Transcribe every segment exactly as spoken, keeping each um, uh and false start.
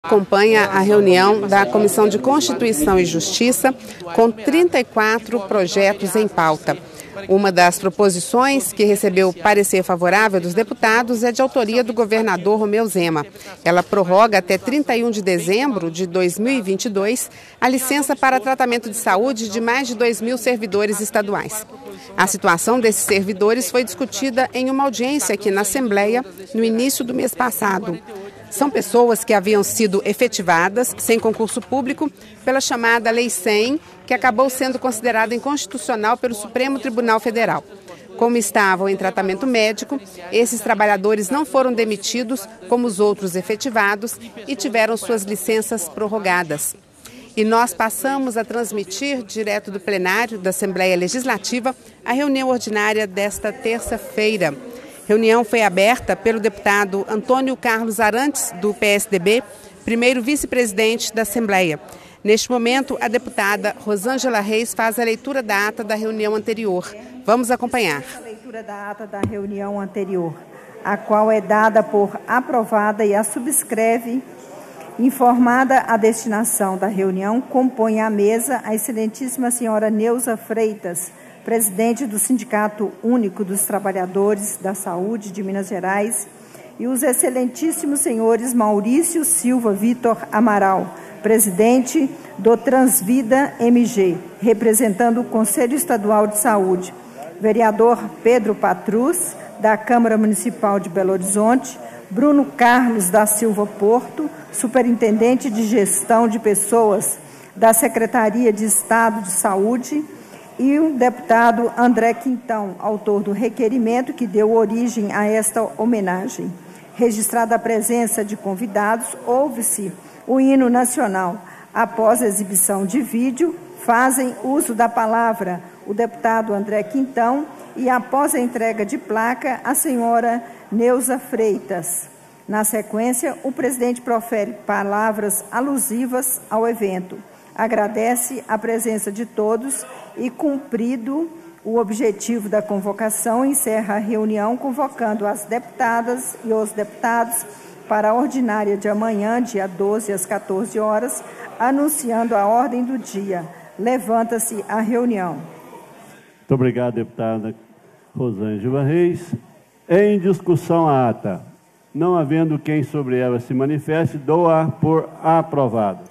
Acompanha a reunião da Comissão de Constituição e Justiça com trinta e quatro projetos em pauta. Uma das proposições que recebeu parecer favorável dos deputados é de autoria do governador Romeu Zema. Ela prorroga até trinta e um de dezembro de dois mil e vinte e dois a licença para tratamento de saúde de mais de dois mil servidores estaduais. A situação desses servidores foi discutida em uma audiência aqui na Assembleia no início do mês passado. São pessoas que haviam sido efetivadas sem concurso público pela chamada Lei cem, que acabou sendo considerada inconstitucional pelo Supremo Tribunal Federal. Como estavam em tratamento médico, esses trabalhadores não foram demitidos como os outros efetivados e tiveram suas licenças prorrogadas. E nós passamos a transmitir, direto do plenário da Assembleia Legislativa, a reunião ordinária desta terça-feira. A reunião foi aberta pelo deputado Antônio Carlos Arantes, do P S D B, primeiro vice-presidente da Assembleia. Neste momento, a deputada Rosângela Reis faz a leitura da ata da reunião anterior. Vamos acompanhar. A leitura da ata da reunião anterior, a qual é dada por aprovada e a subscreve. Informada a destinação da reunião, compõe a mesa a excelentíssima senhora Neuza Freitas, presidente do Sindicato Único dos Trabalhadores da Saúde de Minas Gerais, e os excelentíssimos senhores Maurício Silva Vitor Amaral, presidente do Transvida M G, representando o Conselho Estadual de Saúde, vereador Pedro Patrus, da Câmara Municipal de Belo Horizonte, Bruno Carlos da Silva Porto, superintendente de Gestão de Pessoas da Secretaria de Estado de Saúde, e o deputado André Quintão, autor do requerimento que deu origem a esta homenagem. Registrada a presença de convidados, ouve-se o hino nacional. Após a exibição de vídeo, fazem uso da palavra o deputado André Quintão e, após a entrega de placa, a senhora Neuza Freitas. Na sequência, o presidente profere palavras alusivas ao evento. Agradece a presença de todos e, cumprido o objetivo da convocação, encerra a reunião convocando as deputadas e os deputados para a ordinária de amanhã, dia doze, às quatorze horas, anunciando a ordem do dia. Levanta-se a reunião. Muito obrigado, deputada Rosângela Reis. Em discussão a ata. Não havendo quem sobre ela se manifeste, dou-a por aprovada.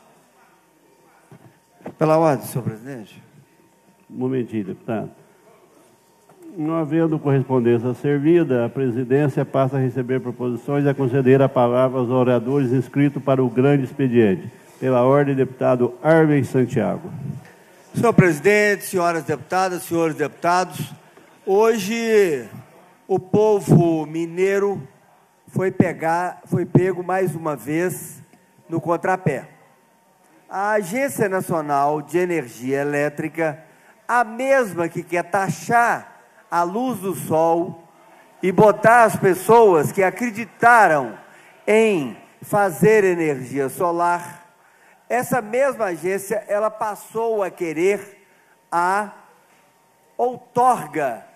Pela ordem, senhor presidente. Um momentinho, deputado. Não havendo correspondência servida, a presidência passa a receber proposições e a conceder a palavra aos oradores inscritos para o grande expediente. Pela ordem, deputado Arlen Santiago. Senhor presidente, senhoras deputadas, senhores deputados, hoje o povo mineiro foi, pegar, foi pego mais uma vez no contrapé. A Agência Nacional de Energia Elétrica, a mesma que quer taxar a luz do sol e botar as pessoas que acreditaram em fazer energia solar, essa mesma agência, ela passou a querer a outorga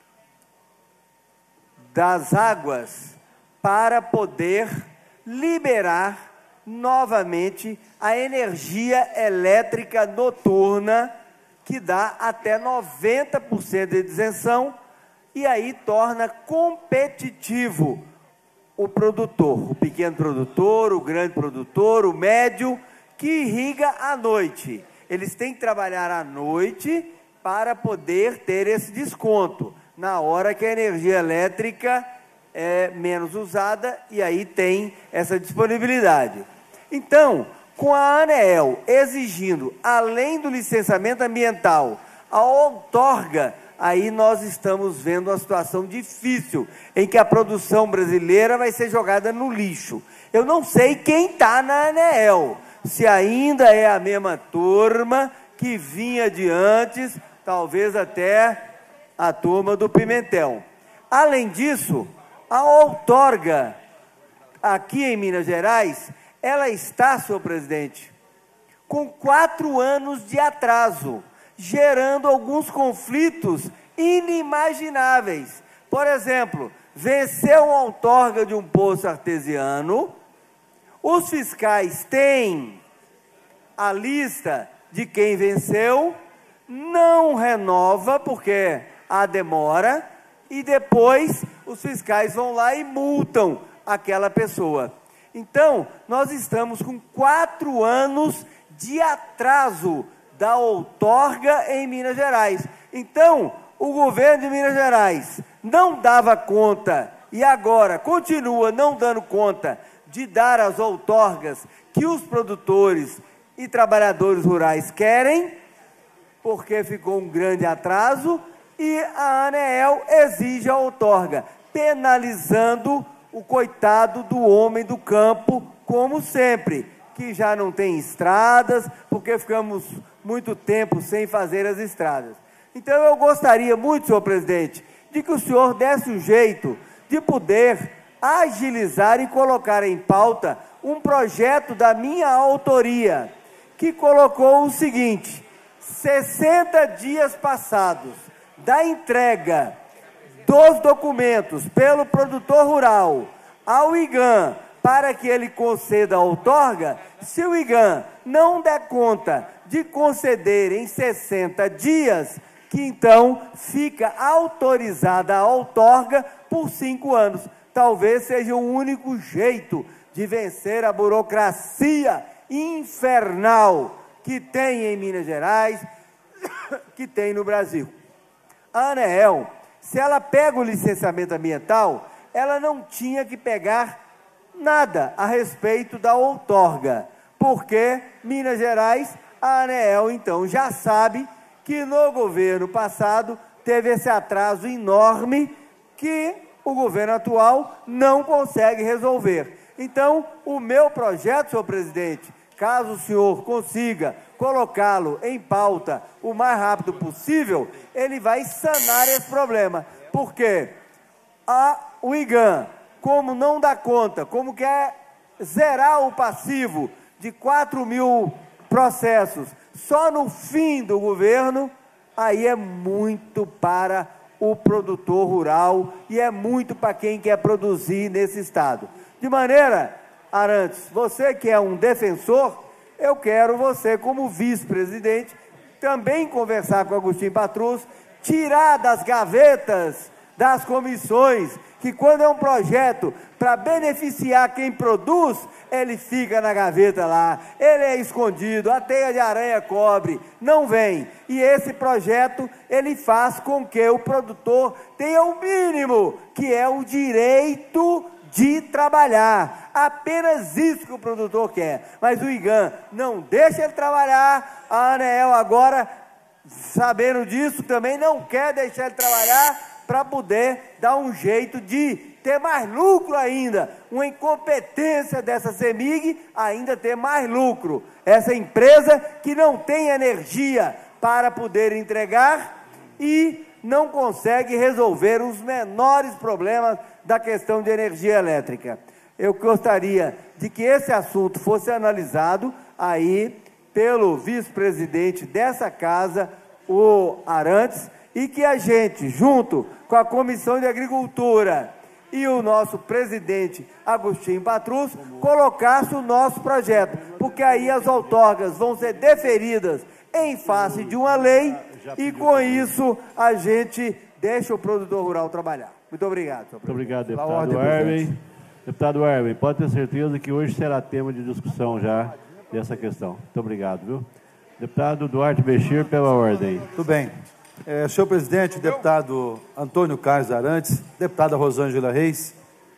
das águas para poder liberar novamente a energia elétrica noturna, que dá até noventa por cento de isenção, e aí torna competitivo o produtor, o pequeno produtor, o grande produtor, o médio, que irriga à noite. Eles têm que trabalhar à noite para poder ter esse desconto, na hora que a energia elétrica é menos usada, e aí tem essa disponibilidade. Então, com a ANEEL exigindo, além do licenciamento ambiental, a outorga, aí nós estamos vendo uma situação difícil, em que a produção brasileira vai ser jogada no lixo. Eu não sei quem está na ANEEL, se ainda é a mesma turma que vinha de antes, talvez até a turma do Pimentel. Além disso, a outorga aqui em Minas Gerais, ela está, senhor presidente, com quatro anos de atraso, gerando alguns conflitos inimagináveis. Por exemplo, venceu a outorga de um poço artesiano, Os fiscais têm a lista de quem venceu, não renova porque há demora, e depois os fiscais vão lá e multam aquela pessoa. Então, nós estamos com quatro anos de atraso da outorga em Minas Gerais. Então, o governo de Minas Gerais não dava conta e agora continua não dando conta de dar as outorgas que os produtores e trabalhadores rurais querem, porque ficou um grande atraso, e a ANEEL exige a outorga, penalizando o coitado do homem do campo, como sempre, que já não tem estradas, porque ficamos muito tempo sem fazer as estradas. Então, eu gostaria muito, senhor presidente, de que o senhor desse um jeito de poder agilizar e colocar em pauta um projeto da minha autoria, que colocou o seguinte: sessenta dias passados da entrega dos documentos pelo produtor rural ao IGAM para que ele conceda a outorga, se o IGAM não der conta de conceder em sessenta dias, que então fica autorizada a outorga por cinco anos. Talvez seja o único jeito de vencer a burocracia infernal que tem em Minas Gerais, que tem no Brasil. A ANEEL, se ela pega o licenciamento ambiental, ela não tinha que pegar nada a respeito da outorga, porque Minas Gerais, a ANEEL, então, já sabe que no governo passado teve esse atraso enorme que o governo atual não consegue resolver. Então, o meu projeto, senhor presidente, caso o senhor consiga colocá-lo em pauta o mais rápido possível, ele vai sanar esse problema. Porque a, o IGAM, como não dá conta, como quer zerar o passivo de quatro mil processos só no fim do governo, aí é muito para o produtor rural e é muito para quem quer produzir nesse estado. De maneira, Arantes, você que é um defensor, eu quero você como vice-presidente também conversar com Agostinho Patrus, tirar das gavetas das comissões, que quando é um projeto para beneficiar quem produz, ele fica na gaveta lá, ele é escondido, a teia de aranha cobre, não vem. E esse projeto, ele faz com que o produtor tenha o mínimo, que é o direito de trabalhar. Apenas isso que o produtor quer. Mas o IGAM não deixa ele trabalhar, a ANEEL agora, sabendo disso, também não quer deixar ele trabalhar para poder dar um jeito de ter mais lucro ainda. Uma incompetência dessa CEMIG ainda ter mais lucro. Essa empresa que não tem energia para poder entregar e não consegue resolver os menores problemas da questão de energia elétrica. Eu gostaria de que esse assunto fosse analisado aí pelo vice-presidente dessa casa, o Arantes, e que a gente, junto com a Comissão de Agricultura e o nosso presidente Agostinho Patrus, colocasse o nosso projeto, porque aí as outorgas vão ser deferidas em face de uma lei e com isso a gente deixa o produtor rural trabalhar. Muito obrigado, senhor presidente. Muito obrigado, deputado Erwin. Deputado Erwin, pode ter certeza que hoje será tema de discussão já dessa questão. Muito obrigado, viu? Deputado Duarte Bechir, pela ordem. Tudo bem. É, senhor presidente, deputado Antônio Carlos Arantes, deputada Rosângela Reis,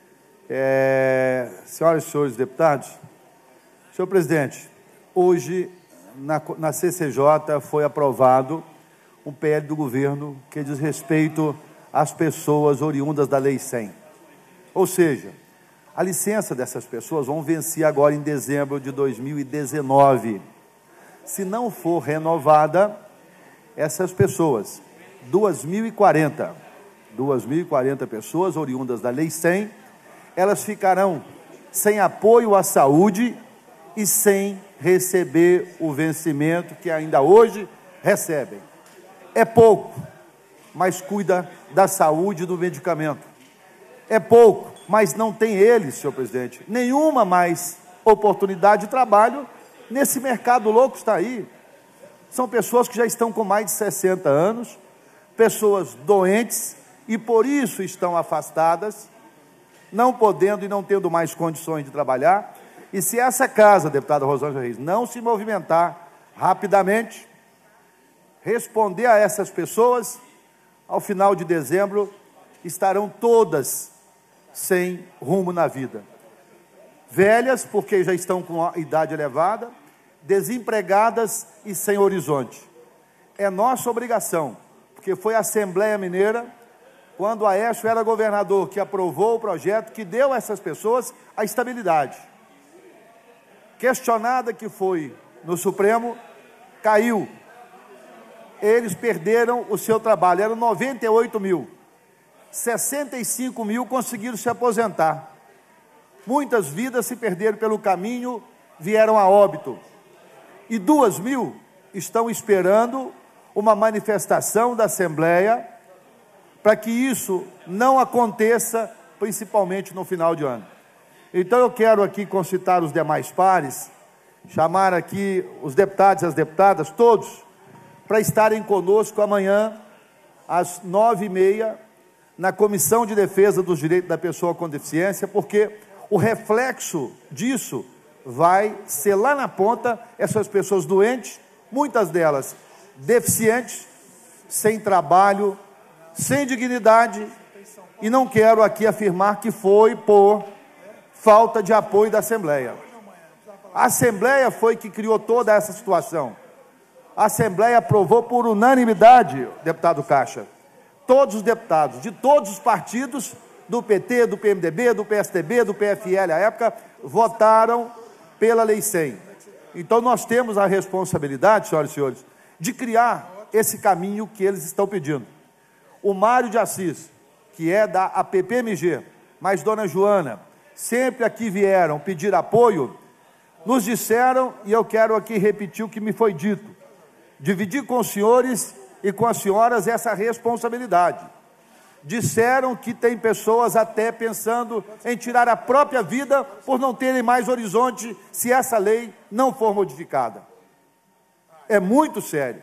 é, senhoras e senhores deputados, senhor presidente, hoje na, na C C J foi aprovado um P L do governo que diz respeito às pessoas oriundas da Lei cem. Ou seja, a licença dessas pessoas vão vencer agora em dezembro de dois mil e dezenove. Se não for renovada, essas pessoas, duas mil e quarenta, duas mil e quarenta pessoas oriundas da Lei cem, elas ficarão sem apoio à saúde e sem receber o vencimento que ainda hoje recebem. É pouco, mas cuida da saúde e do medicamento. É pouco, mas não tem eles, senhor presidente, nenhuma mais oportunidade de trabalho nesse mercado louco que está aí. São pessoas que já estão com mais de sessenta anos, pessoas doentes e por isso estão afastadas, não podendo e não tendo mais condições de trabalhar. E se essa casa, deputada Rosângela Reis, não se movimentar rapidamente, responder a essas pessoas, ao final de dezembro, estarão todas sem rumo na vida. Velhas, porque já estão com a idade elevada, desempregadas e sem horizonte. É nossa obrigação, porque foi a Assembleia Mineira, quando Aécio era governador, que aprovou o projeto que deu a essas pessoas a estabilidade. Questionada que foi no Supremo, caiu. Eles perderam o seu trabalho, eram noventa e oito mil. sessenta e cinco mil conseguiram se aposentar. Muitas vidas se perderam pelo caminho, vieram a óbito. E duas mil estão esperando uma manifestação da Assembleia para que isso não aconteça, principalmente no final de ano. Então eu quero aqui concitar os demais pares, chamar aqui os deputados e as deputadas, todos, para estarem conosco amanhã, às nove e meia, na Comissão de Defesa dos Direitos da Pessoa com Deficiência, porque o reflexo disso vai ser lá na ponta, essas pessoas doentes, muitas delas deficientes, sem trabalho, sem dignidade, e não quero aqui afirmar que foi por falta de apoio da Assembleia. A Assembleia foi que criou toda essa situação. A Assembleia aprovou por unanimidade, deputado Caixa, todos os deputados de todos os partidos, do P T, do P M D B, do P S D B, do P F L, à época, votaram pela Lei cem. Então, nós temos a responsabilidade, senhoras e senhores, de criar esse caminho que eles estão pedindo. O Mário de Assis, que é da A P P M G, mas dona Joana, sempre aqui vieram pedir apoio, nos disseram, e eu quero aqui repetir o que me foi dito, dividir com os senhores e com as senhoras essa responsabilidade. Disseram que tem pessoas até pensando em tirar a própria vida por não terem mais horizonte se essa lei não for modificada. É muito sério.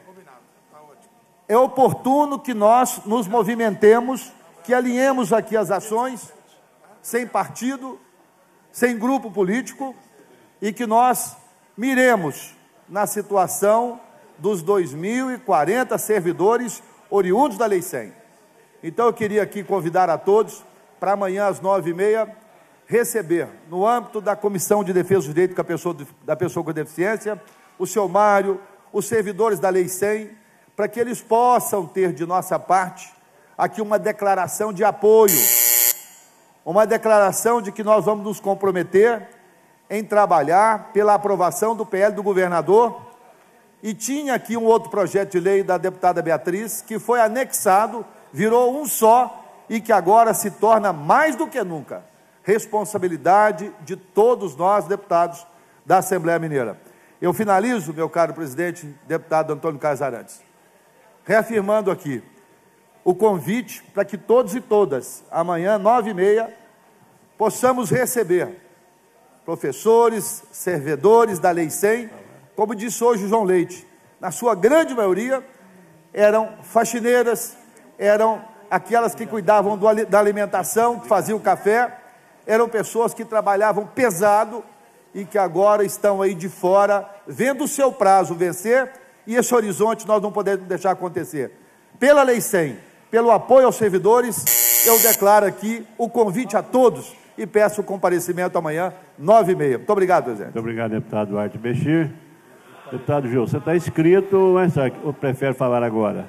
É oportuno que nós nos movimentemos, que alinhemos aqui as ações, sem partido, sem grupo político, e que nós miremos na situação dos dois mil e quarenta servidores oriundos da Lei cem. Então, eu queria aqui convidar a todos para amanhã, às nove e meia, receber, no âmbito da Comissão de Defesa dos Direitos da Pessoa, da Pessoa com Deficiência, o senhor Mário, os servidores da Lei cem, para que eles possam ter de nossa parte aqui uma declaração de apoio, uma declaração de que nós vamos nos comprometer em trabalhar pela aprovação do P L do governador. E tinha aqui um outro projeto de lei da deputada Beatriz, que foi anexado, virou um só, e que agora se torna mais do que nunca responsabilidade de todos nós, deputados da Assembleia Mineira. Eu finalizo, meu caro presidente, deputado Antônio Carlos Arantes, reafirmando aqui o convite para que todos e todas, amanhã, nove e meia, possamos receber professores, servidores da Lei cem, como disse hoje o João Leite, na sua grande maioria, eram faxineiras, eram aquelas que cuidavam do, da alimentação, que faziam o café, eram pessoas que trabalhavam pesado e que agora estão aí de fora, vendo o seu prazo vencer, e esse horizonte nós não podemos deixar acontecer. Pela Lei cem, pelo apoio aos servidores, eu declaro aqui o convite a todos e peço o comparecimento amanhã, nove e meia. Muito obrigado, presidente. Muito obrigado, deputado Duarte Bechir. Deputado Gil, você está inscrito, mas ou prefere falar agora?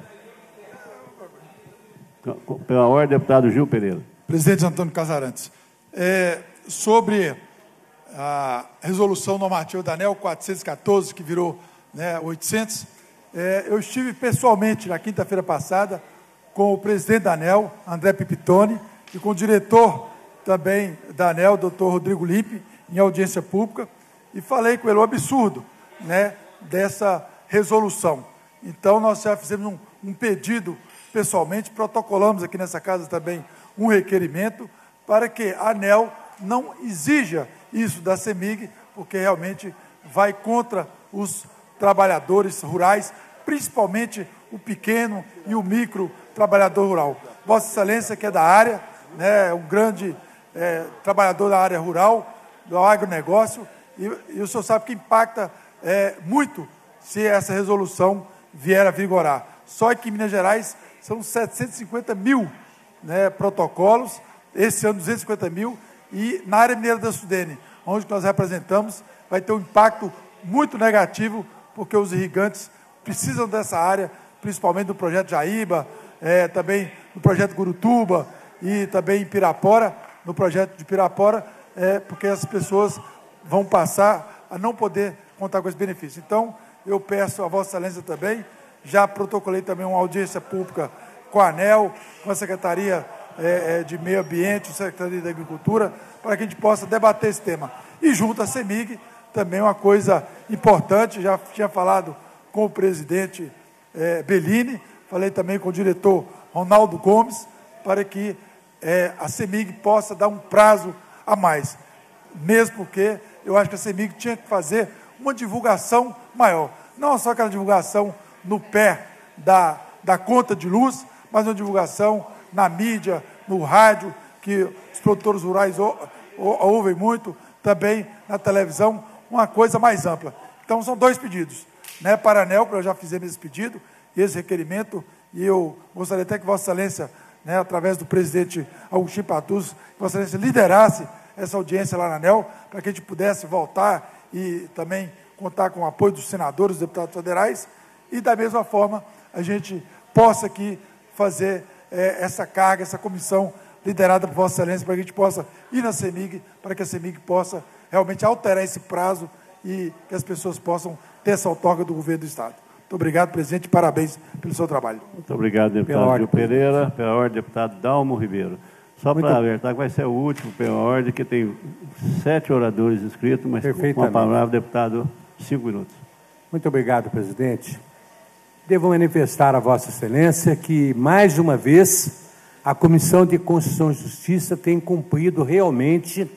Pela ordem, deputado Gil Pereira. Presidente Antônio Casarantes, é, sobre a resolução normativa da ANEEL quatrocentos e quatorze, que virou, né, oitocentos, é, eu estive pessoalmente na quinta-feira passada com o presidente da ANEEL, André Pipitone, e com o diretor também da ANEEL, doutor Rodrigo Limpe, em audiência pública, e falei com ele o absurdo, né, dessa resolução. Então, nós já fizemos um, um pedido pessoalmente, protocolamos aqui nessa casa também um requerimento para que a ANEEL não exija isso da CEMIG, porque realmente vai contra os trabalhadores rurais, principalmente o pequeno e o micro trabalhador rural. Vossa Excelência, que é da área, né, um grande é, trabalhador da área rural, do agronegócio, e, e o senhor sabe que impacta é, muito se essa resolução vier a vigorar. Só que em Minas Gerais são setecentos e cinquenta mil né, protocolos, esse ano duzentos e cinquenta mil, e na área mineira da Sudene, onde nós representamos, vai ter um impacto muito negativo, porque os irrigantes precisam dessa área, principalmente do projeto Jaíba, é, também no projeto Gurutuba e também em Pirapora, no projeto de Pirapora, é, porque as pessoas vão passar a não poder contar com esse benefício. Então, eu peço a Vossa Excelência também, já protocolei também uma audiência pública com a ANEEL, com a Secretaria é, de Meio Ambiente, Secretaria da Agricultura, para que a gente possa debater esse tema. E junto à CEMIG, também uma coisa importante, já tinha falado com o presidente é, Bellini, falei também com o diretor Ronaldo Gomes, para que é, a CEMIG possa dar um prazo a mais. Mesmo porque eu acho que a CEMIG tinha que fazer uma divulgação maior. Não só aquela divulgação no pé da, da conta de luz, mas uma divulgação na mídia, no rádio, que os produtores rurais ou, ou, ouvem muito, também na televisão, uma coisa mais ampla. Então, são dois pedidos. Né, para a ANEEL, que nós já fizemos esse pedido, esse requerimento, e eu gostaria até que Vossa Excelência, né, através do presidente Agostinho Patus, que Vossa Excelência liderasse essa audiência lá na ANEEL, para que a gente pudesse voltar e também contar com o apoio dos senadores, dos deputados federais, e da mesma forma a gente possa aqui fazer é, essa carga, essa comissão liderada por Vossa Excelência, para que a gente possa ir na CEMIG, para que a CEMIG possa realmente alterar esse prazo e que as pessoas possam ter essa outorga do governo do Estado. Muito obrigado, presidente, e parabéns pelo seu trabalho. Muito obrigado, deputado Gil Pereira. Pela ordem, deputado Dalmo Ribeiro. Só para alertar que vai ser o último pela ordem, que tem sete oradores inscritos, mas com a palavra, deputado, cinco minutos. Muito obrigado, presidente. Devo manifestar a Vossa Excelência que, mais uma vez, a Comissão de Constituição e Justiça tem cumprido realmente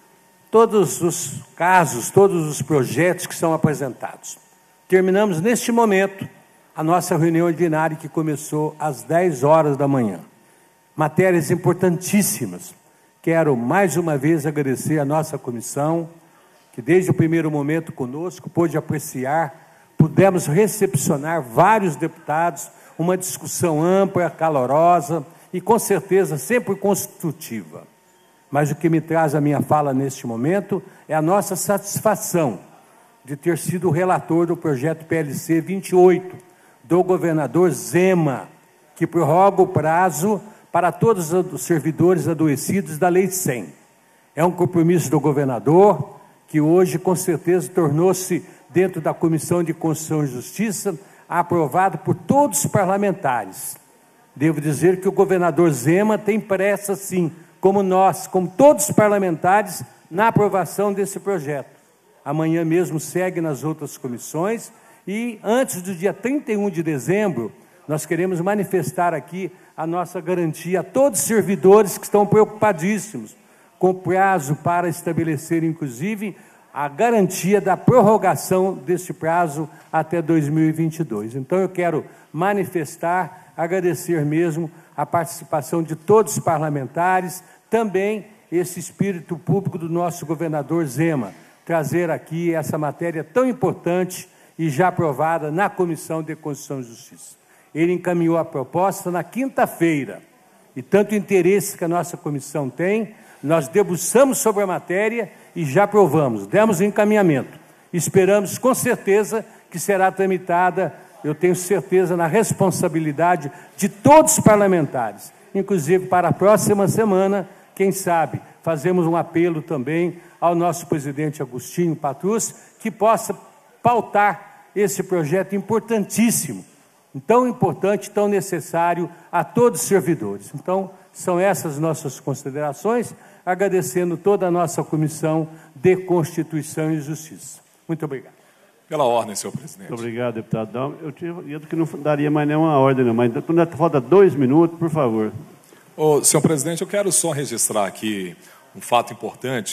todos os casos, todos os projetos que são apresentados. Terminamos, neste momento, a nossa reunião ordinária, que começou às dez horas da manhã. Matérias importantíssimas. Quero, mais uma vez, agradecer a nossa comissão, que desde o primeiro momento conosco pôde apreciar, pudemos recepcionar vários deputados, uma discussão ampla, calorosa e, com certeza, sempre construtiva. Mas o que me traz a minha fala neste momento é a nossa satisfação de ter sido o relator do projeto P L C vinte e oito, do governador Zema, que prorroga o prazo para todos os servidores adoecidos da Lei cem. É um compromisso do governador, que hoje, com certeza, tornou-se, dentro da Comissão de Constituição e Justiça, aprovado por todos os parlamentares. Devo dizer que o governador Zema tem pressa, sim, como nós, como todos os parlamentares, na aprovação desse projeto. Amanhã mesmo segue nas outras comissões e, antes do dia trinta e um de dezembro, nós queremos manifestar aqui a nossa garantia a todos os servidores que estão preocupadíssimos com prazo para estabelecer, inclusive, a garantia da prorrogação desse prazo até dois mil e vinte e dois. Então, eu quero manifestar, agradecer mesmo a participação de todos os parlamentares, também esse espírito público do nosso governador Zema, trazer aqui essa matéria tão importante e já aprovada na Comissão de Constituição e Justiça. Ele encaminhou a proposta na quinta-feira, e tanto interesse que a nossa comissão tem, nós debruçamos sobre a matéria e já aprovamos, demos o encaminhamento. Esperamos, com certeza, que será tramitada, eu tenho certeza, na responsabilidade de todos os parlamentares, inclusive para a próxima semana, quem sabe, fazemos um apelo também ao nosso presidente Agostinho Patus, que possa pautar esse projeto importantíssimo, tão importante, tão necessário a todos os servidores. Então, são essas nossas considerações, agradecendo toda a nossa Comissão de Constituição e Justiça. Muito obrigado. Pela ordem, senhor presidente. Muito obrigado, deputado Dalmo. Eu tinha dito que não daria mais nenhuma ordem, não, mas quando falta dois minutos, por favor. Ô, senhor presidente, eu quero só registrar aqui um fato importante.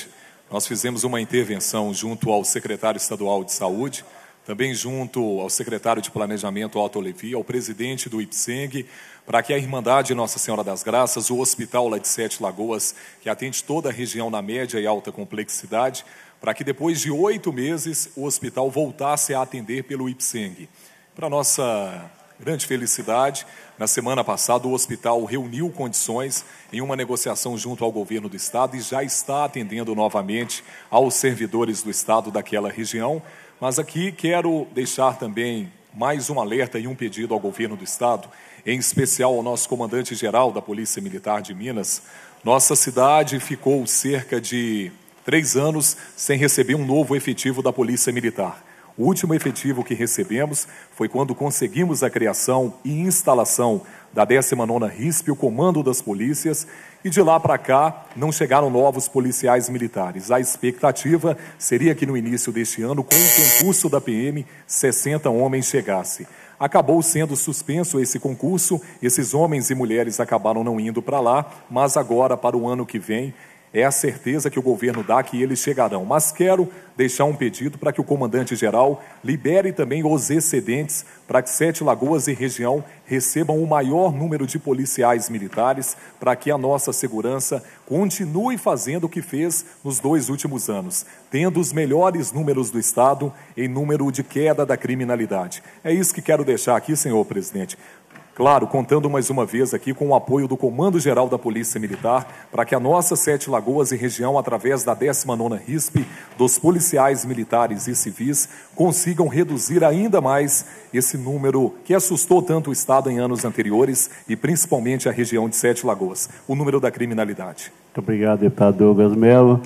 nós fizemos uma intervenção junto ao secretário estadual de saúde, também junto ao secretário de Planejamento, Otto Levi, ao presidente do IPSENG, para que a Irmandade Nossa Senhora das Graças, o hospital lá de Sete Lagoas, que atende toda a região na média e alta complexidade, para que depois de oito meses o hospital voltasse a atender pelo IPSENG. Para nossa grande felicidade, na semana passada o hospital reuniu condições em uma negociação junto ao governo do Estado e já está atendendo novamente aos servidores do Estado daquela região. Mas aqui quero deixar também mais um alerta e um pedido ao governo do Estado, em especial ao nosso comandante-geral da Polícia Militar de Minas. Nossa cidade ficou cerca de três anos sem receber um novo efetivo da Polícia Militar. O último efetivo que recebemos foi quando conseguimos a criação e instalação da décima nona R I S P, o Comando das Polícias, e de lá para cá não chegaram novos policiais militares. A expectativa seria que no início deste ano, com o concurso da P M, sessenta homens chegassem. Acabou sendo suspenso esse concurso, esses homens e mulheres acabaram não indo para lá, mas agora, para o ano que vem, é a certeza que o governo dá que eles chegarão. Mas quero deixar um pedido para que o comandante-geral libere também os excedentes para que Sete Lagoas e região recebam o maior número de policiais militares para que a nossa segurança continue fazendo o que fez nos dois últimos anos, tendo os melhores números do Estado em número de queda da criminalidade. É isso que quero deixar aqui, senhor presidente. Claro, contando mais uma vez aqui com o apoio do Comando-Geral da Polícia Militar, para que a nossa Sete Lagoas e região, através da décima nona R I S P, dos policiais militares e civis, consigam reduzir ainda mais esse número que assustou tanto o Estado em anos anteriores e principalmente a região de Sete Lagoas, o número da criminalidade. Muito obrigado, deputado Douglas Mello.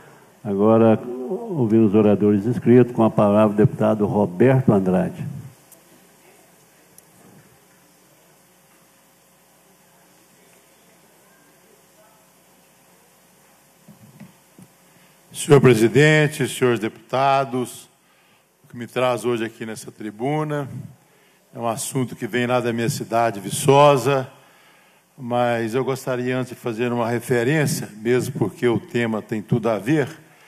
Agora, ouvindo os oradores inscritos, com a palavra o deputado Roberto Andrade. Senhor presidente, senhores deputados, o que me traz hoje aqui nessa tribuna é um assunto que vem lá da minha cidade, Viçosa, mas eu gostaria antes de fazer uma referência, mesmo porque o tema tem tudo a ver,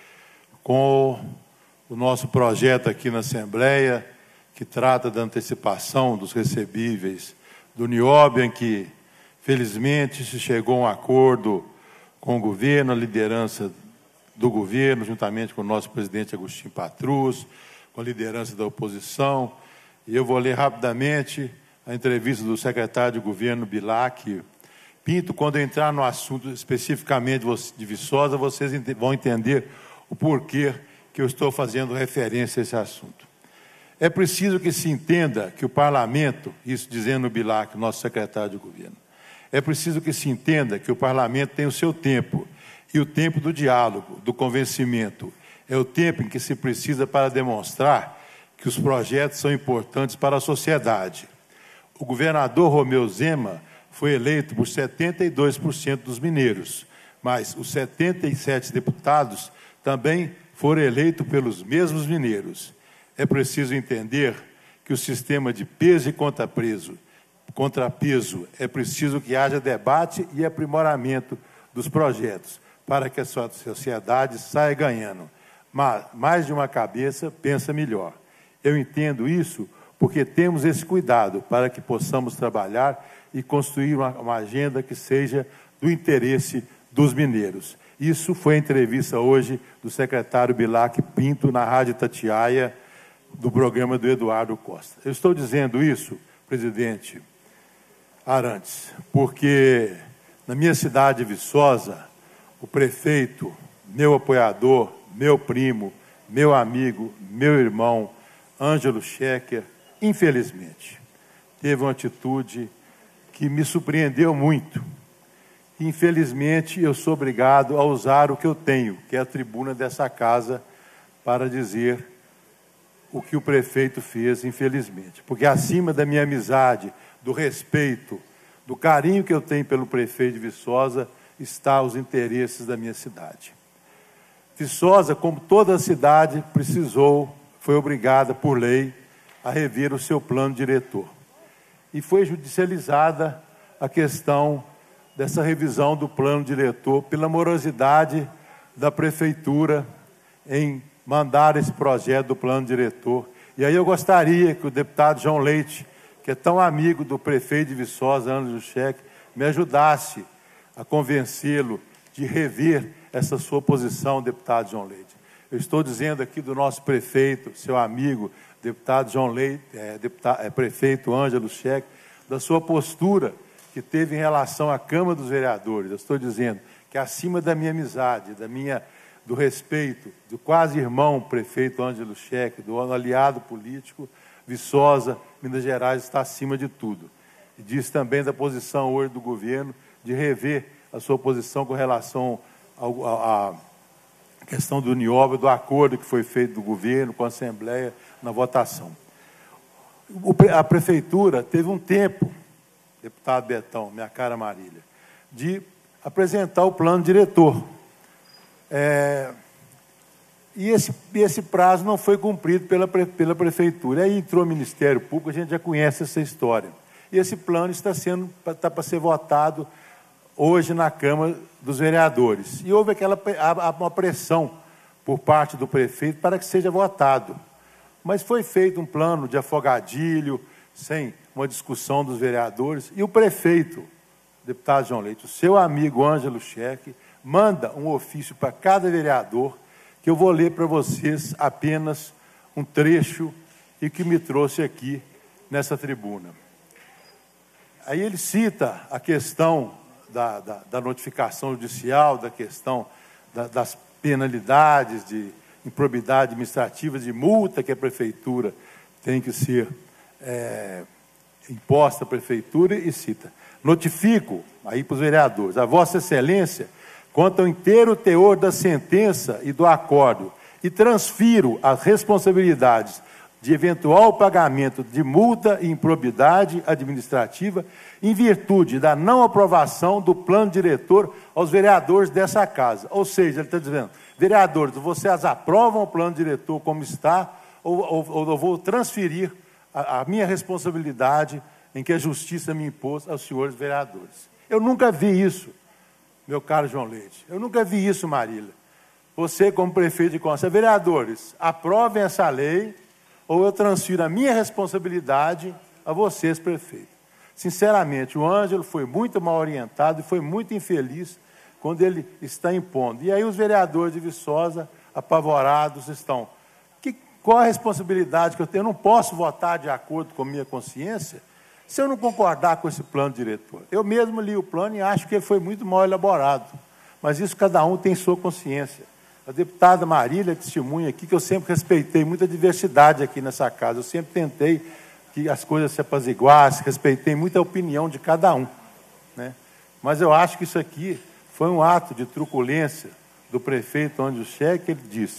com o nosso projeto aqui na Assembleia, que trata da antecipação dos recebíveis do Nióbio, em que, felizmente, se chegou a um acordo com o governo, a liderança do governo, juntamente com o nosso presidente Agostinho Patrus, com a liderança da oposição. E eu vou ler rapidamente a entrevista do secretário de governo, Bilac Pinto. Quando eu entrar no assunto especificamente de Viçosa, vocês vão entender o porquê que eu estou fazendo referência a esse assunto. É preciso que se entenda que o parlamento, isso dizendo o Bilac, nosso secretário de governo, é preciso que se entenda que o parlamento tem o seu tempo, e o tempo do diálogo, do convencimento, é o tempo em que se precisa para demonstrar que os projetos são importantes para a sociedade. O governador Romeu Zema foi eleito por setenta e dois por cento dos mineiros, mas os setenta e sete deputados também foram eleitos pelos mesmos mineiros. É preciso entender que o sistema de peso e contrapeso, contrapeso é preciso que haja debate e aprimoramento dos projetos, para que a sua sociedade saia ganhando. Mas mais de uma cabeça pensa melhor. Eu entendo isso porque temos esse cuidado para que possamos trabalhar e construir uma, uma agenda que seja do interesse dos mineiros. Isso foi a entrevista hoje do secretário Bilac Pinto na Rádio Itatiaia, do programa do Eduardo Costa. Eu estou dizendo isso, presidente Arantes, porque na minha cidade, Viçosa, o prefeito, meu apoiador, meu primo, meu amigo, meu irmão, Ângelo Schecker, infelizmente, teve uma atitude que me surpreendeu muito. Infelizmente, eu sou obrigado a usar o que eu tenho, que é a tribuna dessa casa, para dizer o que o prefeito fez, infelizmente. Porque acima da minha amizade, do respeito, do carinho que eu tenho pelo prefeito de Viçosa, está os interesses da minha cidade. Viçosa, como toda a cidade, precisou, foi obrigada por lei a rever o seu plano diretor. E foi judicializada a questão dessa revisão do plano diretor pela morosidade da Prefeitura em mandar esse projeto do plano diretor. E aí eu gostaria que o deputado João Leite, que é tão amigo do prefeito de Viçosa, Ângelo Luschek, me ajudasse a convencê-lo de rever essa sua posição, deputado João Leite. Eu estou dizendo aqui do nosso prefeito, seu amigo, deputado João Leite, é, deputado, é, prefeito Ângelo Luschek, da sua postura que teve em relação à Câmara dos Vereadores. Eu estou dizendo que acima da minha amizade, da minha, do respeito, do quase irmão prefeito Ângelo Luschek, do aliado político, Viçosa, Minas Gerais, está acima de tudo. E diz também da posição hoje do governo de rever a sua posição com relação à questão do Uniobra, do acordo que foi feito do governo com a Assembleia na votação. O, a Prefeitura teve um tempo, deputado Betão, minha cara Marília, de apresentar o plano diretor. É, e esse, esse prazo não foi cumprido pela, pela Prefeitura. Aí entrou o Ministério Público, a gente já conhece essa história. E esse plano está sendo, está para ser votado hoje na Câmara dos Vereadores. E houve aquela, uma pressão por parte do prefeito para que seja votado. Mas foi feito um plano de afogadilho, sem uma discussão dos vereadores, e o prefeito, deputado João Leite, o seu amigo Ângelo Luschek, manda um ofício para cada vereador, que eu vou ler para vocês apenas um trecho e que me trouxe aqui nessa tribuna. Aí ele cita a questão da, da, da notificação judicial, da questão da, das penalidades de improbidade administrativa, de multa que a Prefeitura tem que ser é, imposta à Prefeitura, e cita: notifico, aí para os vereadores, a Vossa Excelência, quanto ao inteiro teor da sentença e do acórdão, e transfiro as responsabilidades de eventual pagamento de multa e improbidade administrativa em virtude da não aprovação do plano diretor aos vereadores dessa casa. Ou seja, ele está dizendo: vereadores, vocês aprovam o plano diretor como está, ou, ou, ou eu vou transferir a, a minha responsabilidade em que a justiça me impôs aos senhores vereadores. Eu nunca vi isso, meu caro João Leite. Eu nunca vi isso, Marília. Você, como prefeito de Conselho, vereadores, aprovem essa lei, ou eu transfiro a minha responsabilidade a vocês, prefeito. Sinceramente, o Ângelo foi muito mal orientado e foi muito infeliz quando ele está impondo. E aí os vereadores de Viçosa, apavorados, estão: que, qual a responsabilidade que eu tenho? Eu não posso votar de acordo com a minha consciência se eu não concordar com esse plano diretor. Eu mesmo li o plano e acho que ele foi muito mal elaborado, mas isso cada um tem sua consciência. A deputada Marília testemunha aqui que eu sempre respeitei muita diversidade aqui nessa casa. Eu sempre tentei que as coisas se apaziguassem, respeitei muito a opinião de cada um, né? Mas eu acho que isso aqui foi um ato de truculência do prefeito Ângelo Luschek. Ele disse: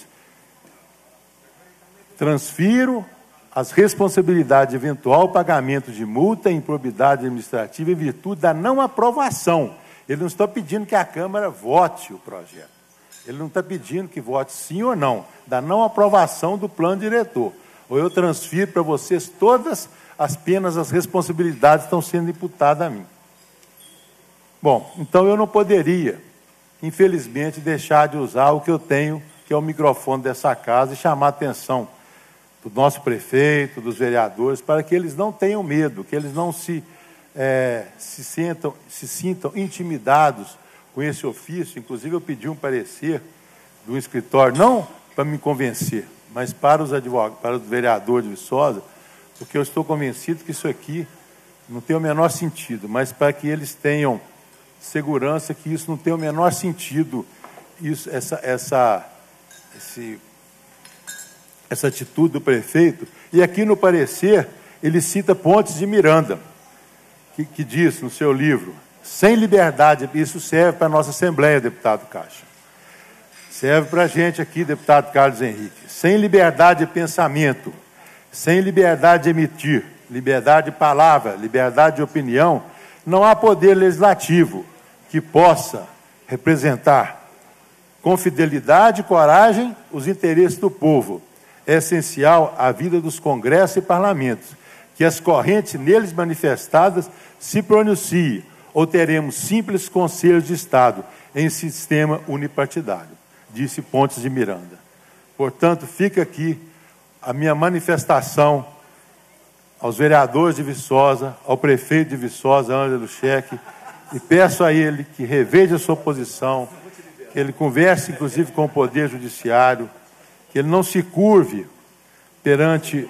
transfiro as responsabilidades de eventual pagamento de multa e improbidade administrativa em virtude da não aprovação. Ele não está pedindo que a Câmara vote o projeto. Ele não está pedindo que vote sim ou não, da não aprovação do plano diretor. Ou eu transfiro para vocês todas as penas, as responsabilidades que estão sendo imputadas a mim. Bom, então eu não poderia, infelizmente, deixar de usar o que eu tenho, que é o microfone dessa casa, e chamar a atenção do nosso prefeito, dos vereadores, para que eles não tenham medo, que eles não se, é, se, sentam, se sintam intimidados com esse ofício. Inclusive, eu pedi um parecer do escritório, não para me convencer, mas para os advogados, para os vereadores de Viçosa, porque eu estou convencido que isso aqui não tem o menor sentido, mas para que eles tenham segurança que isso não tem o menor sentido, isso, essa, essa, esse, essa atitude do prefeito. E aqui no parecer, ele cita Pontes de Miranda, que, que diz no seu livro: sem liberdade, isso serve para a nossa Assembleia, deputado Caixa. Serve para a gente aqui, deputado Carlos Henrique. Sem liberdade de pensamento, sem liberdade de emitir, liberdade de palavra, liberdade de opinião, não há poder legislativo que possa representar com fidelidade e coragem os interesses do povo. É essencial à vida dos congressos e parlamentos que as correntes neles manifestadas se pronunciem, ou teremos simples conselhos de Estado em sistema unipartidário. disse Pontes de Miranda. Portanto, fica aqui a minha manifestação aos vereadores de Viçosa, ao prefeito de Viçosa, Ângelo Cheque, e peço a ele que reveja a sua posição, que ele converse, inclusive, com o Poder Judiciário, que ele não se curve perante,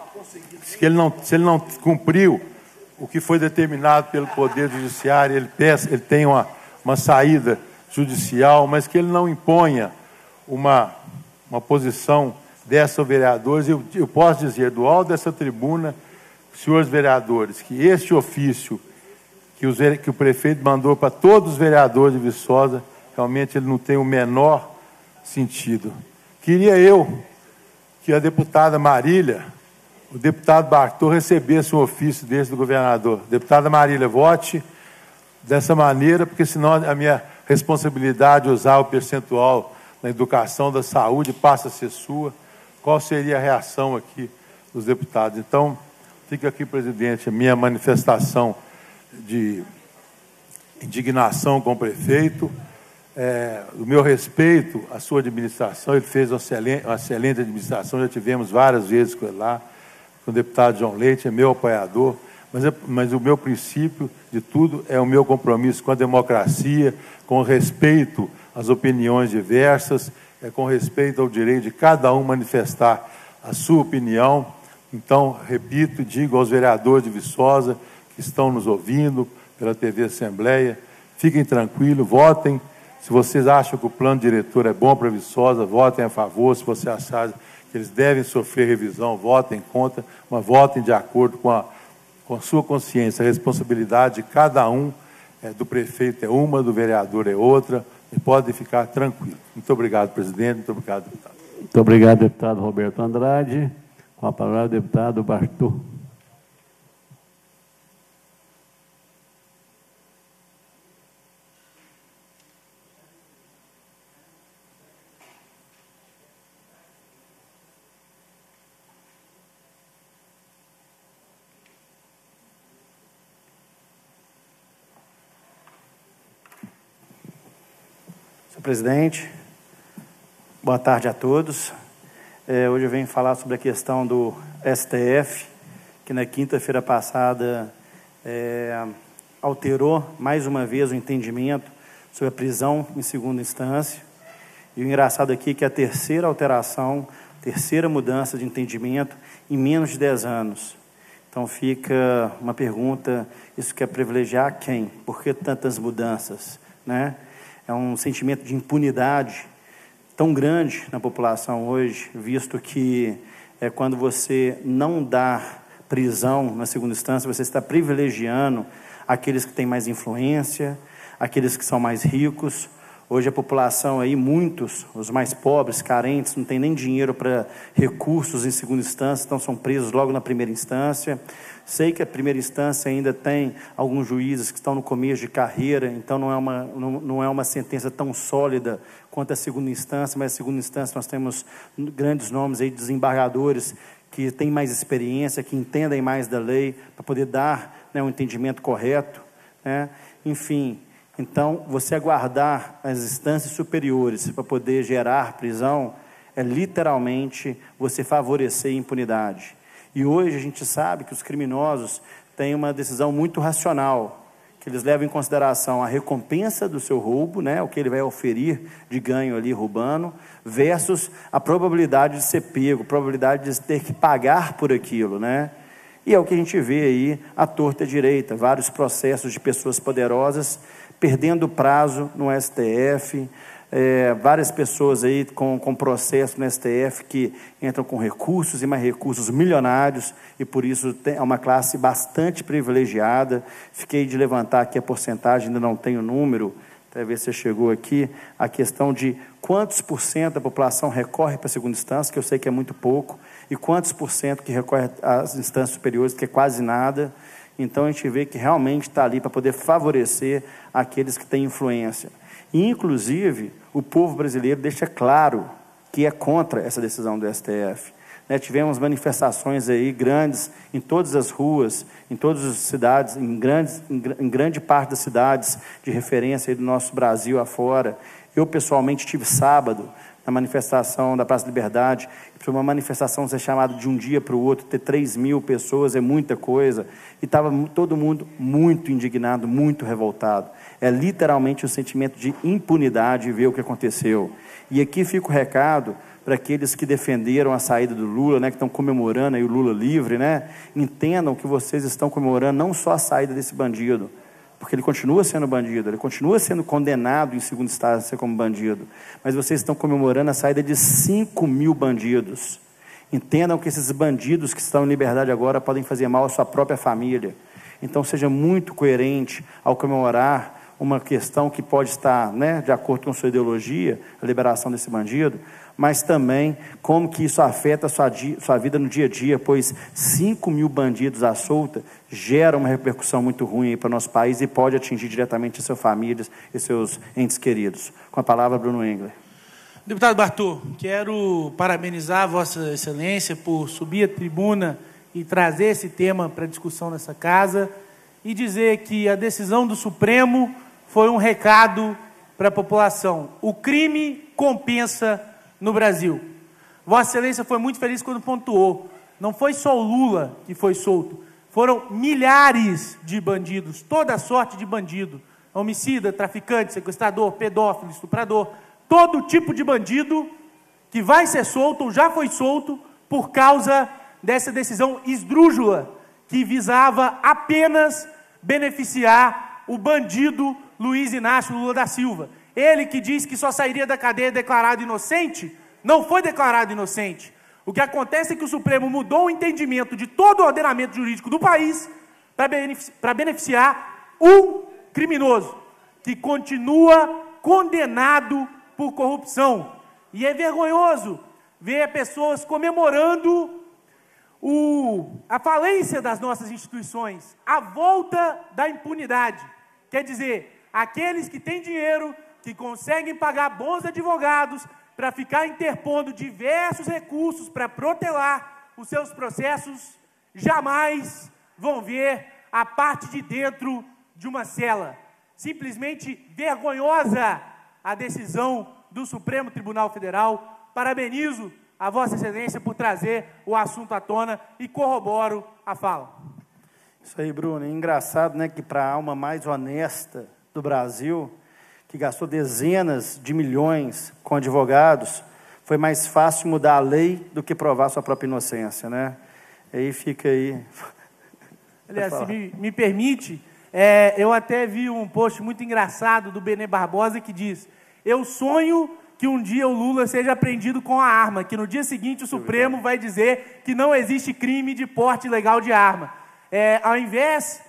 que ele não, se ele não cumpriu o que foi determinado pelo Poder Judiciário, ele, peça, ele tem uma, uma saída judicial, mas que ele não imponha uma, uma posição dessa aos vereadores. Eu, eu posso dizer, do alto dessa tribuna, senhores vereadores, que este ofício que, os, que o prefeito mandou para todos os vereadores de Viçosa, realmente ele não tem o menor sentido. Queria eu que a deputada Marília, o deputado Bartô, recebesse um ofício desse do governador. Deputada Marília, vote dessa maneira, porque senão a minha responsabilidade de usar o percentual na educação da saúde passa a ser sua. Qual seria a reação aqui dos deputados? Então, fica aqui, presidente, a minha manifestação de indignação com o prefeito, é, o meu respeito à sua administração. Ele fez uma excelente, uma excelente administração, já tivemos várias vezes com ele lá, com o deputado João Leite, é meu apoiador, mas, é, mas o meu princípio de tudo é o meu compromisso com a democracia, com o respeito às opiniões diversas, é com respeito ao direito de cada um manifestar a sua opinião. Então, repito e digo aos vereadores de Viçosa que estão nos ouvindo pela T V Assembleia, fiquem tranquilos, votem. Se vocês acham que o plano diretor é bom para Viçosa, votem a favor. Se vocês acharem que eles devem sofrer revisão, votem contra, mas votem de acordo com a, com a sua consciência. A responsabilidade de cada um, é, do prefeito é uma, do vereador é outra, e podem ficar tranquilos. Muito obrigado, presidente. Muito obrigado, deputado. Muito obrigado, deputado Roberto Andrade. Com a palavra, o deputado Bartô. Senhor presidente, boa tarde a todos. É, hoje eu venho falar sobre a questão do S T F, que na quinta-feira passada é, alterou mais uma vez o entendimento sobre a prisão em segunda instância. E o engraçado aqui é que a terceira alteração, terceira mudança de entendimento em menos de dez anos. Então fica uma pergunta, isso quer privilegiar quem? Por que tantas mudanças, né? É um sentimento de impunidade tão grande na população hoje, visto que é, quando você não dá prisão na segunda instância, você está privilegiando aqueles que têm mais influência, aqueles que são mais ricos. Hoje a população aí, muitos, os mais pobres, carentes, não tem nem dinheiro para recursos em segunda instância, então são presos logo na primeira instância. Sei que a primeira instância ainda tem alguns juízes que estão no começo de carreira, então não é uma, não, não é uma sentença tão sólida quanto a segunda instância, mas a segunda instância nós temos grandes nomes aí de desembargadores que têm mais experiência, que entendem mais da lei, para poder dar, né, um entendimento correto, né? Enfim, então você aguardar as instâncias superiores para poder gerar prisão é literalmente você favorecer a impunidade. E hoje a gente sabe que os criminosos têm uma decisão muito racional, que eles levam em consideração a recompensa do seu roubo, né, o que ele vai oferir de ganho ali roubando, versus a probabilidade de ser pego, probabilidade de ter que pagar por aquilo, né? E é o que a gente vê aí, à torta direita, vários processos de pessoas poderosas perdendo prazo no S T F, É, várias pessoas aí com, com processo no S T F que entram com recursos e mais recursos milionários, e por isso tem, é uma classe bastante privilegiada. Fiquei de levantar aqui a porcentagem, ainda não tenho o número, até ver se você chegou aqui, a questão de quantos por cento da população recorre para a segunda instância, que eu sei que é muito pouco, e quantos por cento que recorre às instâncias superiores, que é quase nada. Então a gente vê que realmente está ali para poder favorecer aqueles que têm influência. E, inclusive, o povo brasileiro deixa claro que é contra essa decisão do S T F. Né, tivemos manifestações aí grandes em todas as ruas, em todas as cidades, em, grandes, em, em grande parte das cidades de referência aí do nosso Brasil afora. Eu, pessoalmente, tive sábado na manifestação da Praça da Liberdade. Para uma manifestação ser chamada de um dia para o outro, ter três mil pessoas é muita coisa. E estava todo mundo muito indignado, muito revoltado. É literalmente o sentimento de impunidade ver o que aconteceu. E aqui fica o recado para aqueles que defenderam a saída do Lula, né, que estão comemorando aí o Lula livre, né, entendam que vocês estão comemorando não só a saída desse bandido, porque ele continua sendo bandido, ele continua sendo condenado em segunda instância como bandido, mas vocês estão comemorando a saída de cinco mil bandidos. Entendam que esses bandidos que estão em liberdade agora podem fazer mal à sua própria família. Então seja muito coerente ao comemorar uma questão que pode estar, né, de acordo com sua ideologia, a liberação desse bandido, mas também como que isso afeta a sua, sua vida no dia a dia, pois cinco mil bandidos à solta gera uma repercussão muito ruim para o nosso país e pode atingir diretamente as suas famílias e seus entes queridos. Com a palavra, Bruno Engler. Deputado Bartô, quero parabenizar Vossa Excelência por subir à tribuna e trazer esse tema para discussão nessa casa e dizer que a decisão do Supremo foi um recado para a população. O crime compensa no Brasil. Vossa Excelência foi muito feliz quando pontuou. Não foi só o Lula que foi solto. Foram milhares de bandidos, toda sorte de bandido. Homicida, traficante, sequestrador, pedófilo, estuprador. Todo tipo de bandido que vai ser solto ou já foi solto por causa dessa decisão esdrúxula que visava apenas beneficiar o bandido Luiz Inácio Lula da Silva. Ele que diz que só sairia da cadeia declarado inocente, não foi declarado inocente. O que acontece é que o Supremo mudou o entendimento de todo o ordenamento jurídico do país para beneficiar, para beneficiar um criminoso que continua condenado por corrupção. E é vergonhoso ver pessoas comemorando o, a falência das nossas instituições, a volta da impunidade. Quer dizer, aqueles que têm dinheiro, que conseguem pagar bons advogados para ficar interpondo diversos recursos para protelar os seus processos, jamais vão ver a parte de dentro de uma cela. Simplesmente vergonhosa a decisão do Supremo Tribunal Federal. Parabenizo a Vossa Excelência por trazer o assunto à tona e corroboro a fala. Isso aí, Bruno. É engraçado, né, que para a alma mais honesta do Brasil, que gastou dezenas de milhões com advogados, foi mais fácil mudar a lei do que provar sua própria inocência, né? Aí fica aí. Aliás, se me, me permite, é, eu até vi um post muito engraçado do Benê Barbosa que diz: eu sonho que um dia o Lula seja apreendido com a arma, que no dia seguinte o Supremo vai dizer que não existe crime de porte ilegal de arma. É, ao invés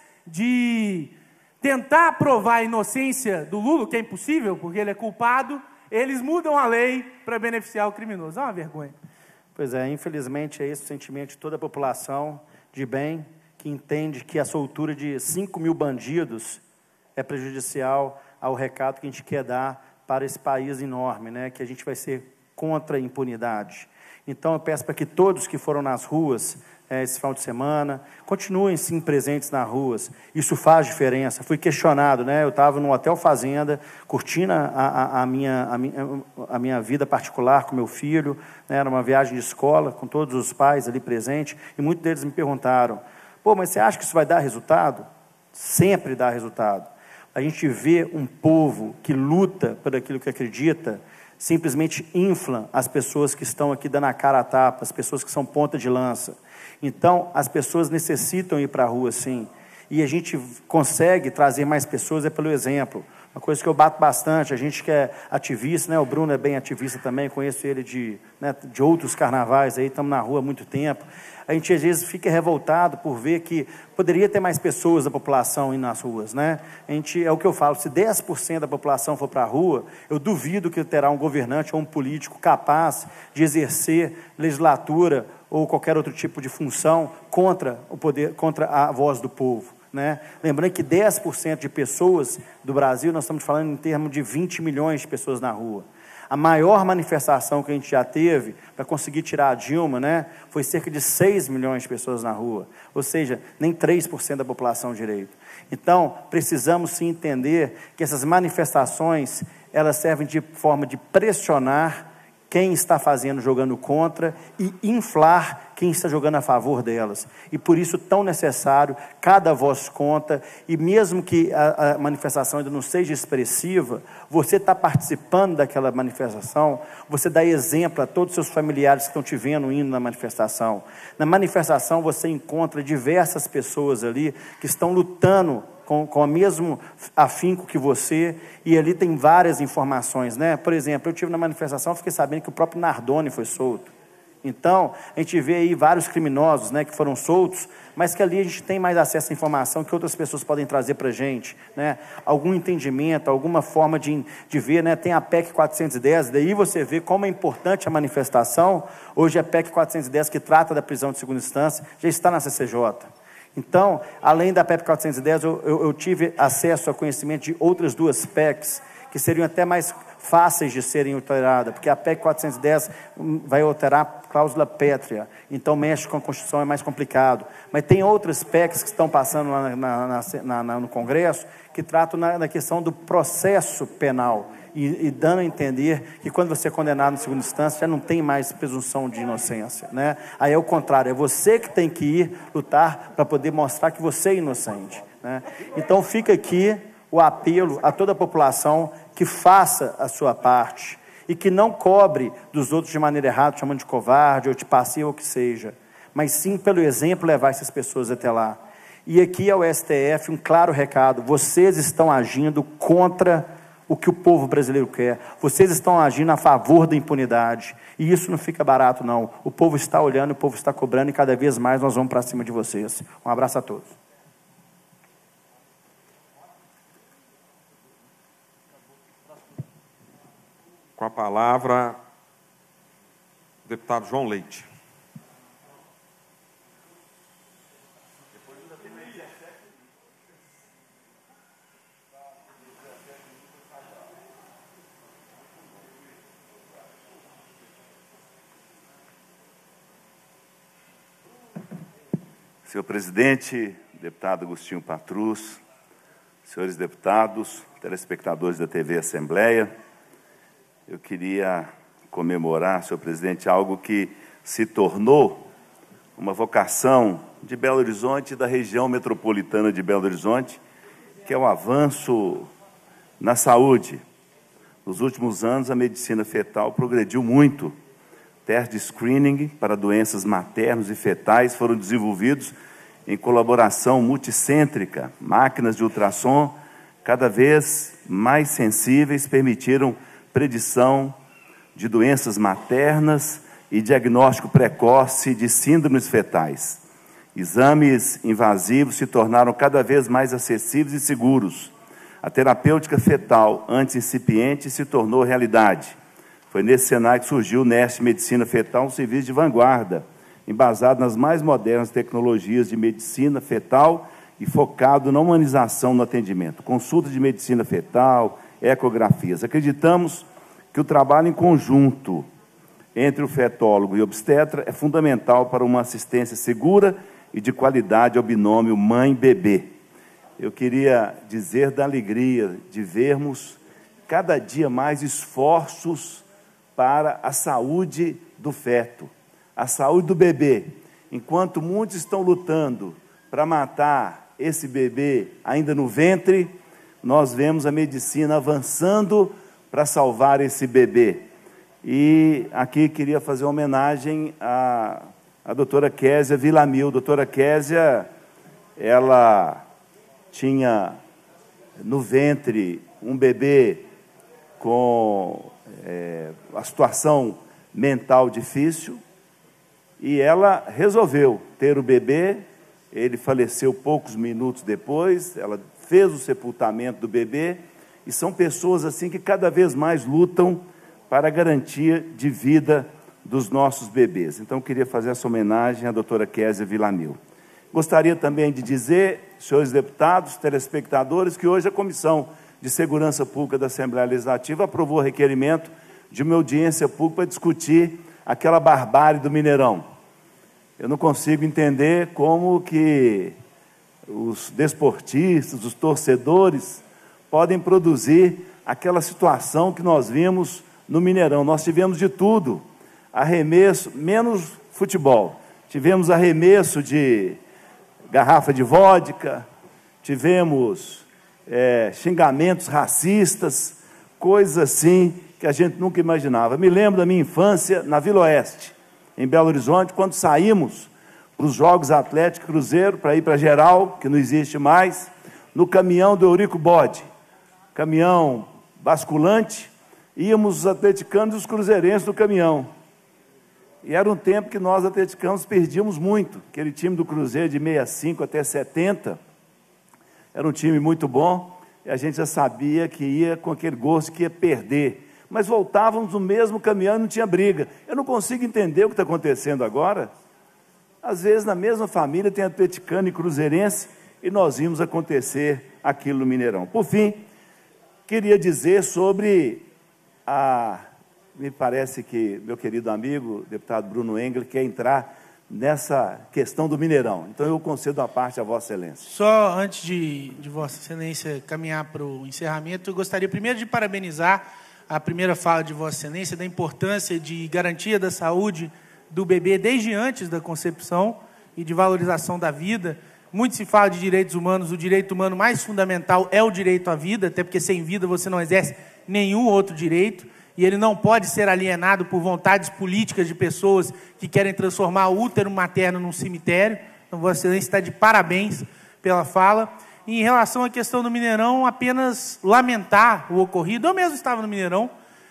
de tentar provar a inocência do Lula, que é impossível, porque ele é culpado, eles mudam a lei para beneficiar o criminoso. É uma vergonha. Pois é, infelizmente é esse o sentimento de toda a população de bem, que entende que a soltura de cinco mil bandidos é prejudicial ao recado que a gente quer dar para esse país enorme, né? Que a gente vai ser contra a impunidade. Então, eu peço para que todos que foram nas ruas é, esse final de semana, continuem sim presentes nas ruas. Isso faz diferença. Fui questionado, né? Eu estava num hotel fazenda, curtindo a, a, a, minha, a, minha, a minha vida particular com meu filho, né? Era uma viagem de escola, com todos os pais ali presentes, e muitos deles me perguntaram: pô, mas você acha que isso vai dar resultado? Sempre dá resultado. A gente vê um povo que luta por aquilo que acredita, simplesmente infla as pessoas que estão aqui dando a cara a tapa, as pessoas que são ponta de lança. Então, as pessoas necessitam ir para a rua, sim. E a gente consegue trazer mais pessoas é pelo exemplo. Uma coisa que eu bato bastante, a gente que é ativista, né? O Bruno é bem ativista também, conheço ele de, né, de outros carnavais, aí estamos na rua há muito tempo. A gente às vezes fica revoltado por ver que poderia ter mais pessoas da população indo nas ruas, né? A gente, é o que eu falo, se dez por cento da população for para a rua, eu duvido que terá um governante ou um político capaz de exercer legislatura ou qualquer outro tipo de função contra o poder, contra a voz do povo, né? Lembrando que dez por cento de pessoas do Brasil, nós estamos falando em termos de vinte milhões de pessoas na rua. A maior manifestação que a gente já teve para conseguir tirar a Dilma, né, foi cerca de seis milhões de pessoas na rua. Ou seja, nem três por cento da população direito. Então, precisamos sim entender que essas manifestações elas servem de forma de pressionar quem está fazendo, jogando contra, e inflar quem está jogando a favor delas. E por isso tão necessário, cada voz conta, e mesmo que a, a manifestação ainda não seja expressiva, você está participando daquela manifestação, você dá exemplo a todos os seus familiares que estão te vendo indo na manifestação. Na manifestação você encontra diversas pessoas ali que estão lutando com, com o mesmo afinco que você, e ali tem várias informações, né? Por exemplo, eu estive na manifestação, fiquei sabendo que o próprio Nardoni foi solto. Então, a gente vê aí vários criminosos, né, que foram soltos, mas que ali a gente tem mais acesso à informação que outras pessoas podem trazer para a gente, né? Algum entendimento, alguma forma de, de ver, né? Tem a P E C quatrocentos e dez, daí você vê como é importante a manifestação. Hoje a P E C quatrocentos e dez, que trata da prisão de segunda instância, já está na C C J. Então, além da P E C quatrocentos e dez, eu, eu, eu tive acesso a conhecimento de outras duas P E Cs, que seriam até mais fáceis de serem alteradas, porque a P E C quatrocentos e dez vai alterar a cláusula pétrea, então mexe com a Constituição, é mais complicado. Mas tem outras P E Cs que estão passando lá na, na, na, na, no Congresso, que tratam na, na questão do processo penal, e, e dando a entender que quando você é condenado em segunda instância, já não tem mais presunção de inocência, né? Aí é o contrário, é você que tem que ir lutar para poder mostrar que você é inocente, né? Então fica aqui o apelo a toda a população que faça a sua parte e que não cobre dos outros de maneira errada, chamando de covarde ou de passivo, ou o que seja, mas sim pelo exemplo levar essas pessoas até lá. E aqui ao S T F um claro recado: vocês estão agindo contra o que o povo brasileiro quer, vocês estão agindo a favor da impunidade, e isso não fica barato não, o povo está olhando, o povo está cobrando, e cada vez mais nós vamos para cima de vocês. Um abraço a todos. Com a palavra, o deputado João Leite. Senhor presidente, deputado Agostinho Patrus, senhores deputados, telespectadores da T V Assembleia, eu queria comemorar, senhor presidente, algo que se tornou uma vocação de Belo Horizonte e da região metropolitana de Belo Horizonte, que é o avanço na saúde. Nos últimos anos, a medicina fetal progrediu muito. Testes de screening para doenças maternos e fetais foram desenvolvidos em colaboração multicêntrica. Máquinas de ultrassom cada vez mais sensíveis permitiram predição de doenças maternas e diagnóstico precoce de síndromes fetais. Exames invasivos se tornaram cada vez mais acessíveis e seguros. A terapêutica fetal anti-incipiente se tornou realidade. Foi nesse cenário que surgiu o Nest Medicina Fetal, um serviço de vanguarda, embasado nas mais modernas tecnologias de medicina fetal e focado na humanização no atendimento. Consultas de medicina fetal, ecografias. Acreditamos que o trabalho em conjunto entre o fetólogo e o obstetra é fundamental para uma assistência segura e de qualidade ao binômio mãe-bebê. Eu queria dizer da alegria de vermos cada dia mais esforços para a saúde do feto, a saúde do bebê. Enquanto muitos estão lutando para matar esse bebê ainda no ventre, nós vemos a medicina avançando para salvar esse bebê. E aqui queria fazer uma homenagem à, à doutora Késia Villamil. Doutora Késia, ela tinha no ventre um bebê com é, a situação mental difícil, e ela resolveu ter o bebê. Ele faleceu poucos minutos depois, ela fez o sepultamento do bebê, e são pessoas assim que cada vez mais lutam para a garantia de vida dos nossos bebês. Então, eu queria fazer essa homenagem à doutora Késia Villamil. Gostaria também de dizer, senhores deputados, telespectadores, que hoje a Comissão de Segurança Pública da Assembleia Legislativa aprovou o requerimento de uma audiência pública para discutir aquela barbárie do Mineirão. Eu não consigo entender como que os desportistas, os torcedores, podem produzir aquela situação que nós vimos no Mineirão. Nós tivemos de tudo, arremesso, menos futebol. Tivemos arremesso de garrafa de vodka, tivemos é, xingamentos racistas, coisas assim que a gente nunca imaginava. Me lembro da minha infância na Vila Oeste, em Belo Horizonte, quando saímos para os Jogos Atlético Cruzeiro, para ir para Geral, que não existe mais, no caminhão do Eurico Bode, caminhão basculante, íamos os atleticanos e os cruzeirenses do caminhão. E era um tempo que nós, atleticanos, perdíamos muito. Aquele time do Cruzeiro de sessenta e cinco até setenta, era um time muito bom, e a gente já sabia que ia com aquele gosto que ia perder. Mas voltávamos no mesmo caminhão e não tinha briga. Eu não consigo entender o que está acontecendo agora. Às vezes, na mesma família, tem atleticano e cruzeirense, e nós vimos acontecer aquilo no Mineirão. Por fim, queria dizer sobre a... Me parece que meu querido amigo, deputado Bruno Engler, quer entrar nessa questão do Mineirão. Então, eu concedo a parte a Vossa Excelência. Só antes de, de Vossa Excelência caminhar para o encerramento, eu gostaria primeiro de parabenizar a primeira fala de Vossa Excelência da importância de garantia da saúde do bebê desde antes da concepção e de valorização da vida. Muito se fala de direitos humanos, o direito humano mais fundamental é o direito à vida, até porque sem vida você não exerce nenhum outro direito, e ele não pode ser alienado por vontades políticas de pessoas que querem transformar o útero materno num cemitério. Então, Vossa Excelência está de parabéns pela fala. E, em relação à questão do Mineirão, apenas lamentar o ocorrido. Eu mesmo estava no Mineirão.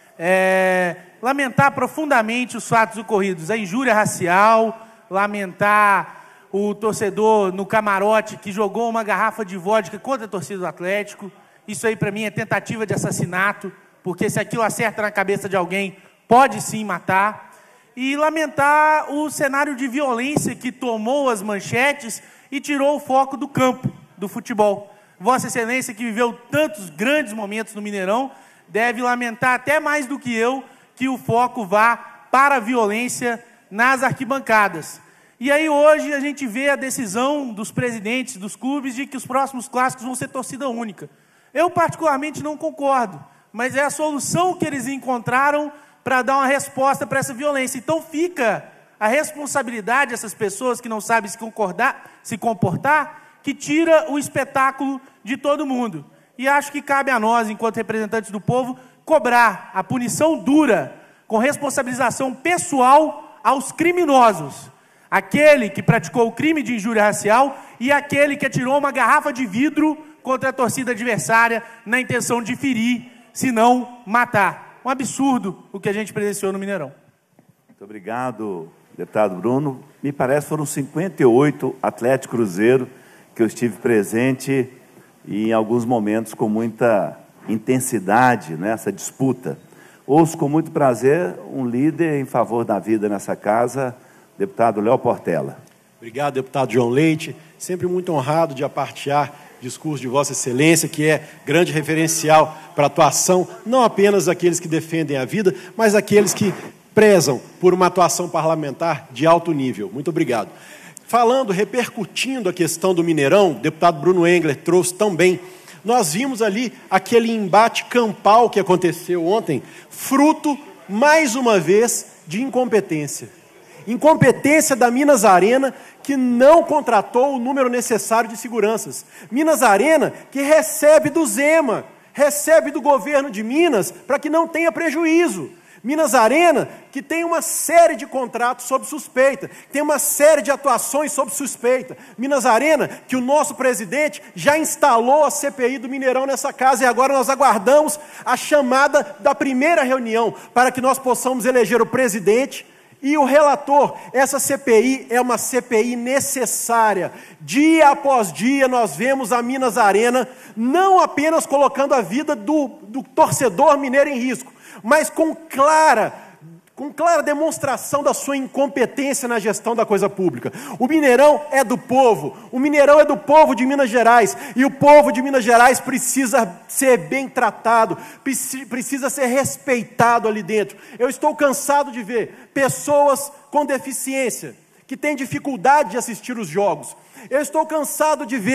É, lamentar profundamente os fatos ocorridos, a injúria racial, lamentar o torcedor no camarote que jogou uma garrafa de vodka contra a torcida do Atlético. Isso aí, para mim, é tentativa de assassinato, porque se aquilo acerta na cabeça de alguém, pode sim matar. E lamentar o cenário de violência que tomou as manchetes e tirou o foco do campo, do futebol. Vossa Excelência, que viveu tantos grandes momentos no Mineirão, deve lamentar até mais do que eu que o foco vá para a violência nas arquibancadas. E aí hoje a gente vê a decisão dos presidentes dos clubes de que os próximos clássicos vão ser torcida única. Eu particularmente não concordo, mas é a solução que eles encontraram para dar uma resposta para essa violência. Então fica a responsabilidade dessas pessoas que não sabem se, concordar, se comportar, que tira o espetáculo de todo mundo. E acho que cabe a nós, enquanto representantes do povo, cobrar a punição dura, com responsabilização pessoal aos criminosos. Aquele que praticou o crime de injúria racial e aquele que atirou uma garrafa de vidro contra a torcida adversária na intenção de ferir, se não matar. Um absurdo o que a gente presenciou no Mineirão. Muito obrigado, deputado Bruno. Me parece que foram cinquenta e oito Atlético Cruzeiro que eu estive presente e em alguns momentos com muita intensidade nessa disputa. Ouço com muito prazer um líder em favor da vida nessa casa, deputado Léo Portela. Obrigado, deputado João Leite. Sempre muito honrado de apartear discurso de Vossa Excelência, que é grande referencial para a atuação, não apenas daqueles que defendem a vida, mas daqueles que prezam por uma atuação parlamentar de alto nível. Muito obrigado. Falando, repercutindo a questão do Mineirão, o deputado Bruno Engler trouxe também, nós vimos ali aquele embate campal que aconteceu ontem, fruto, mais uma vez, de incompetência. Incompetência da Minas Arena, que não contratou o número necessário de seguranças. Minas Arena, que recebe do Zema, recebe do governo de Minas, para que não tenha prejuízo. Minas Arena, que tem uma série de contratos sob suspeita, tem uma série de atuações sob suspeita. Minas Arena, que o nosso presidente já instalou a C P I do Mineirão nessa casa, e agora nós aguardamos a chamada da primeira reunião, para que nós possamos eleger o presidente e o relator. Essa C P I é uma C P I necessária. Dia após dia nós vemos a Minas Arena não apenas colocando a vida do, do torcedor mineiro em risco, mas com clara, com clara demonstração da sua incompetência na gestão da coisa pública. O Mineirão é do povo, o Mineirão é do povo de Minas Gerais, e o povo de Minas Gerais precisa ser bem tratado, precisa ser respeitado ali dentro. Eu estou cansado de ver pessoas com deficiência, que têm dificuldade de assistir os jogos. Eu estou cansado de ver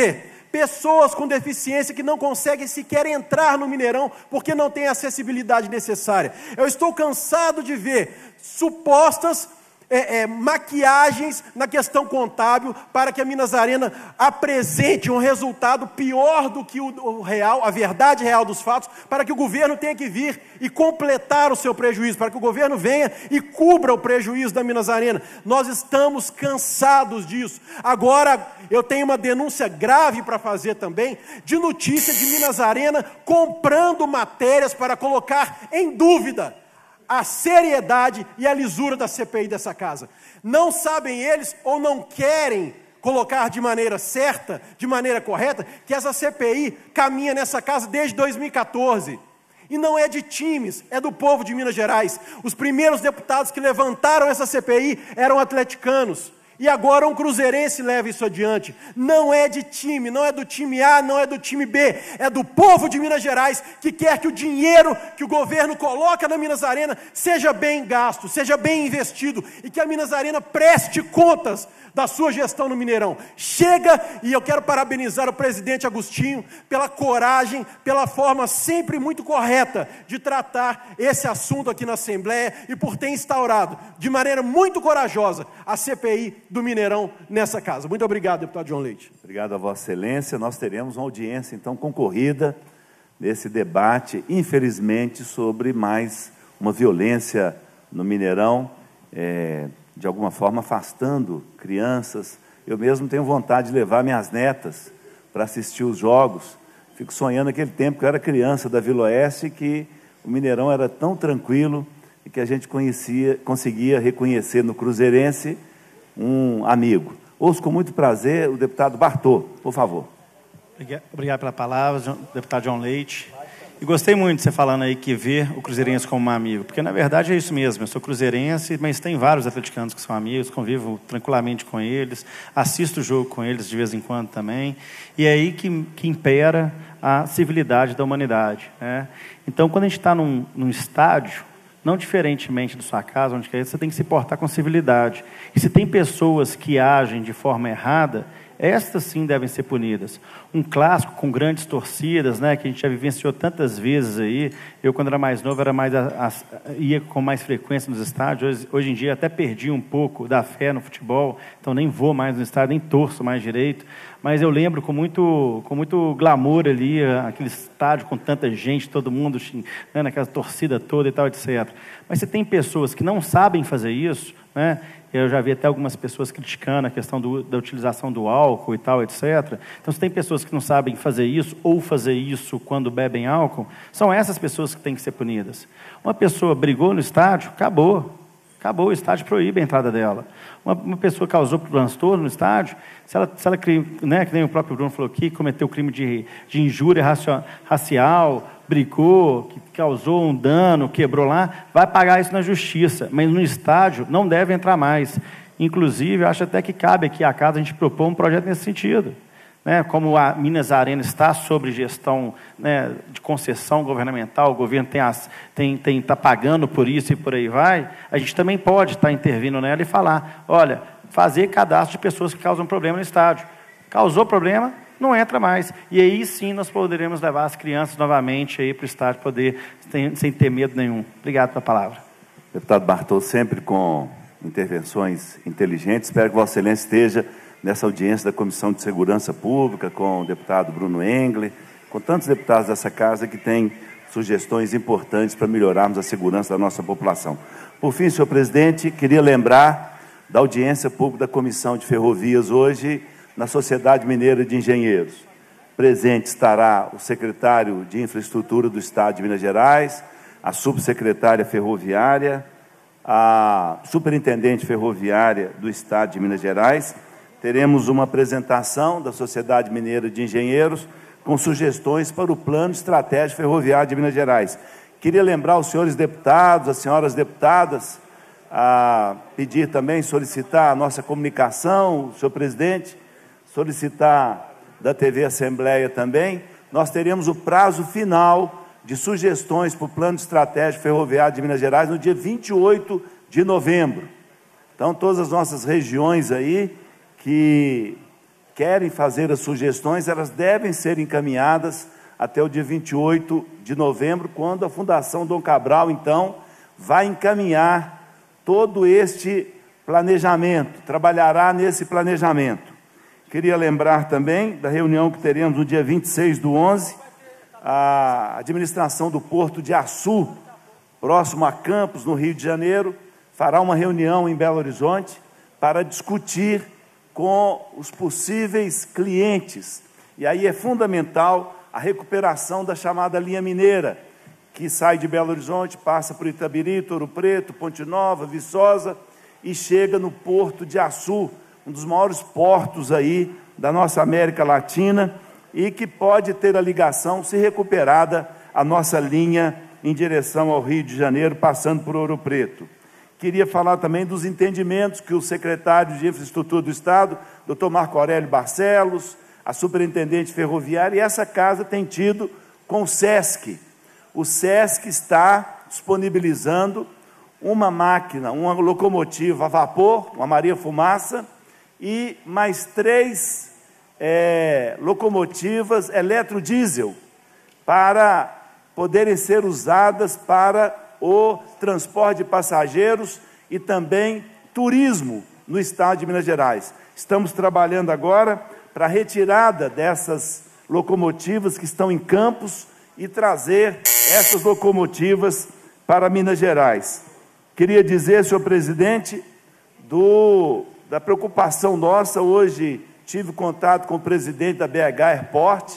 pessoas com deficiência que não conseguem sequer entrar no Mineirão porque não têm a acessibilidade necessária. Eu estou cansado de ver supostas É, é, maquiagens na questão contábil para que a Minas Arena apresente um resultado pior do que o, o real, a verdade real dos fatos, para que o governo tenha que vir e completar o seu prejuízo, para que o governo venha e cubra o prejuízo da Minas Arena. Nós estamos cansados disso. Agora, eu tenho uma denúncia grave para fazer também, de notícia de Minas Arena comprando matérias para colocar em dúvida a seriedade e a lisura da C P I dessa casa. Não sabem eles ou não querem colocar de maneira certa, de maneira correta, que essa C P I caminha nessa casa desde dois mil e quatorze. E não é de times, é do povo de Minas Gerais. Os primeiros deputados que levantaram essa C P I eram atleticanos. E agora um cruzeirense leva isso adiante. Não é de time, não é do time A, não é do time B. É do povo de Minas Gerais que quer que o dinheiro que o governo coloca na Minas Arena seja bem gasto, seja bem investido. E que a Minas Arena preste contas da sua gestão no Mineirão. Chega, e eu quero parabenizar o presidente Agostinho pela coragem, pela forma sempre muito correta de tratar esse assunto aqui na Assembleia e por ter instaurado de maneira muito corajosa a C P I do Mineirão nessa casa. Muito obrigado, deputado João Leite. Obrigado a Vossa Excelência. Nós teremos uma audiência, então, concorrida nesse debate, infelizmente, sobre mais uma violência no Mineirão, é, de alguma forma afastando crianças. Eu mesmo tenho vontade de levar minhas netas para assistir os jogos. Fico sonhando aquele tempo que eu era criança da Vila Oeste, que o Mineirão era tão tranquilo e que a gente conhecia, conseguia reconhecer no cruzeirense um amigo. Ouço com muito prazer o deputado Bartô, por favor. Obrigado pela palavra, deputado João Leite. E gostei muito de você falando aí que vê o cruzeirense como um amigo, porque na verdade é isso mesmo, eu sou cruzeirense, mas tem vários atleticanos que são amigos, convivo tranquilamente com eles, assisto o jogo com eles de vez em quando também, e é aí que, que impera a civilidade da humanidade, né? Então, quando a gente está num, num estádio, não diferentemente da sua casa, onde quer, você tem que se portar com civilidade. E se tem pessoas que agem de forma errada, estas sim devem ser punidas. Um clássico com grandes torcidas, né, que a gente já vivenciou tantas vezes aí. Eu, quando era mais novo, era mais a, a, ia com mais frequência nos estádios. Hoje, hoje em dia, até perdi um pouco da fé no futebol, então nem vou mais no estádio, nem torço mais direito. Mas eu lembro com muito, com muito glamour ali, aquele estádio com tanta gente, todo mundo, né, naquela torcida toda e tal, etcétera. Mas você tem pessoas que não sabem fazer isso, né? Eu já vi até algumas pessoas criticando a questão do, da utilização do álcool e tal, etcétera. Então, se tem pessoas que não sabem fazer isso ou fazer isso quando bebem álcool, são essas pessoas que têm que ser punidas. Uma pessoa brigou no estádio, acabou. Acabou, o estádio proíbe a entrada dela. Uma, uma pessoa causou transtorno no estádio, se ela, se ela né, que nem o próprio Bruno falou aqui, cometeu crime de, de injúria racial, brigou, que causou um dano, quebrou lá, vai pagar isso na justiça, mas no estádio não deve entrar mais. Inclusive, eu acho até que cabe aqui à casa a gente propor um projeto nesse sentido. Né, como a Minas Arena está sob gestão, né, de concessão governamental, o governo tem as, tem, tem, está pagando por isso e por aí vai, a gente também pode estar intervindo nela e falar, olha, fazer cadastro de pessoas que causam problema no estádio. Causou problema, não entra mais. E aí sim nós poderemos levar as crianças novamente aí para o estádio, poder, sem, sem ter medo nenhum. Obrigado pela palavra. Deputado Bartô, sempre com intervenções inteligentes, espero que Vossa Excelência esteja nessa audiência da Comissão de Segurança Pública, com o deputado Bruno Engler, com tantos deputados dessa casa que têm sugestões importantes para melhorarmos a segurança da nossa população. Por fim, senhor presidente, queria lembrar da audiência pública da Comissão de Ferrovias hoje na Sociedade Mineira de Engenheiros. Presente estará o secretário de Infraestrutura do Estado de Minas Gerais, a subsecretária ferroviária, a superintendente ferroviária do Estado de Minas Gerais. Teremos uma apresentação da Sociedade Mineira de Engenheiros com sugestões para o Plano Estratégico Ferroviário de Minas Gerais. Queria lembrar os senhores deputados, as senhoras deputadas, a pedir também, solicitar a nossa comunicação, o senhor presidente, solicitar da T V Assembleia também. Nós teremos o prazo final de sugestões para o Plano Estratégico Ferroviário de Minas Gerais no dia vinte e oito de novembro. Então, todas as nossas regiões aí, que querem fazer as sugestões, elas devem ser encaminhadas até o dia vinte e oito de novembro, quando a Fundação Dom Cabral, então, vai encaminhar todo este planejamento, trabalhará nesse planejamento. Queria lembrar também da reunião que teremos no dia vinte e seis do onze, a administração do Porto de Açu, próximo a Campos, no Rio de Janeiro, fará uma reunião em Belo Horizonte para discutir com os possíveis clientes. E aí é fundamental a recuperação da chamada linha mineira, que sai de Belo Horizonte, passa por Itabiri, Ouro Preto, Ponte Nova, Viçosa e chega no Porto de Açu, um dos maiores portos aí da nossa América Latina, e que pode ter a ligação, se recuperada, a nossa linha em direção ao Rio de Janeiro, passando por Ouro Preto. Queria falar também dos entendimentos que o secretário de Infraestrutura do Estado, doutor Marco Aurélio Barcelos, a superintendente ferroviária, e essa casa tem tido com o SESC. O SESC está disponibilizando uma máquina, uma locomotiva a vapor, uma Maria Fumaça, e mais três é, locomotivas eletrodiesel para poderem ser usadas para o transporte de passageiros e também turismo no estado de Minas Gerais. Estamos trabalhando agora para a retirada dessas locomotivas que estão em Campos e trazer essas locomotivas para Minas Gerais. Queria dizer, senhor presidente, do, da preocupação nossa. Hoje tive contato com o presidente da B H Airport.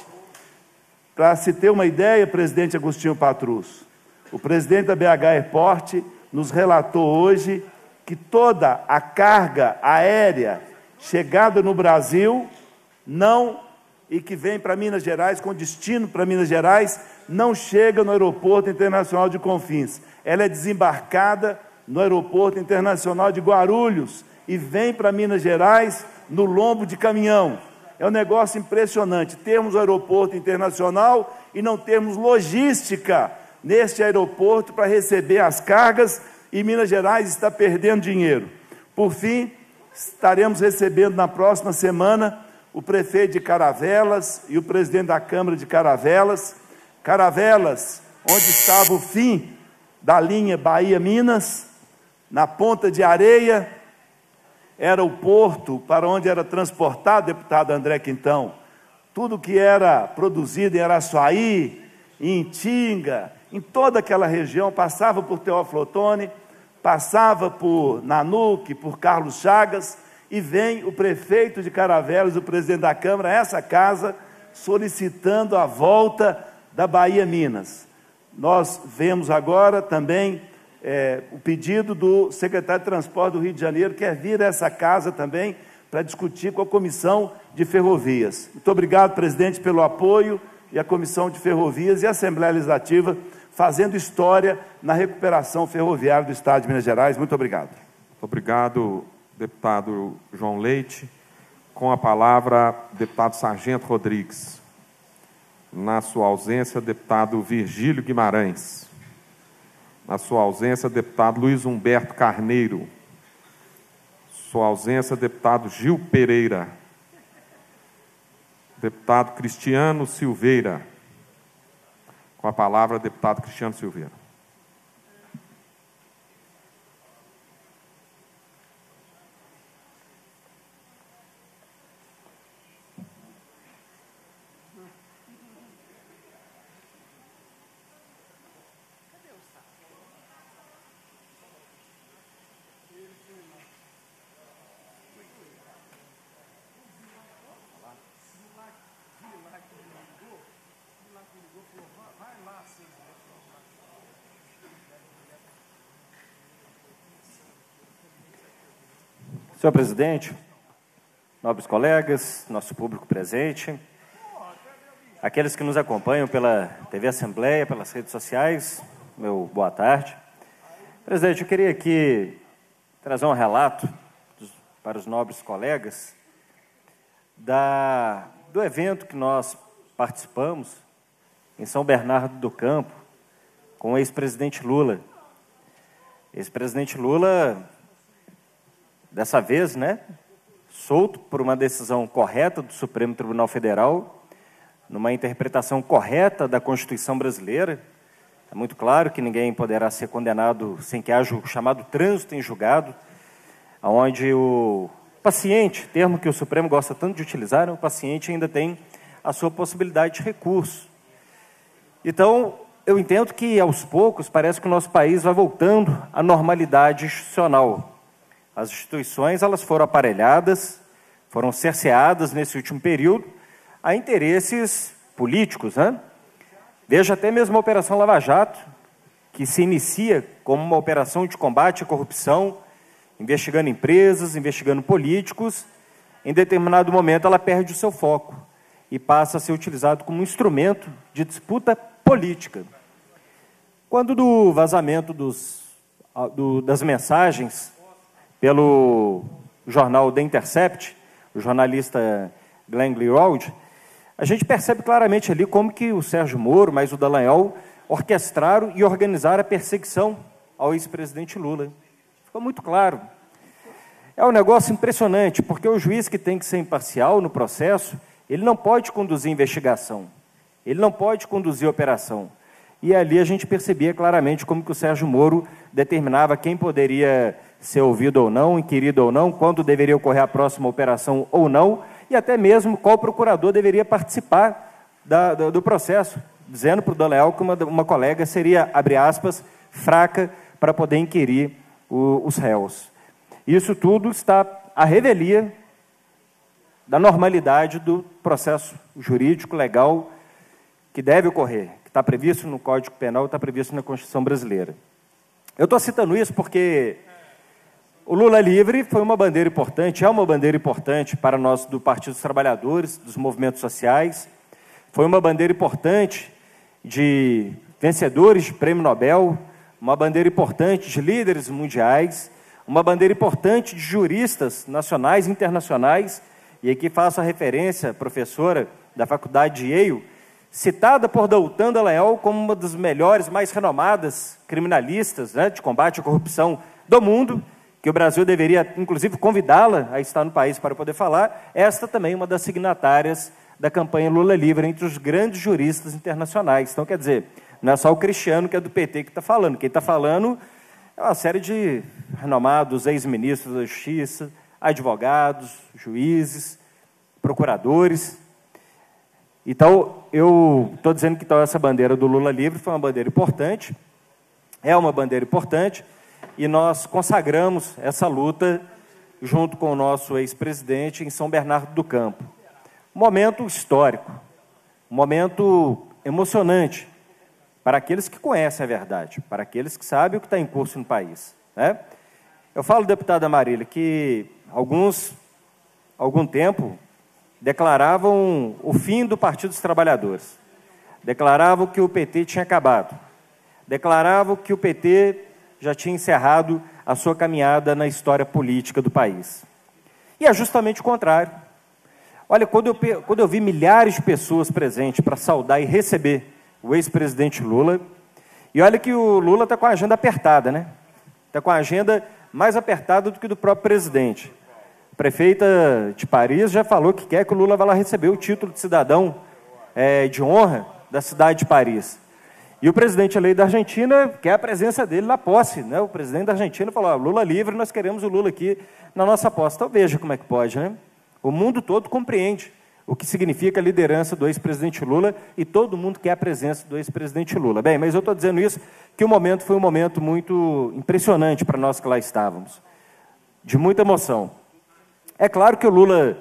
Para se ter uma ideia, presidente Agostinho Patrus, o presidente da B H Airport nos relatou hoje que toda a carga aérea chegada no Brasil não, e que vem para Minas Gerais, com destino para Minas Gerais, não chega no Aeroporto Internacional de Confins. Ela é desembarcada no Aeroporto Internacional de Guarulhos e vem para Minas Gerais no lombo de caminhão. É um negócio impressionante, termos o aeroporto internacional e não termos logística neste aeroporto para receber as cargas, e Minas Gerais está perdendo dinheiro. Por fim, estaremos recebendo na próxima semana o prefeito de Caravelas e o presidente da Câmara de Caravelas. Caravelas, onde estava o fim da linha Bahia-Minas, na Ponta de Areia, era o porto para onde era transportado, deputado André Quintão, tudo que era produzido em Araçuaí, em Tinga, em toda aquela região, passava por Teófilo Otoni, passava por Nanuque, por Carlos Chagas, e vem o prefeito de Caravelas, o presidente da Câmara, a essa casa, solicitando a volta da Bahia-Minas. Nós vemos agora também é, o pedido do secretário de Transporte do Rio de Janeiro, que quer vir a essa casa também para discutir com a Comissão de Ferrovias. Muito obrigado, presidente, pelo apoio, e a Comissão de Ferrovias e a Assembleia Legislativa fazendo história na recuperação ferroviária do Estado de Minas Gerais. Muito obrigado. Muito obrigado, deputado João Leite. Com a palavra, deputado Sargento Rodrigues. Na sua ausência, deputado Virgílio Guimarães. Na sua ausência, deputado Luiz Humberto Carneiro. Sua ausência, deputado Gil Pereira. Deputado Cristiano Silveira. Com a palavra, deputado Cristiano Silveira. Senhor presidente, nobres colegas, nosso público presente, aqueles que nos acompanham pela T V Assembleia, pelas redes sociais, meu boa tarde. Presidente, eu queria aqui trazer um relato dos, para os nobres colegas da, do evento que nós participamos em São Bernardo do Campo com o ex-presidente Lula. Ex-presidente Lula, dessa vez, né, solto por uma decisão correta do Supremo Tribunal Federal, numa interpretação correta da Constituição brasileira. É muito claro que ninguém poderá ser condenado sem que haja o chamado trânsito em julgado, onde o paciente, termo que o Supremo gosta tanto de utilizar, o paciente ainda tem a sua possibilidade de recurso. Então, eu entendo que, aos poucos, parece que o nosso país vai voltando à normalidade institucional. As instituições elas foram aparelhadas, foram cerceadas nesse último período a interesses políticos, né? Veja até mesmo a Operação Lava Jato, que se inicia como uma operação de combate à corrupção, investigando empresas, investigando políticos. Em determinado momento ela perde o seu foco e passa a ser utilizado como um instrumento de disputa política. Quando do vazamento dos, do, das mensagens pelo jornal The Intercept, o jornalista Glenn Greenwald, a gente percebe claramente ali como que o Sérgio Moro, mais o Dallagnol, orquestraram e organizaram a perseguição ao ex-presidente Lula. Ficou muito claro. É um negócio impressionante, porque o juiz que tem que ser imparcial no processo, ele não pode conduzir investigação, ele não pode conduzir operação. E ali a gente percebia claramente como que o Sérgio Moro determinava quem poderia ser ouvido ou não, inquirido ou não, quando deveria ocorrer a próxima operação ou não, e até mesmo qual procurador deveria participar da, do, do processo, dizendo para o Dallagnol que uma, uma colega seria, abre aspas, fraca para poder inquirir o, os réus. Isso tudo está à revelia da normalidade do processo jurídico, legal, que deve ocorrer, que está previsto no Código Penal, está previsto na Constituição brasileira. Eu estou citando isso porque o Lula livre foi uma bandeira importante, é uma bandeira importante para nós do Partido dos Trabalhadores, dos movimentos sociais, foi uma bandeira importante de vencedores de prêmio Nobel, uma bandeira importante de líderes mundiais, uma bandeira importante de juristas nacionais e internacionais, e aqui faço a referência, professora da Faculdade de Yale, citada por Doutan Dallagnol como uma das melhores, mais renomadas criminalistas, né, de combate à corrupção do mundo, que o Brasil deveria, inclusive, convidá-la a estar no país para poder falar. Esta também é uma das signatárias da campanha Lula Livre entre os grandes juristas internacionais. Então, quer dizer, não é só o Cristiano, que é do P T, que está falando. Quem está falando é uma série de renomados ex-ministros da Justiça, advogados, juízes, procuradores. Então, eu estou dizendo que então, essa bandeira do Lula Livre foi uma bandeira importante, é uma bandeira importante, e nós consagramos essa luta junto com o nosso ex-presidente em São Bernardo do Campo. Um momento histórico, um momento emocionante para aqueles que conhecem a verdade, para aqueles que sabem o que está em curso no país, né? Eu falo, deputada Marília, que alguns, algum tempo, declaravam o fim do Partido dos Trabalhadores, declaravam que o P T tinha acabado, declaravam que o P T já tinha encerrado a sua caminhada na história política do país. E é justamente o contrário. Olha, quando eu, quando eu vi milhares de pessoas presentes para saudar e receber o ex-presidente Lula, e olha que o Lula está com a agenda apertada, né? Está com a agenda mais apertada do que do próprio presidente. A prefeita de Paris já falou que quer que o Lula vá lá receber o título de cidadão é, de honra da cidade de Paris. E o presidente eleito da Argentina quer a presença dele na posse, né? O presidente da Argentina falou, ah, Lula livre, nós queremos o Lula aqui na nossa posse. Então veja como é que pode, né? O mundo todo compreende o que significa a liderança do ex-presidente Lula e todo mundo quer a presença do ex-presidente Lula. Bem, mas eu estou dizendo isso que o momento foi um momento muito impressionante para nós que lá estávamos, de muita emoção. É claro que o Lula,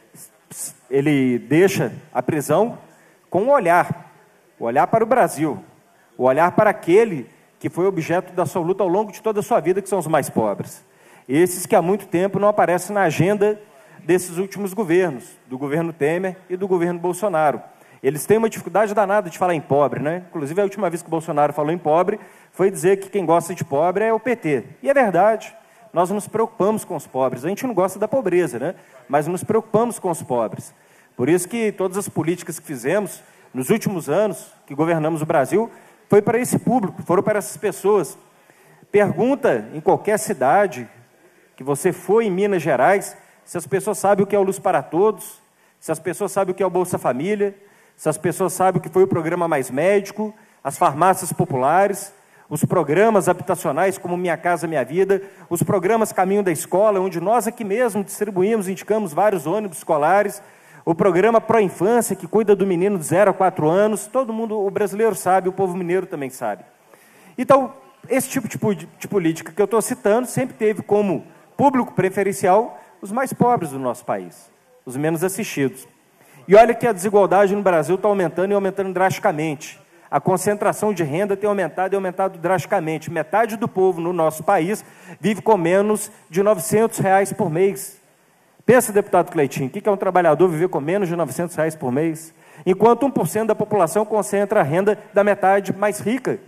ele deixa a prisão com um olhar, o olhar para o Brasil, o olhar para aquele que foi objeto da sua luta ao longo de toda a sua vida, que são os mais pobres. Esses que há muito tempo não aparecem na agenda desses últimos governos, do governo Temer e do governo Bolsonaro. Eles têm uma dificuldade danada de falar em pobre, né? Inclusive, a última vez que o Bolsonaro falou em pobre foi dizer que quem gosta de pobre é o P T. E é verdade, nós nos preocupamos com os pobres. A gente não gosta da pobreza, né? Mas nos preocupamos com os pobres. Por isso que todas as políticas que fizemos nos últimos anos que governamos o Brasil foi para esse público, foram para essas pessoas. Pergunta em qualquer cidade que você for em Minas Gerais se as pessoas sabem o que é o Luz para Todos, se as pessoas sabem o que é o Bolsa Família, se as pessoas sabem o que foi o Programa Mais Médico, as farmácias populares, os programas habitacionais como Minha Casa Minha Vida, os programas Caminho da Escola, onde nós aqui mesmo distribuímos, indicamos vários ônibus escolares, o programa Pro Infância, que cuida do menino de zero a quatro anos, todo mundo, o brasileiro sabe, o povo mineiro também sabe. Então, esse tipo de, de política que eu estou citando sempre teve como público preferencial os mais pobres do nosso país, os menos assistidos. E olha que a desigualdade no Brasil está aumentando e aumentando drasticamente. A concentração de renda tem aumentado e aumentado drasticamente. Metade do povo no nosso país vive com menos de novecentos reais por mês. Pensa, deputado Cleitinho, o que é um trabalhador viver com menos de novecentos reais por mês? Enquanto um por cento da população concentra a renda da metade mais rica.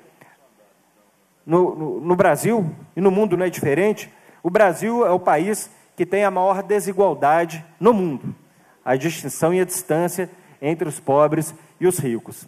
No, no, no Brasil, e no mundo não é diferente, o Brasil é o país que tem a maior desigualdade no mundo. A distinção e a distância entre os pobres e os ricos.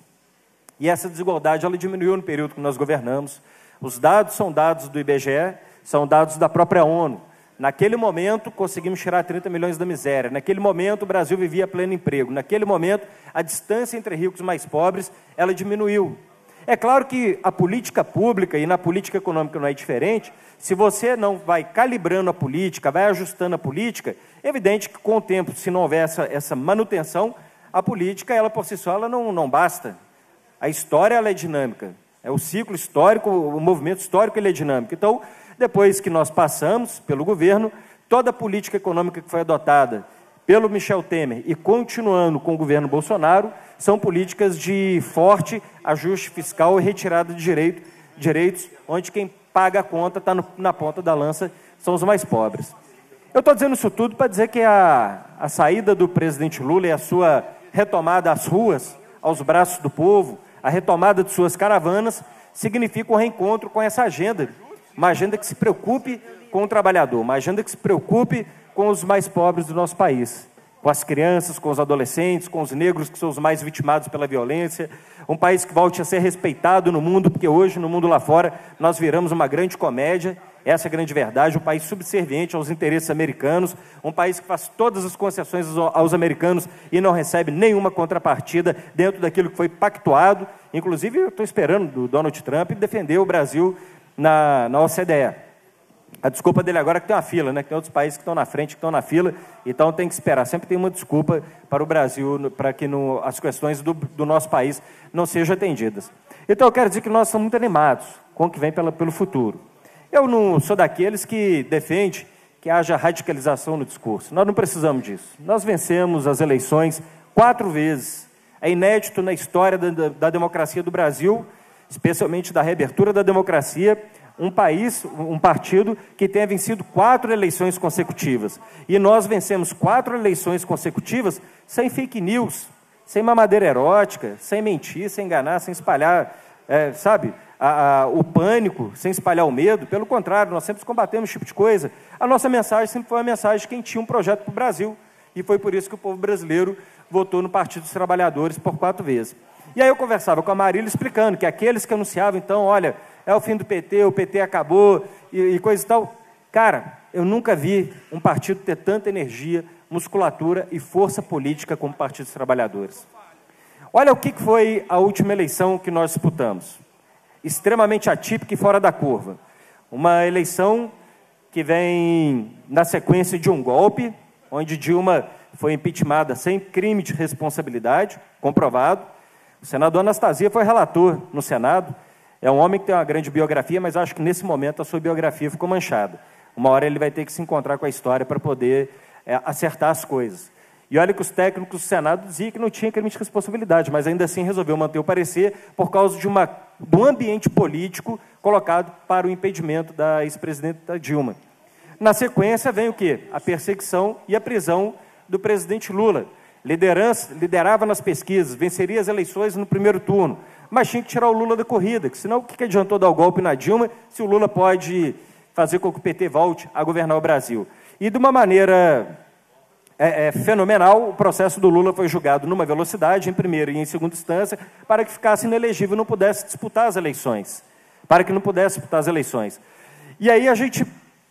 E essa desigualdade ela diminuiu no período que nós governamos. Os dados são dados do I B G E, são dados da própria ONU. Naquele momento, conseguimos tirar trinta milhões da miséria. Naquele momento, o Brasil vivia pleno emprego. Naquele momento, a distância entre ricos e mais pobres, ela diminuiu. É claro que a política pública, e na política econômica não é diferente, se você não vai calibrando a política, vai ajustando a política, é evidente que com o tempo, se não houver essa, essa manutenção, a política, ela por si só, ela não, não basta. A história ela é dinâmica, é o ciclo histórico, o movimento histórico ele é dinâmico. Então, depois que nós passamos pelo governo, toda a política econômica que foi adotada pelo Michel Temer e continuando com o governo Bolsonaro, são políticas de forte ajuste fiscal e retirada de direito, direitos, onde quem paga a conta está na ponta da lança, são os mais pobres. Eu estou dizendo isso tudo para dizer que a, a saída do presidente Lula e a sua retomada às ruas, aos braços do povo, a retomada de suas caravanas, significa um reencontro com essa agenda, uma agenda que se preocupe com o trabalhador, uma agenda que se preocupe com os mais pobres do nosso país, com as crianças, com os adolescentes, com os negros que são os mais vitimados pela violência, um país que volte a ser respeitado no mundo, porque hoje, no mundo lá fora, nós viramos uma grande comédia, essa é a grande verdade, um país subserviente aos interesses americanos, um país que faz todas as concessões aos americanos e não recebe nenhuma contrapartida dentro daquilo que foi pactuado. Inclusive, eu estou esperando do Donald Trump defender o Brasil na, na O C D E. A desculpa dele agora é que tem uma fila, né? Que tem outros países que estão na frente, que estão na fila, então tem que esperar. Sempre tem uma desculpa para o Brasil, para que no, as questões do, do nosso país não sejam atendidas. Então eu quero dizer que nós estamos muito animados com o que vem pela, pelo futuro. Eu não sou daqueles que defende que haja radicalização no discurso. Nós não precisamos disso. Nós vencemos as eleições quatro vezes. É inédito na história da, da, da democracia do Brasil, especialmente da reabertura da democracia, um país, um partido que tenha vencido quatro eleições consecutivas. E nós vencemos quatro eleições consecutivas sem fake news, sem mamadeira erótica, sem mentir, sem enganar, sem espalhar, é, sabe, a, a, o pânico, sem espalhar o medo. Pelo contrário, nós sempre combatemos esse tipo de coisa. A nossa mensagem sempre foi a mensagem de quem tinha um projeto para o Brasil. E foi por isso que o povo brasileiro votou no Partido dos Trabalhadores por quatro vezes. E aí eu conversava com a Marília explicando que aqueles que anunciavam, então, olha, é o fim do P T, o P T acabou e, e coisa e tal. Cara, eu nunca vi um partido ter tanta energia, musculatura e força política como o Partido dos Trabalhadores. Olha o que foi a última eleição que nós disputamos. Extremamente atípica e fora da curva. Uma eleição que vem na sequência de um golpe, onde Dilma foi impeachmentada sem crime de responsabilidade, comprovado. O senador Anastasia foi relator no Senado. É um homem que tem uma grande biografia, mas acho que nesse momento a sua biografia ficou manchada. Uma hora ele vai ter que se encontrar com a história para poder é, acertar as coisas. E olha que os técnicos do Senado diziam que não tinha crime de responsabilidade, mas ainda assim resolveu manter o parecer por causa de, uma, de um ambiente político colocado para o impedimento da ex-presidenta Dilma. Na sequência vem o quê? A perseguição e a prisão do presidente Lula. Liderança, liderava nas pesquisas, venceria as eleições no primeiro turno, mas tinha que tirar o Lula da corrida, que senão o que adiantou dar o golpe na Dilma se o Lula pode fazer com que o P T volte a governar o Brasil? E de uma maneira é, é, fenomenal, o processo do Lula foi julgado numa velocidade, em primeira e em segunda instância, para que ficasse inelegível e não pudesse disputar as eleições. Para que não pudesse disputar as eleições. E aí a gente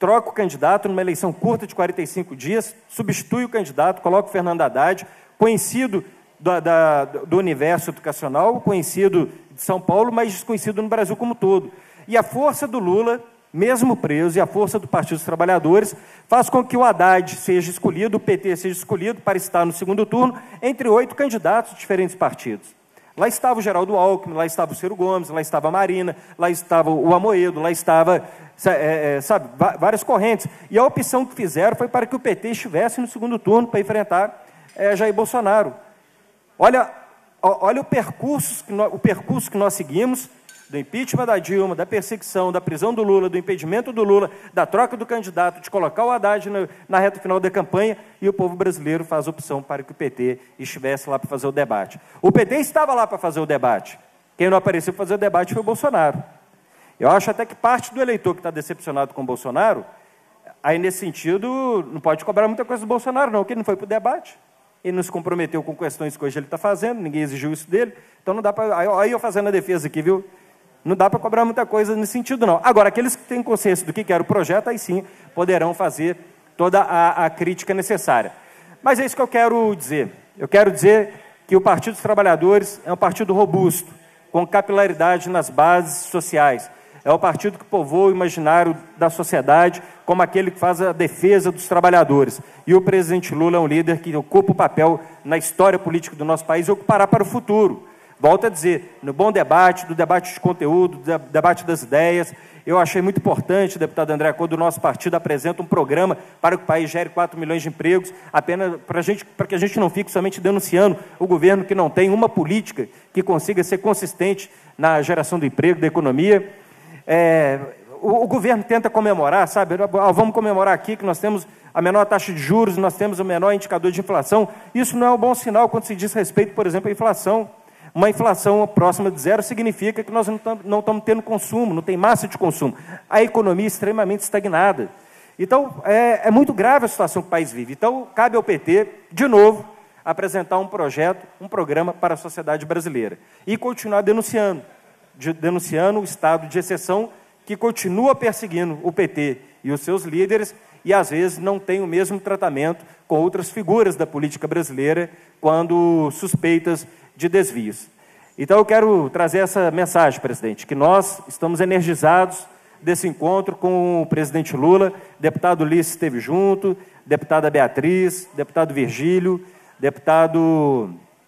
troca o candidato numa eleição curta de quarenta e cinco dias, substitui o candidato, coloca o Fernando Haddad, conhecido do, da, do universo educacional, conhecido de São Paulo, mas desconhecido no Brasil como um todo. E a força do Lula, mesmo preso, e a força do Partido dos Trabalhadores, faz com que o Haddad seja escolhido, o P T seja escolhido para estar no segundo turno, entre oito candidatos de diferentes partidos. Lá estava o Geraldo Alckmin, lá estava o Ciro Gomes, lá estava a Marina, lá estava o Amoedo, lá estava, é, é, sabe, várias correntes. E a opção que fizeram foi para que o P T estivesse no segundo turno para enfrentar é, Jair Bolsonaro. Olha, olha o, percurso que nós, o percurso que nós seguimos, do impeachment da Dilma, da perseguição, da prisão do Lula, do impedimento do Lula, da troca do candidato, de colocar o Haddad na, na reta final da campanha, e o povo brasileiro faz opção para que o P T estivesse lá para fazer o debate. O P T estava lá para fazer o debate. Quem não apareceu para fazer o debate foi o Bolsonaro. Eu acho até que parte do eleitor que está decepcionado com o Bolsonaro, aí nesse sentido, não pode cobrar muita coisa do Bolsonaro, não, porque ele não foi para o debate. Ele não se comprometeu com questões que hoje ele está fazendo, ninguém exigiu isso dele, então não dá para... Aí eu fazendo a defesa aqui, viu? Não dá para cobrar muita coisa nesse sentido, não. Agora, aqueles que têm consciência do que era o projeto, aí sim poderão fazer toda a, a crítica necessária. Mas é isso que eu quero dizer. Eu quero dizer que o Partido dos Trabalhadores é um partido robusto, com capilaridade nas bases sociais. É o partido que povoa o imaginário da sociedade como aquele que faz a defesa dos trabalhadores. E o presidente Lula é um líder que ocupa o papel na história política do nosso país e ocupará para o futuro. Volto a dizer, no bom debate, do debate de conteúdo, do debate das ideias, eu achei muito importante, deputado André, quando o nosso partido apresenta um programa para que o país gere quatro milhões de empregos, apenas para, a gente, para que a gente não fique somente denunciando o governo que não tem uma política que consiga ser consistente na geração do emprego, da economia. É, o, o governo tenta comemorar, sabe? Ah, vamos comemorar aqui que nós temos a menor taxa de juros, nós temos o menor indicador de inflação. Isso não é um bom sinal quando se diz respeito, por exemplo, à inflação. Uma inflação próxima de zero significa que nós não estamos, não estamos tendo consumo, não tem massa de consumo. A economia é extremamente estagnada. Então, é, é muito grave a situação que o país vive. Então, cabe ao P T, de novo, apresentar um projeto, um programa para a sociedade brasileira. E continuar denunciando, de, denunciando o estado de exceção que continua perseguindo o P T e os seus líderes e, às vezes, não tem o mesmo tratamento com outras figuras da política brasileira quando suspeitas de desvios. Então, eu quero trazer essa mensagem, presidente, que nós estamos energizados desse encontro com o presidente Lula, deputado Ulisses esteve junto, deputada Beatriz, deputado Virgílio, deputado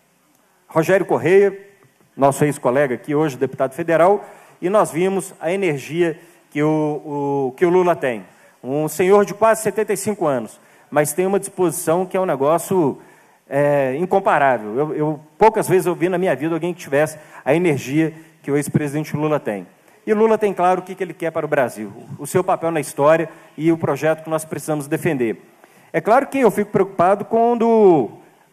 Rogério Correia, nosso ex-colega aqui hoje, deputado federal, e nós vimos a energia que o, o, que o Lula tem. Um senhor de quase setenta e cinco anos, mas tem uma disposição que é um negócio... É, incomparável. Eu, eu poucas vezes ouvi na minha vida alguém que tivesse a energia que o ex-presidente Lula tem. E Lula tem claro o que, que ele quer para o Brasil, o seu papel na história e o projeto que nós precisamos defender. É claro que eu fico preocupado quando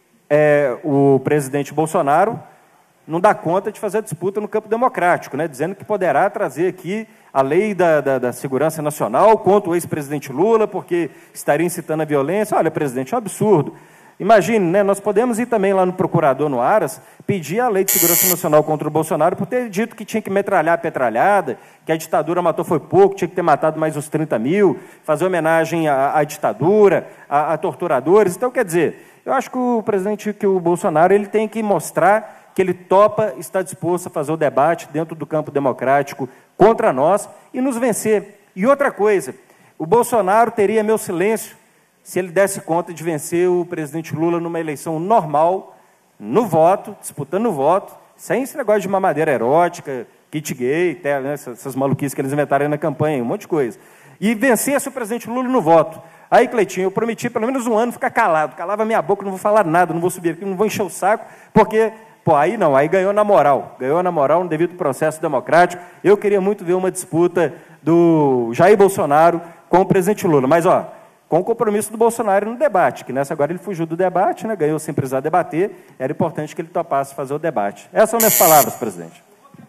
é, o presidente Bolsonaro não dá conta de fazer a disputa no campo democrático, né, dizendo que poderá trazer aqui a lei da, da, da segurança nacional contra o ex-presidente Lula, porque estaria incitando a violência. Olha, presidente, é um absurdo. Imagine, né, nós podemos ir também lá no procurador, no Aras, pedir a lei de segurança nacional contra o Bolsonaro por ter dito que tinha que metralhar a petralhada, que a ditadura matou foi pouco, tinha que ter matado mais uns trinta mil, fazer homenagem à, à ditadura, a, a torturadores. Então, quer dizer, eu acho que o presidente, que o Bolsonaro, ele tem que mostrar que ele topa, está disposto a fazer o debate dentro do campo democrático contra nós e nos vencer. E outra coisa, o Bolsonaro teria meu silêncio se ele desse conta de vencer o presidente Lula numa eleição normal, no voto, disputando o voto, sem esse negócio de mamadeira erótica, kit gay, né, essas maluquices que eles inventaram aí na campanha, um monte de coisa. E vencesse o presidente Lula no voto. Aí, Cleitinho, eu prometi pelo menos um ano ficar calado, calava minha boca, não vou falar nada, não vou subir aqui, não vou encher o saco, porque, pô, aí não, aí ganhou na moral, ganhou na moral no devido processo democrático. Eu queria muito ver uma disputa do Jair Bolsonaro com o presidente Lula, mas, ó, com o compromisso do Bolsonaro no debate, que nessa agora ele fugiu do debate, né, ganhou sem precisar debater, era importante que ele topasse fazer o debate. Essas são minhas palavras, presidente.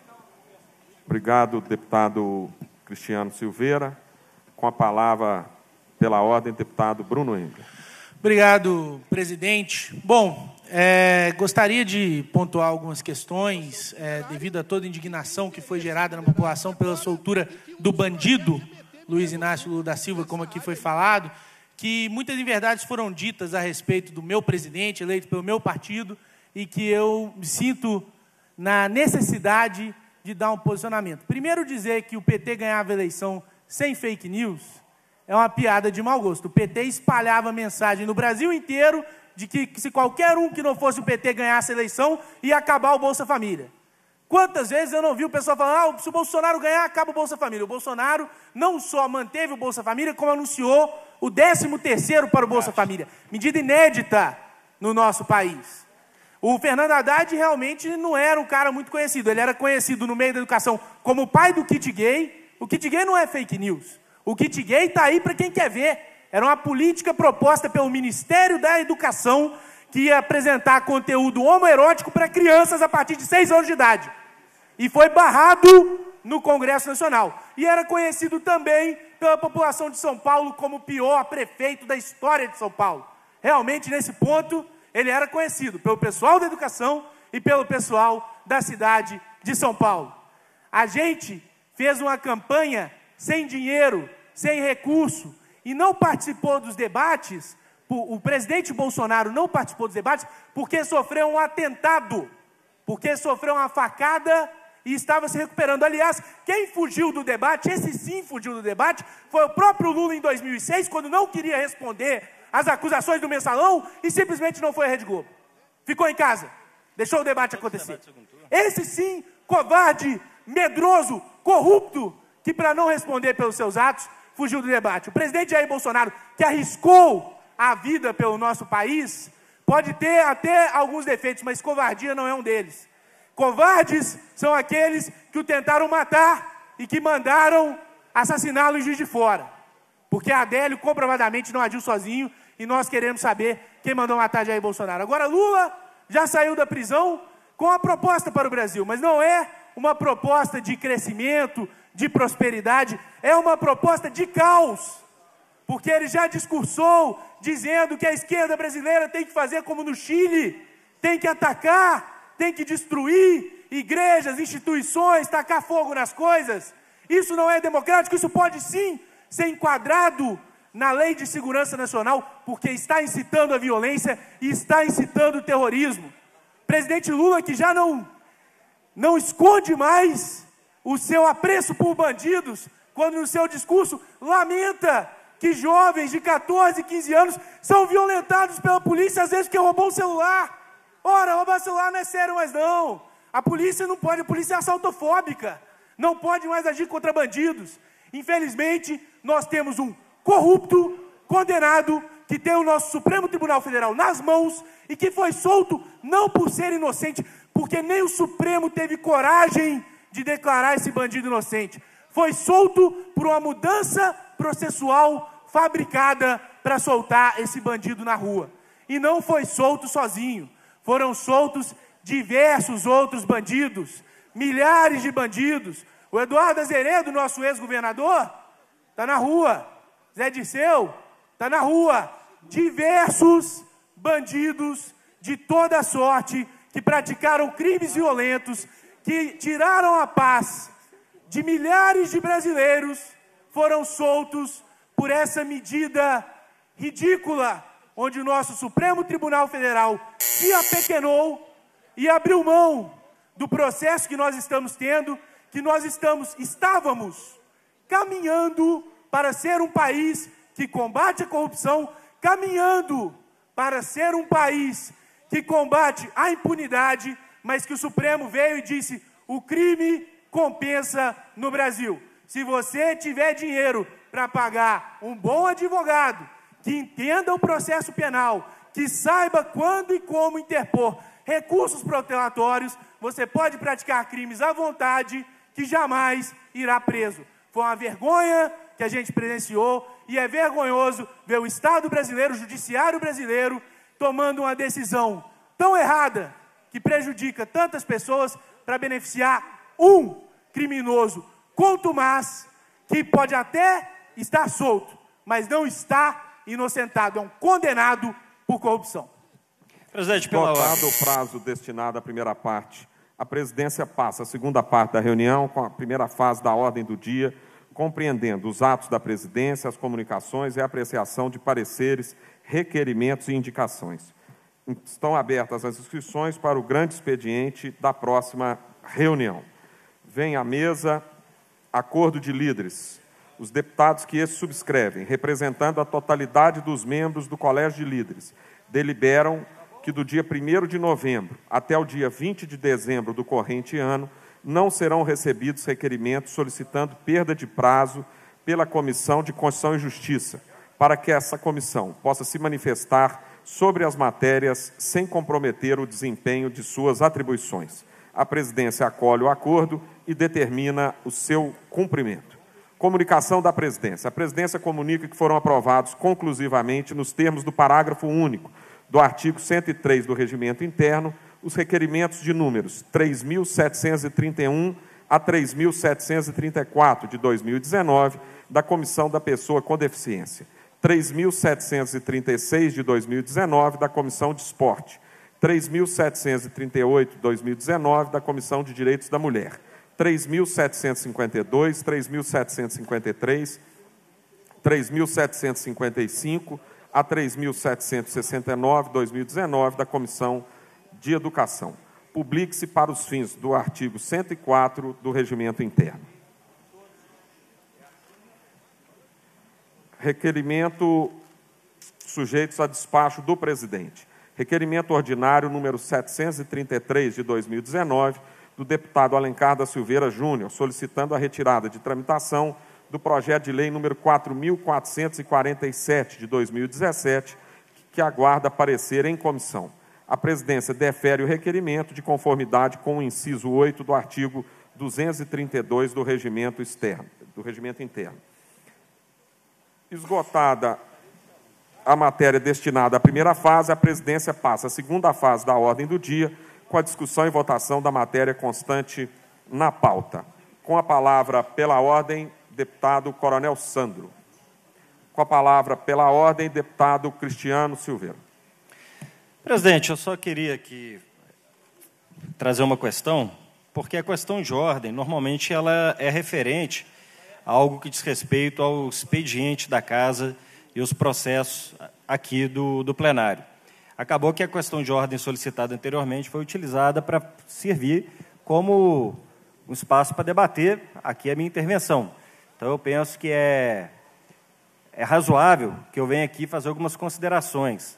Obrigado, deputado Cristiano Silveira. Com a palavra, pela ordem, deputado Bruno Engler. Obrigado, presidente. Bom, é, gostaria de pontuar algumas questões, é, devido a toda a indignação que foi gerada na população pela soltura do bandido Luiz Inácio Lula da Silva, como aqui foi falado, que muitas inverdades foram ditas a respeito do meu presidente, eleito pelo meu partido, e que eu me sinto na necessidade de dar um posicionamento. Primeiro, dizer que o P T ganhava a eleição sem fake news é uma piada de mau gosto. O P T espalhava mensagem no Brasil inteiro de que se qualquer um que não fosse o P T ganhasse a eleição, ia acabar o Bolsa Família. Quantas vezes eu não vi o pessoal falando, ah, se o Bolsonaro ganhar, acaba o Bolsa Família. O Bolsonaro não só manteve o Bolsa Família, como anunciou o décimo terceiro para o Bolsa Família. Medida inédita no nosso país. O Fernando Haddad realmente não era um cara muito conhecido. Ele era conhecido no meio da educação como o pai do kit gay. O kit gay não é fake news. O kit gay está aí para quem quer ver. Era uma política proposta pelo Ministério da Educação que ia apresentar conteúdo homoerótico para crianças a partir de seis anos de idade. E foi barrado no Congresso Nacional. E era conhecido também pela população de São Paulo como o pior prefeito da história de São Paulo. Realmente, nesse ponto, ele era conhecido pelo pessoal da educação e pelo pessoal da cidade de São Paulo. A gente fez uma campanha sem dinheiro, sem recurso, e não participou dos debates, o presidente Bolsonaro não participou dos debates porque sofreu um atentado, porque sofreu uma facada e estava se recuperando. Aliás, quem fugiu do debate, esse sim fugiu do debate, foi o próprio Lula em dois mil e seis, quando não queria responder às acusações do Mensalão e simplesmente não foi à Rede Globo. Ficou em casa, deixou o debate acontecer. Esse sim, covarde, medroso, corrupto, que para não responder pelos seus atos, fugiu do debate. O presidente Jair Bolsonaro, que arriscou a vida pelo nosso país, pode ter até alguns defeitos, mas covardia não é um deles. Covardes são aqueles que o tentaram matar e que mandaram assassiná-lo em Juiz de Fora. Porque Adélio comprovadamente não agiu sozinho e nós queremos saber quem mandou matar Jair Bolsonaro. Agora, Lula já saiu da prisão com uma proposta para o Brasil, mas não é uma proposta de crescimento, de prosperidade, é uma proposta de caos. Porque ele já discursou dizendo que a esquerda brasileira tem que fazer como no Chile, tem que atacar, tem que destruir igrejas, instituições, tacar fogo nas coisas. Isso não é democrático, isso pode sim ser enquadrado na Lei de Segurança Nacional, porque está incitando a violência e está incitando o terrorismo. Presidente Lula, que já não, não esconde mais o seu apreço por bandidos, quando no seu discurso lamenta que jovens de quatorze, quinze anos são violentados pela polícia, às vezes porque roubou um celular. Ora, roubar celular não é sério mais não. A polícia não pode, a polícia é assaltofóbica. Não pode mais agir contra bandidos. Infelizmente, nós temos um corrupto, condenado, que tem o nosso Supremo Tribunal Federal nas mãos e que foi solto não por ser inocente, porque nem o Supremo teve coragem de declarar esse bandido inocente. Foi solto por uma mudança processual fabricada para soltar esse bandido na rua. E não foi solto sozinho. Foram soltos diversos outros bandidos, milhares de bandidos. O Eduardo Azeredo, nosso ex-governador, está na rua. Zé Dirceu está na rua. Diversos bandidos de toda sorte que praticaram crimes violentos, que tiraram a paz de milhares de brasileiros, foram soltos por essa medida ridícula, onde o nosso Supremo Tribunal Federal se apequenou e abriu mão do processo que nós estamos tendo, que nós estamos, estávamos caminhando para ser um país que combate a corrupção, caminhando para ser um país que combate a impunidade, mas que o Supremo veio e disse: o crime compensa no Brasil. Se você tiver dinheiro para pagar um bom advogado, que entenda o processo penal, que saiba quando e como interpor recursos protelatórios, você pode praticar crimes à vontade, que jamais irá preso. Foi uma vergonha que a gente presenciou e é vergonhoso ver o Estado brasileiro, o Judiciário brasileiro, tomando uma decisão tão errada que prejudica tantas pessoas para beneficiar um criminoso contumaz que pode até estar solto, mas não está inocentado, é um condenado por corrupção. Presidente, pela Esgotado o prazo destinado à primeira parte, a presidência passa a segunda parte da reunião com a primeira fase da ordem do dia, compreendendo os atos da presidência, as comunicações e a apreciação de pareceres, requerimentos e indicações. Estão abertas as inscrições para o grande expediente da próxima reunião. Vem à mesa acordo de líderes. Os deputados que esses subscrevem, representando a totalidade dos membros do Colégio de Líderes, deliberam que do dia primeiro de novembro até o dia vinte de dezembro do corrente ano não serão recebidos requerimentos solicitando perda de prazo pela Comissão de Constituição e Justiça, para que essa comissão possa se manifestar sobre as matérias sem comprometer o desempenho de suas atribuições. A presidência acolhe o acordo e determina o seu cumprimento. Comunicação da presidência. A presidência comunica que foram aprovados conclusivamente, nos termos do parágrafo único do artigo cento e três do Regimento Interno, os requerimentos de números três mil setecentos e trinta e um a três mil setecentos e trinta e quatro de dois mil e dezenove da Comissão da Pessoa com Deficiência, três mil setecentos e trinta e seis de dois mil e dezenove da Comissão de Esporte, três mil setecentos e trinta e oito de dois mil e dezenove da Comissão de Direitos da Mulher, três mil setecentos e cinquenta e dois, três mil setecentos e cinquenta e três, três mil setecentos e cinquenta e cinco a três mil setecentos e sessenta e nove de dois mil e dezenove da Comissão de Educação. Publique-se para os fins do artigo cento e quatro do Regimento Interno. Requerimento sujeitos a despacho do presidente. Requerimento ordinário número setecentos e trinta e três de dois mil e dezenove, do deputado Alencar da Silveira Júnior, solicitando a retirada de tramitação do projeto de lei número quatro mil quatrocentos e quarenta e sete de dois mil e dezessete, que aguarda parecer em comissão. A presidência defere o requerimento de conformidade com o inciso oito do artigo duzentos e trinta e dois do Regimento Externo, do Regimento Interno. Esgotada a matéria destinada à primeira fase, a presidência passa à segunda fase da ordem do dia, com a discussão e votação da matéria constante na pauta. Com a palavra pela ordem, deputado Coronel Sandro. Com a palavra pela ordem, deputado Cristiano Silveira. Presidente, eu só queria aqui trazer uma questão, porque a questão de ordem, normalmente, ela é referente a algo que diz respeito ao expediente da Casa e os processos aqui do, do plenário. Acabou que a questão de ordem solicitada anteriormente foi utilizada para servir como um espaço para debater aqui a minha intervenção. Então, eu penso que é, é razoável que eu venha aqui fazer algumas considerações.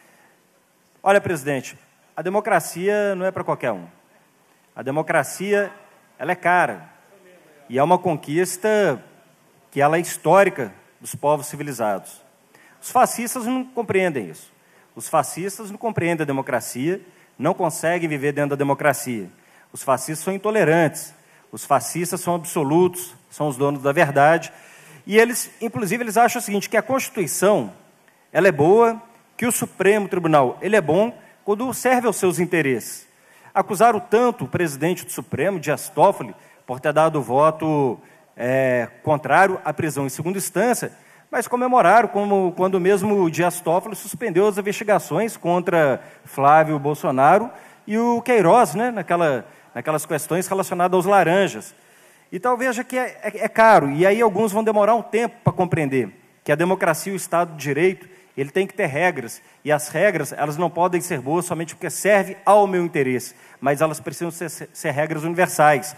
Olha, presidente, a democracia não é para qualquer um. A democracia, ela é cara. E é uma conquista que ela é histórica dos povos civilizados. Os fascistas não compreendem isso. Os fascistas não compreendem a democracia, não conseguem viver dentro da democracia. Os fascistas são intolerantes. Os fascistas são absolutos, são os donos da verdade. E eles, inclusive, eles acham o seguinte, que a Constituição, ela é boa, que o Supremo Tribunal, ele é bom quando serve aos seus interesses. Acusaram tanto o presidente do Supremo, Dias Toffoli, por ter dado voto é, contrário à prisão em segunda instância, mas comemoraram como, quando mesmo o Dias Toffoli suspendeu as investigações contra Flávio Bolsonaro e o Queiroz, né, naquela, naquelas questões relacionadas aos laranjas. Então, veja que é, é, é caro, e aí alguns vão demorar um tempo para compreender que a democracia e o Estado de Direito, ele tem que ter regras, e as regras, elas não podem ser boas somente porque servem ao meu interesse, mas elas precisam ser, ser regras universais.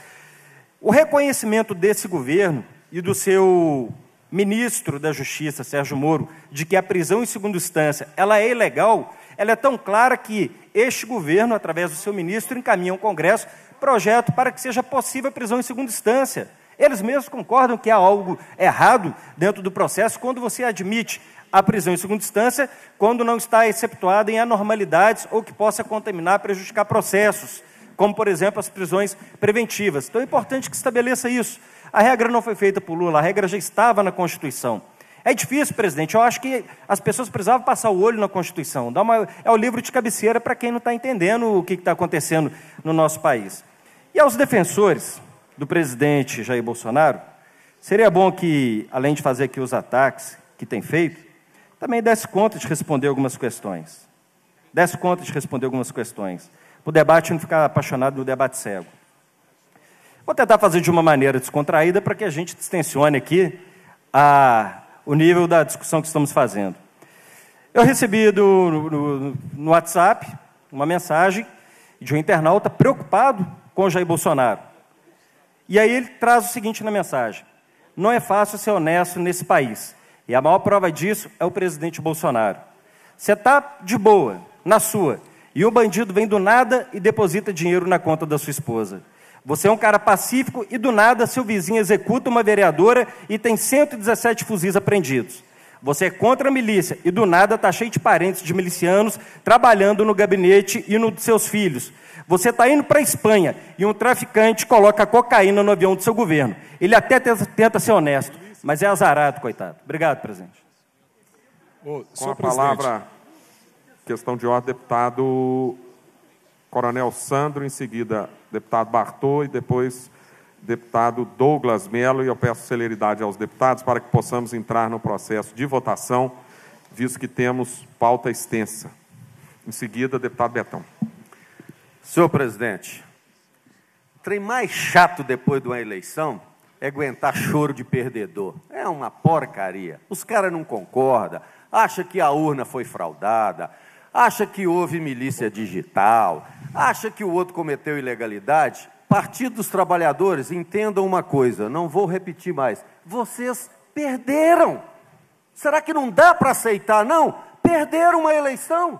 O reconhecimento desse governo e do seu ministro da Justiça, Sérgio Moro, de que a prisão em segunda instância ela é ilegal, ela é tão clara que este governo, através do seu ministro, encaminha ao Congresso projeto para que seja possível a prisão em segunda instância. Eles mesmos concordam que há algo errado dentro do processo quando você admite a prisão em segunda instância, quando não está exceptuada em anormalidades ou que possa contaminar, prejudicar processos, como, por exemplo, as prisões preventivas. Então, é importante que estabeleça isso. A regra não foi feita por Lula, a regra já estava na Constituição. É difícil, presidente, eu acho que as pessoas precisavam passar o olho na Constituição. Dá uma, é o livro de cabeceira para quem não está entendendo o que está acontecendo no nosso país. E aos defensores do presidente Jair Bolsonaro, seria bom que, além de fazer aqui os ataques que tem feito, também desse conta de responder algumas questões. Desse conta de responder algumas questões. Para o debate não ficar apaixonado no debate cego. Vou tentar fazer de uma maneira descontraída para que a gente distensione aqui a, o nível da discussão que estamos fazendo. Eu recebi do, no, no WhatsApp uma mensagem de um internauta preocupado com o Jair Bolsonaro. E aí ele traz o seguinte na mensagem: não é fácil ser honesto nesse país. E a maior prova disso é o presidente Bolsonaro. Você está de boa, na sua, e um bandido vem do nada e deposita dinheiro na conta da sua esposa. Você é um cara pacífico e do nada seu vizinho executa uma vereadora e tem cento e dezessete fuzis apreendidos. Você é contra a milícia e do nada está cheio de parentes de milicianos trabalhando no gabinete e no de seus filhos. Você está indo para a Espanha e um traficante coloca cocaína no avião do seu governo. Ele até tenta ser honesto, mas é azarado, coitado. Obrigado, presidente. Ô, Com a palavra, questão de ordem, deputado Coronel Sandro, em seguida deputado Bartô e depois deputado Douglas Melo. E eu peço celeridade aos deputados para que possamos entrar no processo de votação, visto que temos pauta extensa. Em seguida, deputado Betão. Senhor presidente, o trem mais chato depois de uma eleição é aguentar choro de perdedor. É uma porcaria. Os caras não concordam, acham que a urna foi fraudada, acha que houve milícia digital, acha que o outro cometeu ilegalidade. Partido dos Trabalhadores, entendam uma coisa, não vou repetir mais. Vocês perderam. Será que não dá para aceitar, não? Perderam uma eleição.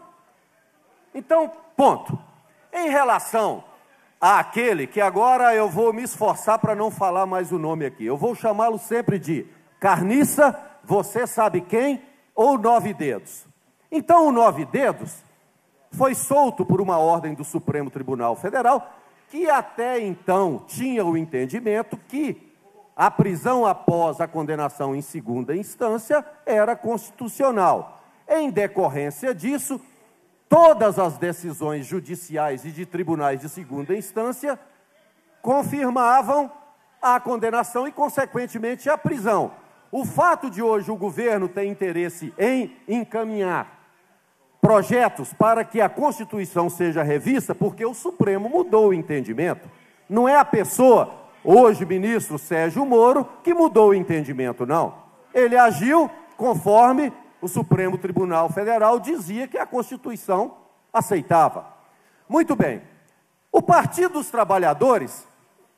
Então, ponto. Em relação àquele que agora eu vou me esforçar para não falar mais o nome aqui, eu vou chamá-lo sempre de Carniça, você sabe quem, ou Nove Dedos. Então, o Nove Dedos foi solto por uma ordem do Supremo Tribunal Federal, que até então tinha o entendimento que a prisão após a condenação em segunda instância era constitucional. Em decorrência disso, todas as decisões judiciais e de tribunais de segunda instância confirmavam a condenação e, consequentemente, a prisão. O fato de hoje o governo ter interesse em encaminhar projetos para que a Constituição seja revista, porque o Supremo mudou o entendimento. Não é a pessoa, hoje ministro Sérgio Moro, que mudou o entendimento, não. Ele agiu conforme o Supremo Tribunal Federal dizia que a Constituição aceitava. Muito bem. O Partido dos Trabalhadores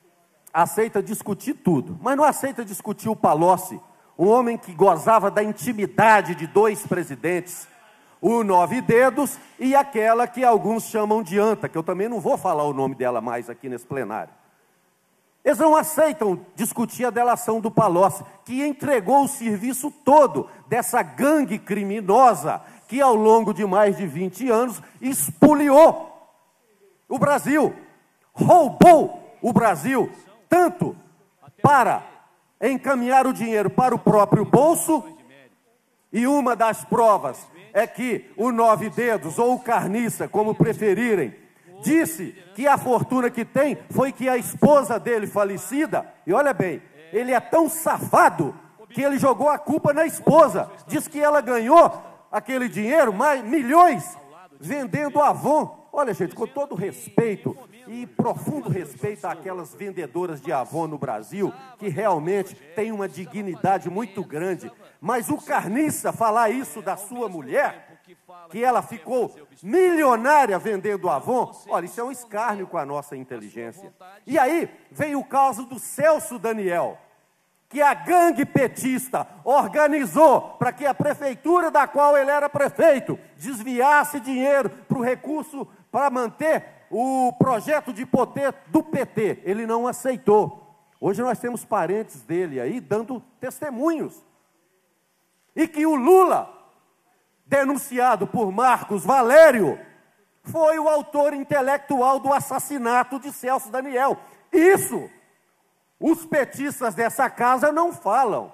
aceita discutir tudo, mas não aceita discutir o Palocci, um homem que gozava da intimidade de dois presidentes, o Nove Dedos e aquela que alguns chamam de Anta, que eu também não vou falar o nome dela mais aqui nesse plenário. Eles não aceitam discutir a delação do Palocci, que entregou o serviço todo dessa gangue criminosa que, ao longo de mais de vinte anos, espoliou o Brasil, roubou o Brasil, tanto para encaminhar o dinheiro para o próprio bolso, e uma das provas é que o Nove Dedos, ou o Carniça, como preferirem, disse que a fortuna que tem foi que a esposa dele falecida, e olha bem, ele é tão safado que ele jogou a culpa na esposa, diz que ela ganhou aquele dinheiro, mais milhões, vendendo Avon. Olha, gente, com todo respeito e profundo respeito àquelas vendedoras de Avon no Brasil, que realmente têm uma dignidade muito grande, mas o Carniça falar isso da sua mulher, que ela ficou milionária vendendo Avon, olha, isso é um escárnio com a nossa inteligência. E aí vem o caso do Celso Daniel, que a gangue petista organizou para que a prefeitura da qual ele era prefeito desviasse dinheiro para o recurso para manter o projeto de poder do P T. Ele não aceitou. Hoje nós temos parentes dele aí dando testemunhos. E que o Lula, denunciado por Marcos Valério, foi o autor intelectual do assassinato de Celso Daniel. Isso os petistas dessa casa não falam.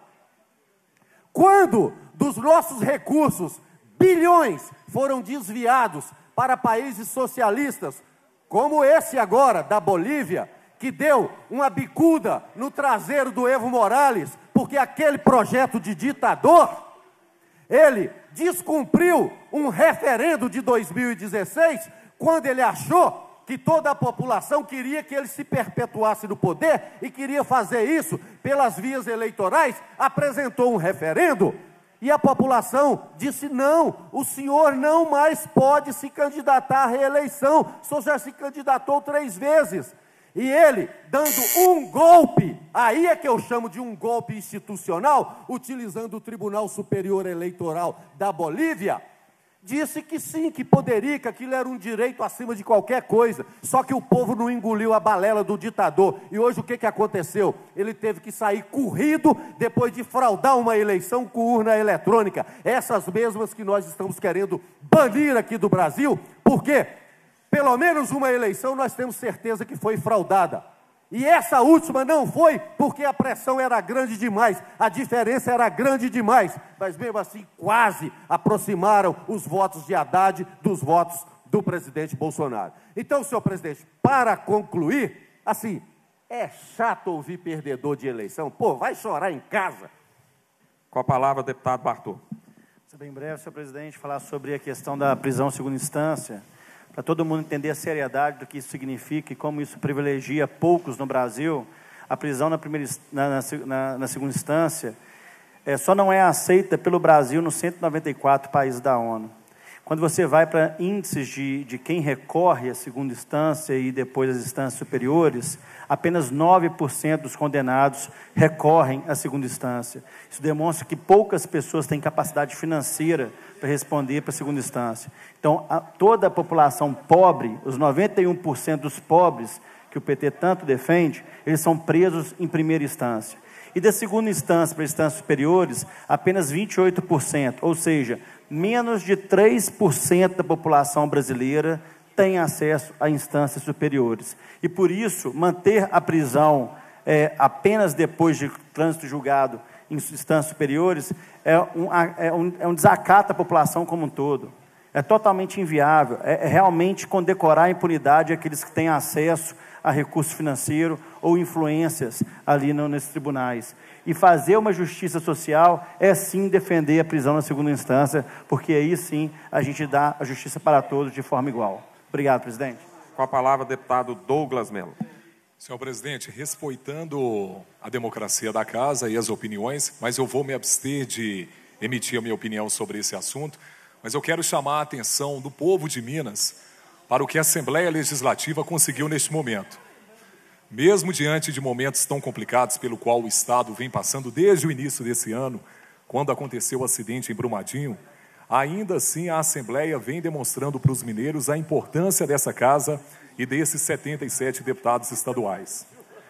Quando dos nossos recursos, bilhões foram desviados para países socialistas, como esse agora, da Bolívia, que deu uma bicuda no traseiro do Evo Morales, porque aquele projeto de ditador, ele descumpriu um referendo de dois mil e dezesseis, quando ele achou que toda a população queria que ele se perpetuasse no poder e queria fazer isso pelas vias eleitorais, apresentou um referendo e a população disse: não, o senhor não mais pode se candidatar à reeleição, o senhor já se candidatou três vezes. E ele, dando um golpe, aí é que eu chamo de um golpe institucional, utilizando o Tribunal Superior Eleitoral da Bolívia, disse que sim, que poderia, que aquilo era um direito acima de qualquer coisa, só que o povo não engoliu a balela do ditador. E hoje o que, que aconteceu? Ele teve que sair corrido depois de fraudar uma eleição com urna eletrônica, essas mesmas que nós estamos querendo banir aqui do Brasil, porque pelo menos uma eleição nós temos certeza que foi fraudada. E essa última não foi porque a pressão era grande demais, a diferença era grande demais, mas mesmo assim quase aproximaram os votos de Haddad dos votos do presidente Bolsonaro. Então, senhor presidente, para concluir, assim, é chato ouvir perdedor de eleição, pô, vai chorar em casa. Com a palavra, deputado Bartô. Vou ser bem breve, senhor presidente, falar sobre a questão da prisão em segunda instância, para todo mundo entender a seriedade do que isso significa e como isso privilegia poucos no Brasil. A prisão na, primeira, na, na, na segunda instância é, só não é aceita pelo Brasil nos cento e noventa e quatro países da ONU. Quando você vai para índices de, de quem recorre à segunda instância e depois às instâncias superiores, apenas nove por cento dos condenados recorrem à segunda instância. Isso demonstra que poucas pessoas têm capacidade financeira para responder para a segunda instância. Então, a, toda a população pobre, os noventa e um por cento dos pobres que o P T tanto defende, eles são presos em primeira instância. E da segunda instância para instâncias superiores, apenas vinte e oito por cento, ou seja, menos de três por cento da população brasileira tem acesso a instâncias superiores. E por isso, manter a prisão é, apenas depois de trânsito julgado em instâncias superiores é um, é, um, é um desacato à população como um todo. É totalmente inviável, é, é realmente condecorar a impunidade àqueles que têm acesso a recurso financeiro ou influências ali no, nesses tribunais. E fazer uma justiça social é sim defender a prisão na segunda instância, porque aí sim a gente dá a justiça para todos de forma igual. Obrigado, presidente. Com a palavra, deputado Douglas Mello. Senhor presidente, respeitando a democracia da casa e as opiniões, mas eu vou me abster de emitir a minha opinião sobre esse assunto, mas eu quero chamar a atenção do povo de Minas para o que a Assembleia Legislativa conseguiu neste momento. Mesmo diante de momentos tão complicados pelo qual o Estado vem passando desde o início desse ano, quando aconteceu o acidente em Brumadinho, ainda assim a Assembleia vem demonstrando para os mineiros a importância dessa casa e desses setenta e sete deputados estaduais.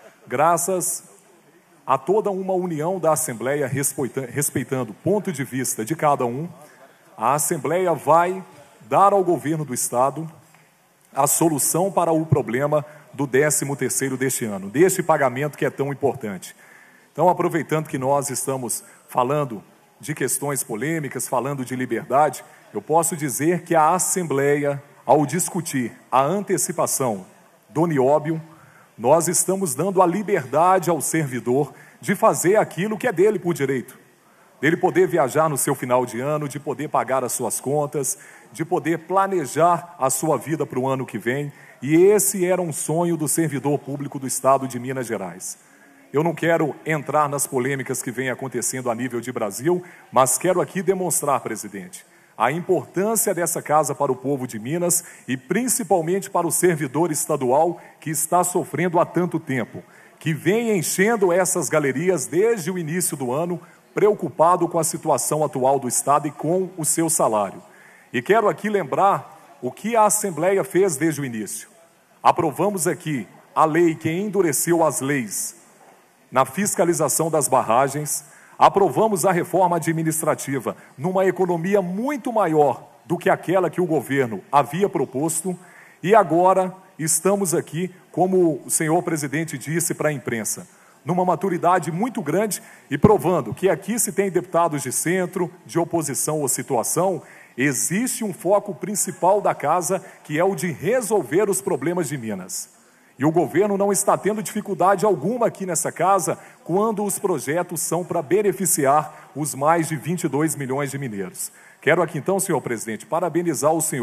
Graças a toda uma união da Assembleia, respeitando o ponto de vista de cada um, a Assembleia vai dar ao governo do Estado a solução para o problema do décimo terceiro deste ano, deste pagamento que é tão importante. Então, aproveitando que nós estamos falando de questões polêmicas, falando de liberdade, eu posso dizer que a Assembleia, ao discutir a antecipação do nióbio, nós estamos dando a liberdade ao servidor de fazer aquilo que é dele por direito. Dele poder viajar no seu final de ano, de poder pagar as suas contas, de poder planejar a sua vida para o ano que vem. E esse era um sonho do servidor público do Estado de Minas Gerais. Eu não quero entrar nas polêmicas que vêm acontecendo a nível de Brasil, mas quero aqui demonstrar, presidente, a importância dessa casa para o povo de Minas e principalmente para o servidor estadual que está sofrendo há tanto tempo, que vem enchendo essas galerias desde o início do ano, preocupado com a situação atual do Estado e com o seu salário. E quero aqui lembrar o que a Assembleia fez desde o início. Aprovamos aqui a lei que endureceu as leis na fiscalização das barragens, aprovamos a reforma administrativa numa economia muito maior do que aquela que o governo havia proposto e agora estamos aqui, como o senhor presidente disse para a imprensa, numa maturidade muito grande e provando que aqui se tem deputados de centro, de oposição ou situação, existe um foco principal da casa que é o de resolver os problemas de Minas. E o governo não está tendo dificuldade alguma aqui nessa casa quando os projetos são para beneficiar os mais de vinte e dois milhões de mineiros. Quero aqui então, senhor presidente, parabenizar o senhor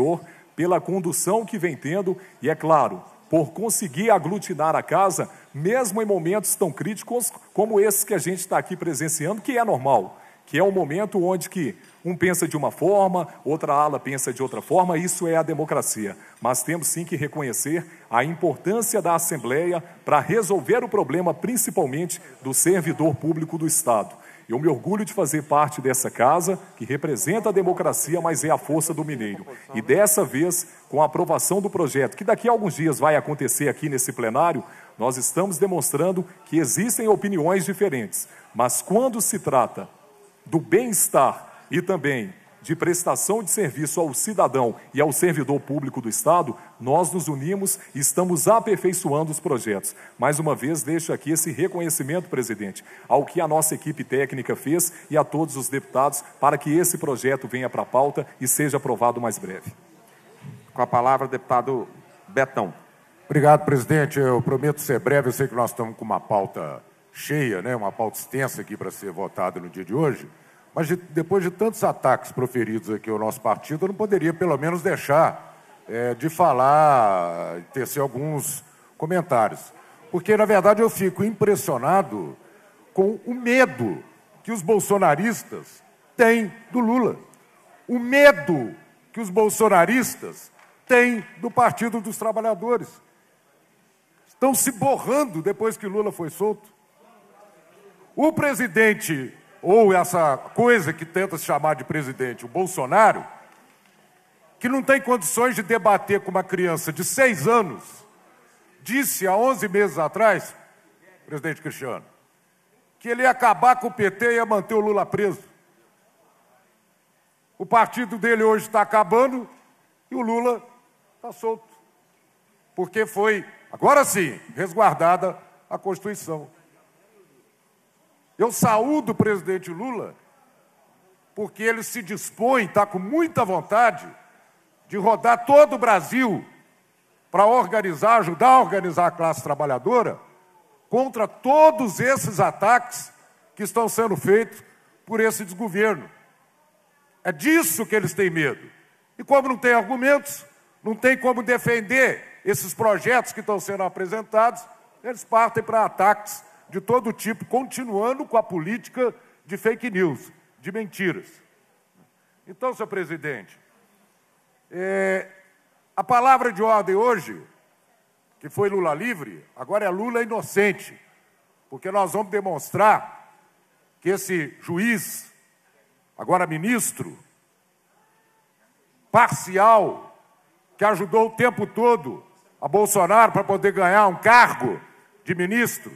pela condução que vem tendo e, é claro, por conseguir aglutinar a casa, mesmo em momentos tão críticos como esses que a gente está aqui presenciando, que é normal, que é um momento onde que um pensa de uma forma, outra ala pensa de outra forma, isso é a democracia. Mas temos sim que reconhecer a importância da Assembleia para resolver o problema, principalmente do servidor público do Estado. Eu me orgulho de fazer parte dessa casa, que representa a democracia, mas é a força do mineiro. E dessa vez, com a aprovação do projeto, que daqui a alguns dias vai acontecer aqui nesse plenário, nós estamos demonstrando que existem opiniões diferentes. Mas quando se trata do bem-estar e também de prestação de serviço ao cidadão e ao servidor público do Estado, nós nos unimos e estamos aperfeiçoando os projetos. Mais uma vez, deixo aqui esse reconhecimento, presidente, ao que a nossa equipe técnica fez e a todos os deputados para que esse projeto venha para a pauta e seja aprovado o mais breve. Com a palavra, deputado Betão. Obrigado, presidente. Eu prometo ser breve. Eu sei que nós estamos com uma pauta cheia, né? Uma pauta extensa aqui para ser votada no dia de hoje. Mas de, depois de tantos ataques proferidos aqui ao nosso partido, eu não poderia, pelo menos, deixar é, de falar, tecer alguns comentários. Porque, na verdade, eu fico impressionado com o medo que os bolsonaristas têm do Lula. O medo que os bolsonaristas têm do Partido dos Trabalhadores. Estão se borrando depois que Lula foi solto. O presidente, ou essa coisa que tenta se chamar de presidente, o Bolsonaro, que não tem condições de debater com uma criança de seis anos, disse há onze meses atrás, presidente Cristiano, que ele ia acabar com o P T e ia manter o Lula preso. O partido dele hoje está acabando e o Lula está solto. Porque foi, agora sim, resguardada a Constituição. Eu saúdo o presidente Lula porque ele se dispõe, está com muita vontade de rodar todo o Brasil para organizar, ajudar a organizar a classe trabalhadora contra todos esses ataques que estão sendo feitos por esse desgoverno. É disso que eles têm medo. E como não tem argumentos, não tem como defender esses projetos que estão sendo apresentados, eles partem para ataques de todo tipo, continuando com a política de fake news, de mentiras. Então, senhor presidente, é, a palavra de ordem hoje, que foi Lula livre, agora é Lula inocente, porque nós vamos demonstrar que esse juiz, agora ministro, parcial, que ajudou o tempo todo a Bolsonaro para poder ganhar um cargo de ministro,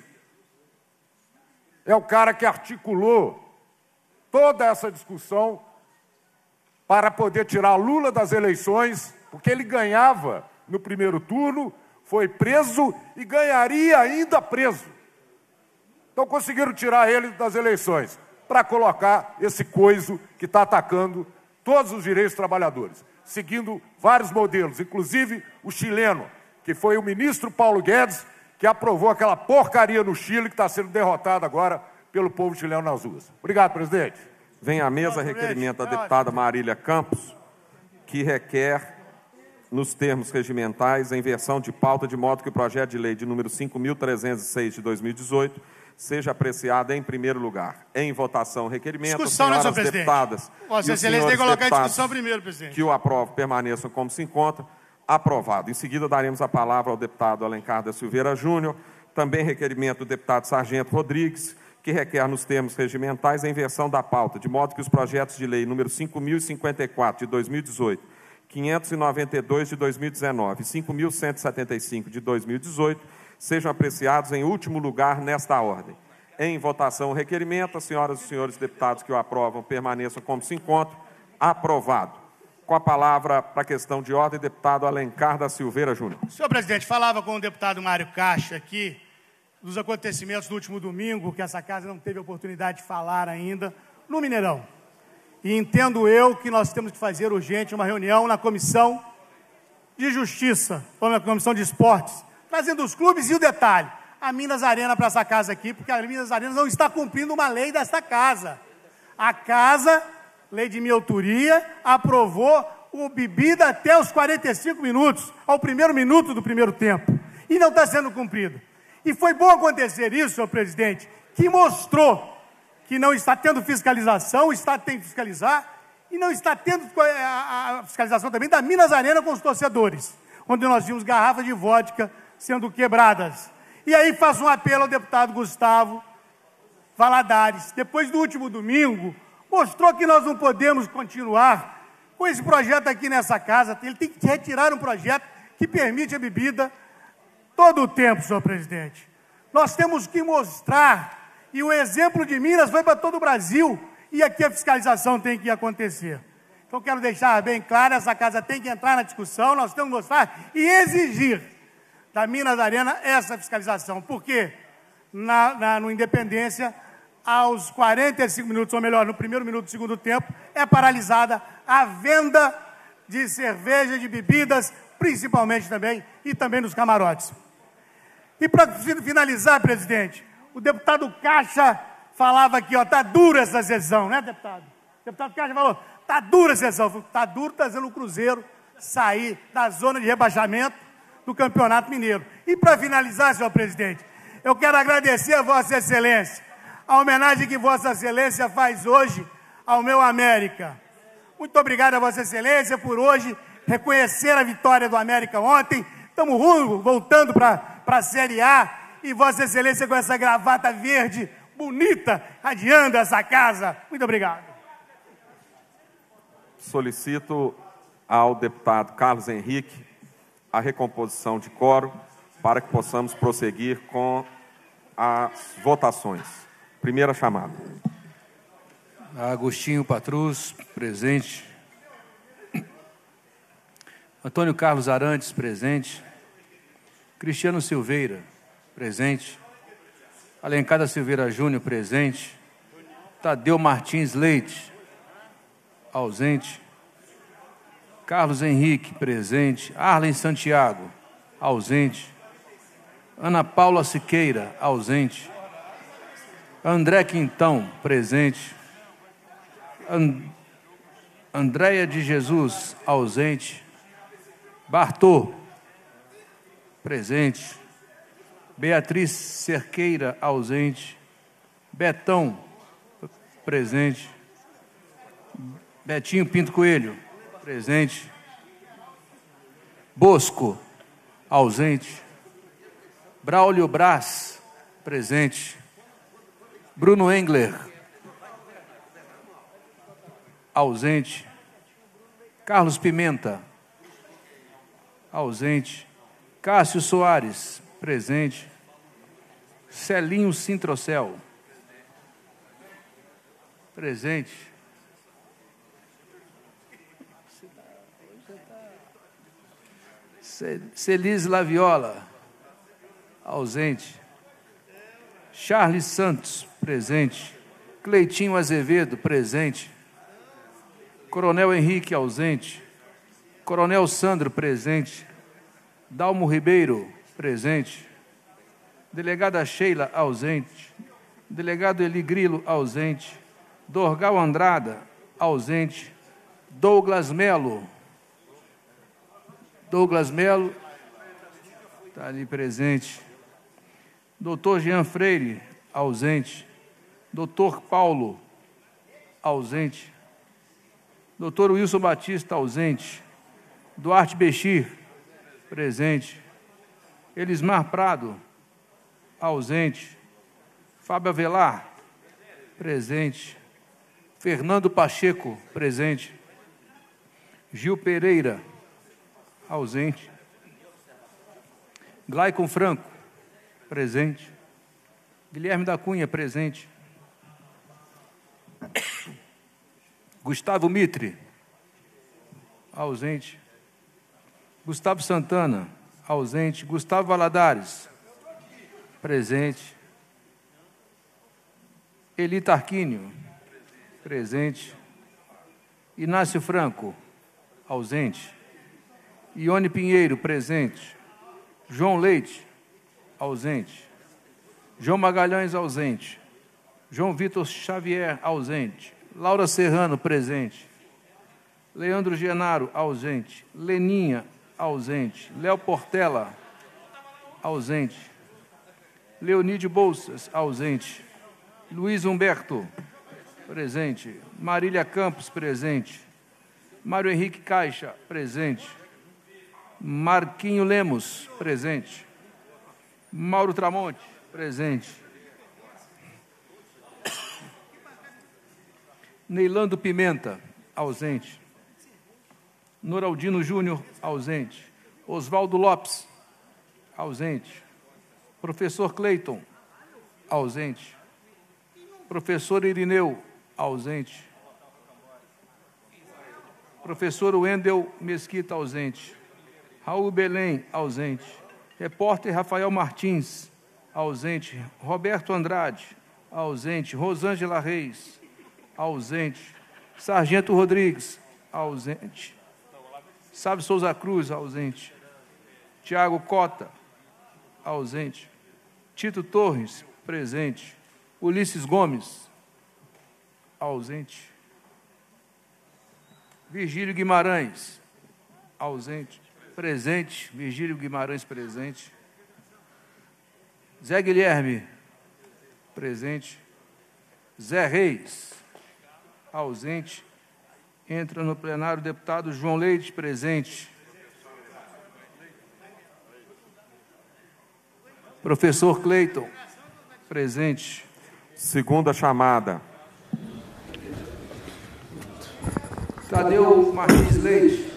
é o cara que articulou toda essa discussão para poder tirar Lula das eleições, porque ele ganhava no primeiro turno, foi preso e ganharia ainda preso. Então conseguiram tirar ele das eleições para colocar esse coiso que está atacando todos os direitos dos trabalhadores, seguindo vários modelos, inclusive o chileno, que foi o ministro Paulo Guedes, que aprovou aquela porcaria no Chile que está sendo derrotada agora pelo povo chileno nas ruas. Obrigado, presidente. Vem à mesa requerimento da deputada Marília Campos, que requer, nos termos regimentais, a inversão de pauta, de modo que o projeto de lei de número cinco mil trezentos e seis de dois mil e dezoito seja apreciado em primeiro lugar. Em votação, requerimento. Discussão, né, senhor presidente? Deputadas Vossa Excelência tem que colocar em discussão primeiro, presidente. Que o aprovam permaneçam como se encontra. Aprovado. Em seguida, daremos a palavra ao deputado Alencar da Silveira Júnior. Também requerimento do deputado Sargento Rodrigues, que requer, nos termos regimentais, a inversão da pauta, de modo que os projetos de lei número cinco mil e cinquenta e quatro de dois mil e dezoito, quinhentos e noventa e dois de dois mil e dezenove e cinco mil cento e setenta e cinco de dois mil e dezoito sejam apreciados em último lugar nesta ordem. Em votação o requerimento, as senhoras e senhores deputados que o aprovam permaneçam como se encontram. Aprovado. Com a palavra para a questão de ordem, deputado Alencar da Silveira Júnior. Senhor presidente, falava com o deputado Mário Caixa aqui dos acontecimentos do último domingo, que essa casa não teve oportunidade de falar ainda, no Mineirão. E entendo eu que nós temos que fazer urgente uma reunião na Comissão de Justiça, ou na Comissão de Esportes, trazendo os clubes e o detalhe, a Minas Arena para essa casa aqui, porque a Minas Arena não está cumprindo uma lei desta casa. A casa, lei de minha autoria, aprovou com bebida até os quarenta e cinco minutos, ao primeiro minuto do primeiro tempo. E não está sendo cumprido. E foi bom acontecer isso, senhor presidente, que mostrou que não está tendo fiscalização, está tendo que fiscalizar, e não está tendo a, a fiscalização também da Minas Arena com os torcedores, onde nós vimos garrafas de vodka sendo quebradas. E aí faço um apelo ao deputado Gustavo Valadares. Depois do último domingo, mostrou que nós não podemos continuar com esse projeto aqui nessa casa. Ele tem que retirar um projeto que permite a bebida todo o tempo, senhor presidente. Nós temos que mostrar, e o exemplo de Minas foi para todo o Brasil, e aqui a fiscalização tem que acontecer. Então, quero deixar bem claro, essa casa tem que entrar na discussão, nós temos que mostrar e exigir da Minas Arena essa fiscalização, porque na, na, no Independência, aos quarenta e cinco minutos, ou melhor, no primeiro minuto do segundo tempo, é paralisada a venda de cerveja, de bebidas, principalmente também, e também nos camarotes. E para finalizar, presidente, o deputado Caixa falava aqui, ó, está dura essa sessão, né, deputado? O deputado Caixa falou, está dura a sessão. Está duro, está fazendo o Cruzeiro sair da zona de rebaixamento do Campeonato Mineiro. E para finalizar, senhor presidente, eu quero agradecer a Vossa Excelência, a homenagem que Vossa Excelência faz hoje ao meu América. Muito obrigado a Vossa Excelência por hoje reconhecer a vitória do América ontem. Estamos rumo, voltando para a Série A, e Vossa Excelência com essa gravata verde bonita, adiando essa casa. Muito obrigado. Solicito ao deputado Carlos Henrique a recomposição de quórum para que possamos prosseguir com as votações. Primeira chamada. Agostinho Patrus, presente. Antônio Carlos Arantes, presente. Cristiano Silveira, presente. Alencar Silveira Júnior, presente. Tadeu Martins Leite, ausente. Carlos Henrique, presente. Arlen Santiago, ausente. Ana Paula Siqueira, ausente. André Quintão, presente. And... Andréia de Jesus, ausente. Bartô, presente. Beatriz Cerqueira, ausente. Betão, presente. Betinho Pinto Coelho, presente. Bosco, ausente. Braulio Braz, presente. Bruno Engler, ausente. Carlos Pimenta, ausente. Cássio Soares, presente. Celinho Sintrocel, presente. Celise Laviola, ausente. Charles Santos, presente. Cleitinho Azevedo, presente. Coronel Henrique, ausente. Coronel Sandro, presente. Dalmo Ribeiro, presente. Delegada Sheila, ausente. Delegado Eli Grilo, ausente. Dorgal Andrada, ausente. Douglas Melo. Douglas Melo, está ali presente. Doutor Jean Freire, ausente. Doutor Paulo, ausente. Doutor Wilson Batista, ausente. Duarte Bechir, presente. Elismar Prado, ausente. Fábio Avelar, presente. Fernando Pacheco, presente. Gil Pereira, ausente. Glaicon Franco, presente. Guilherme da Cunha, presente. Gustavo Mitre, ausente. Gustavo Santana, ausente. Gustavo Valadares, presente. Eli Tarquínio, presente. Inácio Franco, ausente. Ione Pinheiro, presente. João Leite, ausente. João Magalhães, ausente. João Vitor Xavier, ausente. Laura Serrano, presente. Leandro Genaro, ausente. Leninha, ausente. Léo Portela, ausente. Leonídio Bolsas, ausente. Luiz Humberto, presente. Marília Campos, presente. Mário Henrique Caixa, presente. Marquinho Lemos, presente. Mauro Tramonte, presente. Neilando Pimenta, ausente. Noraldino Júnior, ausente. Oswaldo Lopes, ausente. Professor Cleiton, ausente. Professor Irineu, ausente. Professor Wendel Mesquita, ausente. Raul Belém, ausente. Repórter Rafael Martins, ausente. Roberto Andrade, ausente. Rosângela Reis, ausente. Sargento Rodrigues, ausente. Sábio Souza Cruz, ausente. Tiago Cota, ausente. Tito Torres, presente. Ulisses Gomes, ausente. Virgílio Guimarães, ausente. Presente. Virgílio Guimarães, presente. Zé Guilherme, presente. Zé Reis, ausente. Entra no plenário o deputado João Leite, presente. Professor Cleiton, presente. Segunda chamada. Tadeu Martins Leite,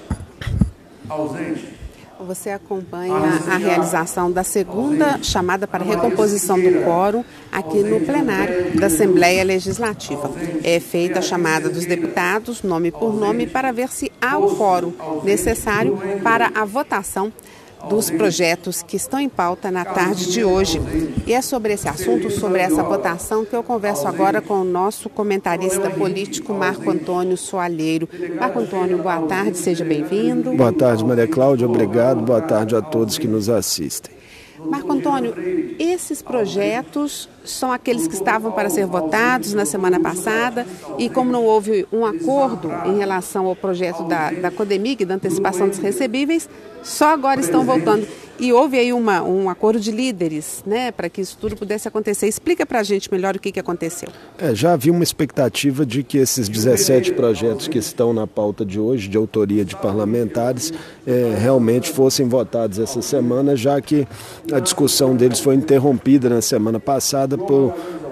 ausente. Você acompanha a realização da segunda chamada para recomposição do quórum aqui no plenário da Assembleia Legislativa. É feita a chamada dos deputados, nome por nome, para ver se há o quórum necessário para a votação dos projetos que estão em pauta na tarde de hoje. E é sobre esse assunto, sobre essa votação, que eu converso agora com o nosso comentarista político, Marco Antônio Soalheiro. Marco Antônio, boa tarde, seja bem-vindo. Boa tarde, Maria Cláudia, obrigado. Boa tarde a todos que nos assistem. Marco Antônio, esses projetos são aqueles que estavam para ser votados na semana passada e, como não houve um acordo em relação ao projeto da, da Codemig, da antecipação dos recebíveis, só agora estão voltando. E houve aí uma, um acordo de líderes, né, para que isso tudo pudesse acontecer. Explica para a gente melhor o que, que aconteceu. É, já havia uma expectativa de que esses dezessete projetos que estão na pauta de hoje, de autoria de parlamentares, é, realmente fossem votados essa semana, já que a discussão deles foi interrompida na semana passada por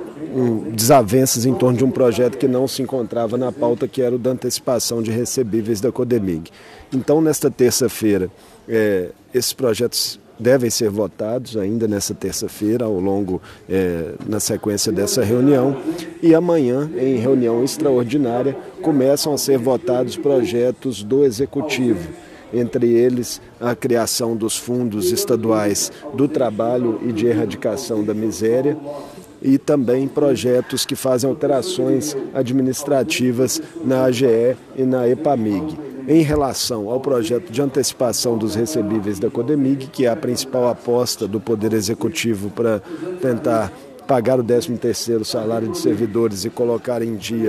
um, desavenças em torno de um projeto que não se encontrava na pauta, que era o da antecipação de recebíveis da Codemig. Então, nesta terça-feira, é, esses projetos devem ser votados ainda nessa terça-feira, ao longo, é, na sequência dessa reunião, e amanhã, em reunião extraordinária, começam a ser votados projetos do Executivo, entre eles a criação dos fundos estaduais do trabalho e de erradicação da miséria, e também projetos que fazem alterações administrativas na A G E e na EPAMIG. Em relação ao projeto de antecipação dos recebíveis da Codemig, que é a principal aposta do Poder Executivo para tentar pagar o décimo terceiro salário de servidores e colocar em dia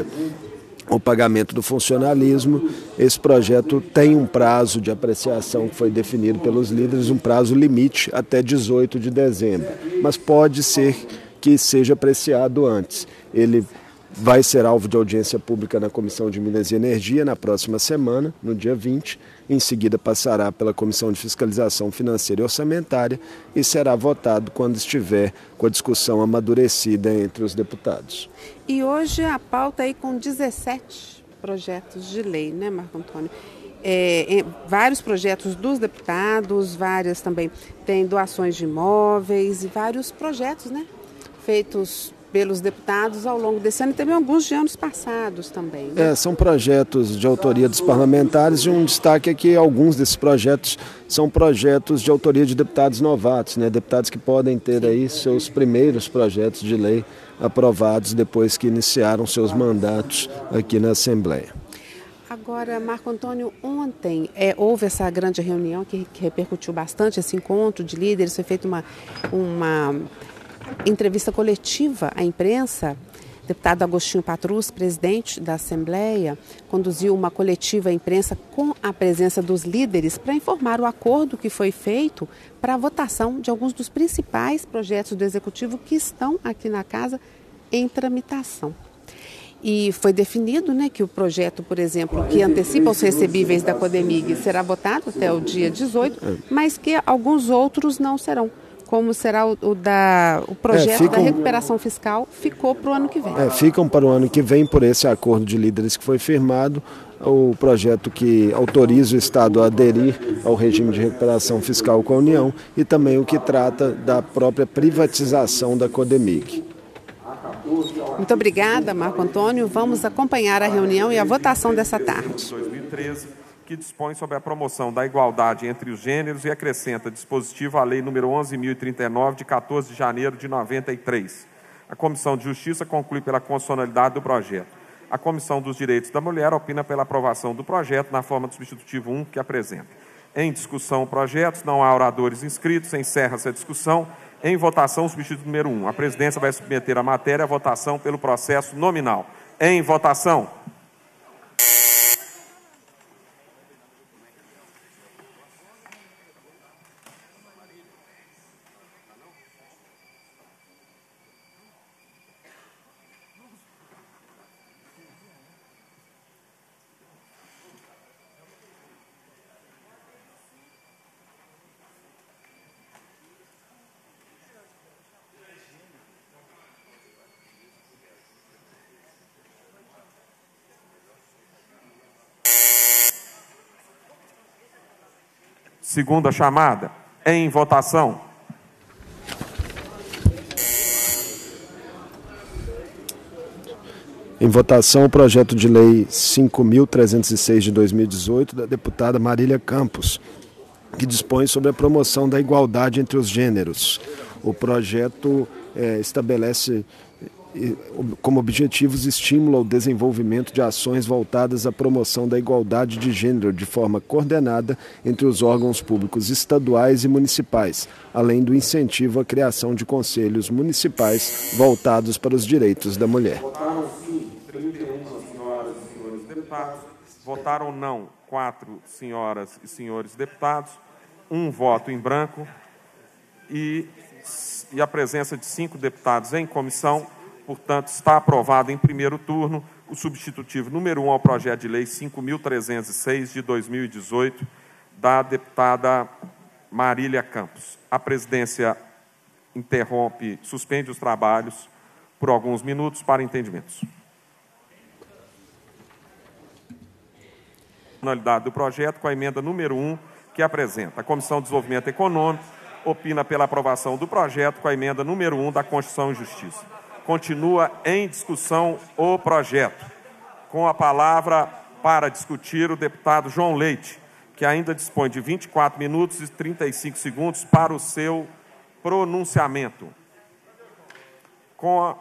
o pagamento do funcionalismo, esse projeto tem um prazo de apreciação que foi definido pelos líderes, um prazo limite até dezoito de dezembro, mas pode ser que seja apreciado antes. Ele vai ser alvo de audiência pública na Comissão de Minas e Energia na próxima semana, no dia vinte. Em seguida passará pela Comissão de Fiscalização Financeira e Orçamentária e será votado quando estiver com a discussão amadurecida entre os deputados. E hoje a pauta aí com dezessete projetos de lei, né, Marco Antônio? É, é, vários projetos dos deputados, várias também tem doações de imóveis e vários projetos, né, feitos pelos deputados ao longo desse ano e também alguns de anos passados também. Né? É, são projetos de autoria dos parlamentares e um destaque é que alguns desses projetos são projetos de autoria de deputados novatos, né? Deputados que podem ter aí seus primeiros projetos de lei aprovados depois que iniciaram seus mandatos aqui na Assembleia. Agora, Marco Antônio, ontem é, houve essa grande reunião que, que repercutiu bastante, esse encontro de líderes, foi feita uma... uma entrevista coletiva à imprensa O deputado Agostinho Patrus, presidente da Assembleia, conduziu uma coletiva à imprensa com a presença dos líderes para informar o acordo que foi feito para a votação de alguns dos principais projetos do Executivo que estão aqui na Casa em tramitação. E foi definido, né, que o projeto, por exemplo, que antecipa os recebíveis da Codemig será votado até o dia dezoito, mas que alguns outros não serão. Como será o, o, da, o projeto é, ficam, da recuperação fiscal, ficou para o ano que vem. É, ficam para o ano que vem, por esse acordo de líderes que foi firmado, o projeto que autoriza o Estado a aderir ao regime de recuperação fiscal com a União e também o que trata da própria privatização da Codemig. Muito obrigada, Marco Antônio. Vamos acompanhar a reunião e a votação dessa tarde. dois mil e treze, que dispõe sobre a promoção da igualdade entre os gêneros e acrescenta dispositivo à Lei número onze mil e trinta e nove, de quatorze de janeiro de noventa e três. A Comissão de Justiça conclui pela constitucionalidade do projeto. A Comissão dos Direitos da Mulher opina pela aprovação do projeto na forma do substitutivo um que apresenta. Em discussão o projeto, não há oradores inscritos, encerra-se a discussão. Em votação, o substituto número um. A presidência vai submeter a matéria à votação pelo processo nominal. Em votação. Segunda chamada, em votação. Em votação, o projeto de lei cinco mil trezentos e seis de dois mil e dezoito, da deputada Marília Campos, que dispõe sobre a promoção da igualdade entre os gêneros. O projeto é, estabelece como objetivos estímulo ao desenvolvimento de ações voltadas à promoção da igualdade de gênero de forma coordenada entre os órgãos públicos estaduais e municipais, além do incentivo à criação de conselhos municipais voltados para os direitos da mulher. Votaram sim, trinta e uma senhoras e senhores deputados. Votaram não, quatro senhoras e senhores deputados. Um voto em branco e, e a presença de cinco deputados em comissão. Portanto, está aprovado em primeiro turno o substitutivo número um ao projeto de lei cinco mil trezentos e seis de dois mil e dezoito, da deputada Marília Campos. A presidência interrompe, suspende os trabalhos por alguns minutos para entendimentos. Finalidade do projeto com a emenda número um que apresenta. A Comissão de Desenvolvimento Econômico opina pela aprovação do projeto com a emenda número um da Constituição e Justiça. Continua em discussão o projeto. Com a palavra para discutir o deputado João Leite, que ainda dispõe de vinte e quatro minutos e trinta e cinco segundos para o seu pronunciamento. Com a...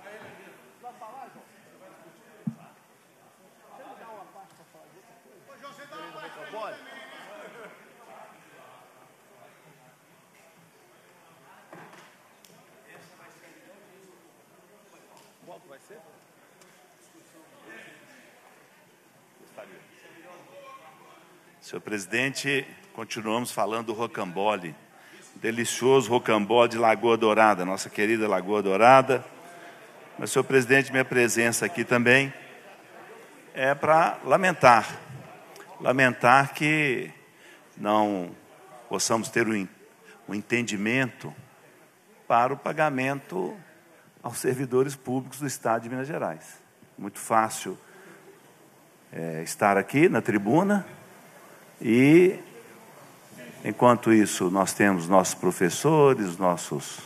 Senhor presidente, continuamos falando do rocambole, delicioso rocambole de Lagoa Dourada, nossa querida Lagoa Dourada. Mas, senhor presidente, minha presença aqui também é para lamentar, lamentar que não possamos ter um, um entendimento para o pagamento aos servidores públicos do Estado de Minas Gerais. Muito fácil é, estar aqui na tribuna e, enquanto isso, nós temos nossos professores, nossos,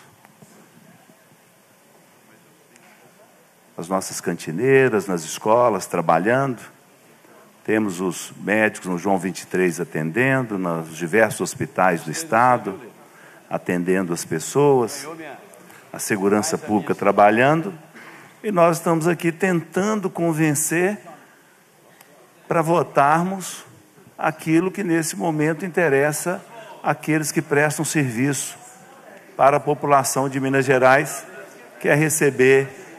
as nossas cantineiras nas escolas trabalhando, temos os médicos no João vinte e três atendendo, nos diversos hospitais do Estado, atendendo as pessoas, a segurança pública trabalhando, e nós estamos aqui tentando convencer para votarmos aquilo que nesse momento interessa àqueles que prestam serviço para a população de Minas Gerais, que é receber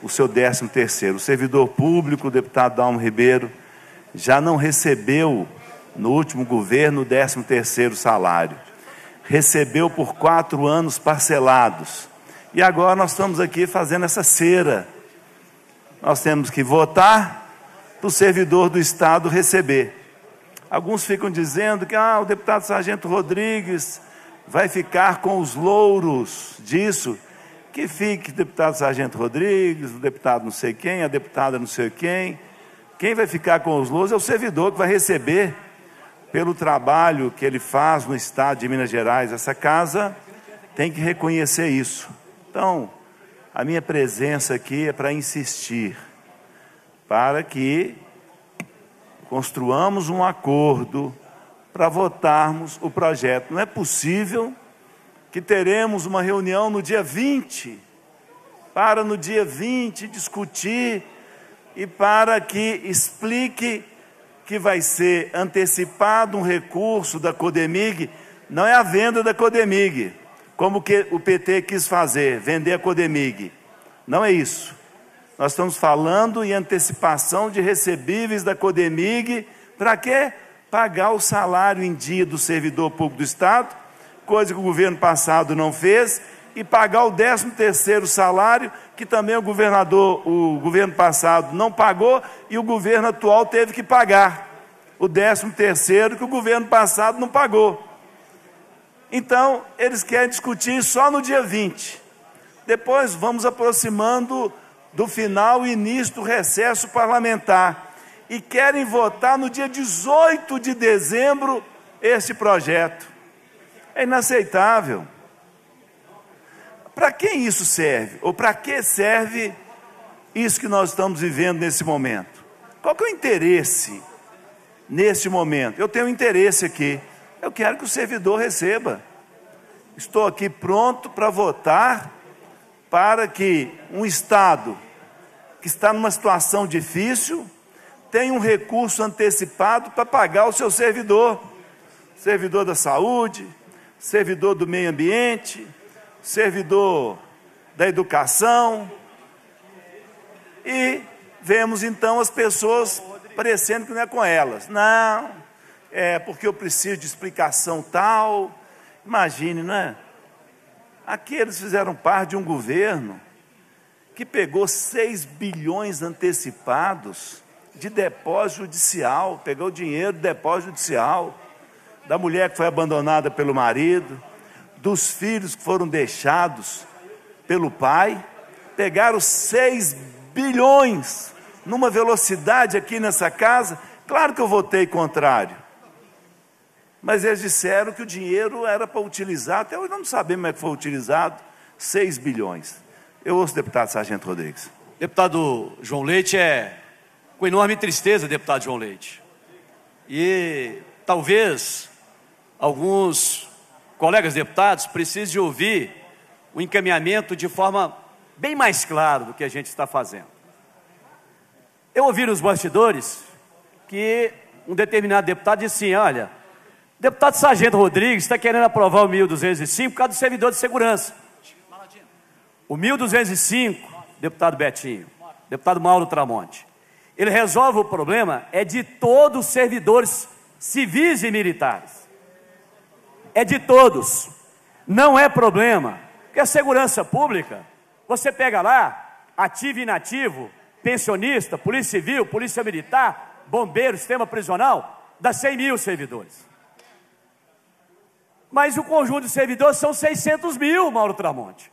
o seu décimo terceiro. O servidor público, o deputado Dalmo Ribeiro, já não recebeu, no último governo, o décimo terceiro salário. Recebeu por quatro anos parcelados. E agora nós estamos aqui fazendo essa cera. Nós temos que votar para o servidor do Estado receber. Alguns ficam dizendo que ah, o deputado Sargento Rodrigues vai ficar com os louros disso. Que fique o deputado Sargento Rodrigues, o deputado não sei quem, a deputada não sei quem. Quem vai ficar com os louros é o servidor que vai receber pelo trabalho que ele faz no Estado de Minas Gerais. Essa casa tem que reconhecer isso. Então, a minha presença aqui é para insistir, para que construamos um acordo para votarmos o projeto. Não é possível que teremos uma reunião no dia vinte, para no dia vinte discutir e para que explique que vai ser antecipado um recurso da Codemig. Não é a venda da Codemig, como que o P T quis fazer, vender a Codemig. Não é isso. Nós estamos falando em antecipação de recebíveis da Codemig. Para quê? Pagar o salário em dia do servidor público do Estado, coisa que o governo passado não fez, e pagar o décimo terceiro salário, que também o governador, o governo passado não pagou, e o governo atual teve que pagar o décimo terceiro que o governo passado não pagou. Então, eles querem discutir só no dia vinte. Depois vamos aproximando do final e início do recesso parlamentar. E querem votar no dia dezoito de dezembro esse projeto. É inaceitável. Para quem isso serve? Ou para que serve isso que nós estamos vivendo nesse momento? Qual que é o interesse neste momento? Eu tenho interesse aqui. Eu quero que o servidor receba. Estou aqui pronto para votar para que um Estado que está numa situação difícil tenha um recurso antecipado para pagar o seu servidor. Servidor da saúde, servidor do meio ambiente, servidor da educação. E vemos então as pessoas parecendo que não é com elas. Não, é porque eu preciso de explicação tal. Imagine, não é? Aqui eles fizeram parte de um governo que pegou seis bilhões antecipados de depósito judicial, pegou o dinheiro do depósito judicial, da mulher que foi abandonada pelo marido, dos filhos que foram deixados pelo pai, pegaram seis bilhões numa velocidade aqui nessa casa. Claro que eu votei contrário, mas eles disseram que o dinheiro era para utilizar, até hoje não sabemos como é que foi utilizado, seis bilhões. Eu ouço o deputado Sargento Rodrigues. Deputado João Leite, é com enorme tristeza, deputado João Leite. E talvez alguns colegas deputados precisem de ouvir o encaminhamento de forma bem mais clara do que a gente está fazendo. Eu ouvi nos bastidores que um determinado deputado disse assim: olha, o deputado Sargento Rodrigues está querendo aprovar o mil duzentos e cinco por causa do servidor de segurança. O mil duzentos e cinco, deputado Betinho, deputado Mauro Tramonte, ele resolve o problema é de todos os servidores civis e militares. É de todos. Não é problema. Porque a segurança pública, você pega lá, ativo e inativo, pensionista, polícia civil, polícia militar, bombeiro, sistema prisional, dá cem mil servidores. Mas o conjunto de servidores são seiscentos mil, Mauro Tramonte.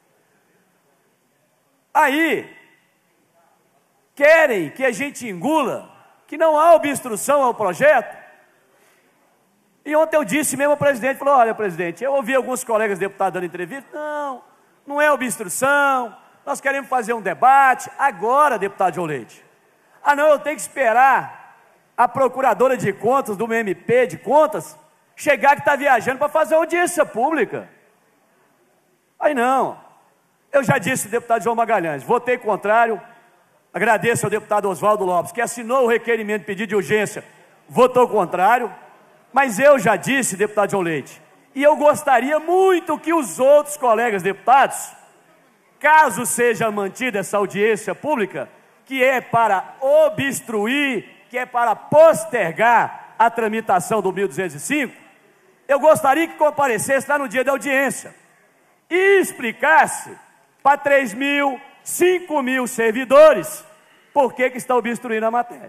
Aí, querem que a gente engula, que não há obstrução ao projeto. E ontem eu disse mesmo ao presidente, falou: olha, presidente, eu ouvi alguns colegas deputados dando entrevista, não, não é obstrução, nós queremos fazer um debate. Agora, deputado João Leite, ah não, eu tenho que esperar a procuradora de contas do M P de contas chegar que está viajando para fazer audiência pública. Aí não. Eu já disse, deputado João Magalhães, votei contrário. Agradeço ao deputado Oswaldo Lopes, que assinou o requerimento de pedido de urgência, votou contrário. Mas eu já disse, deputado João Leite, e eu gostaria muito que os outros colegas deputados caso seja mantida essa audiência pública, que é para obstruir, que é para postergar a tramitação do mil duzentos e cinco, eu gostaria que comparecesse lá no dia da audiência e explicasse para três mil, cinco mil servidores por que que está obstruindo a matéria.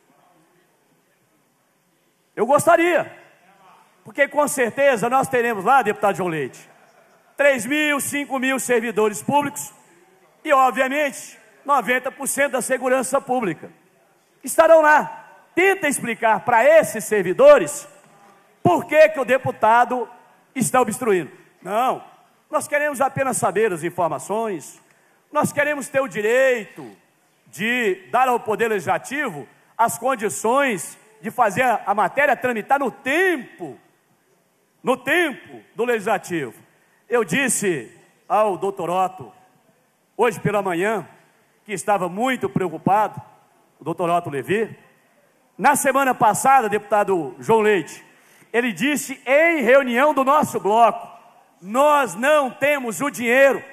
Eu gostaria, porque com certeza nós teremos lá, deputado João Leite, três mil, cinco mil servidores públicos e, obviamente, noventa por cento da segurança pública estarão lá. Tenta explicar para esses servidores por que que o deputado está obstruindo. Não, nós queremos apenas saber as informações, nós queremos ter o direito de dar ao Poder Legislativo as condições de fazer a matéria tramitar no tempo, no tempo do Legislativo. Eu disse ao doutor Otto, hoje pela manhã, que estava muito preocupado, o doutor Otto Levi. Na semana passada, deputado João Leite, ele disse em reunião do nosso bloco, nós não temos o dinheiro.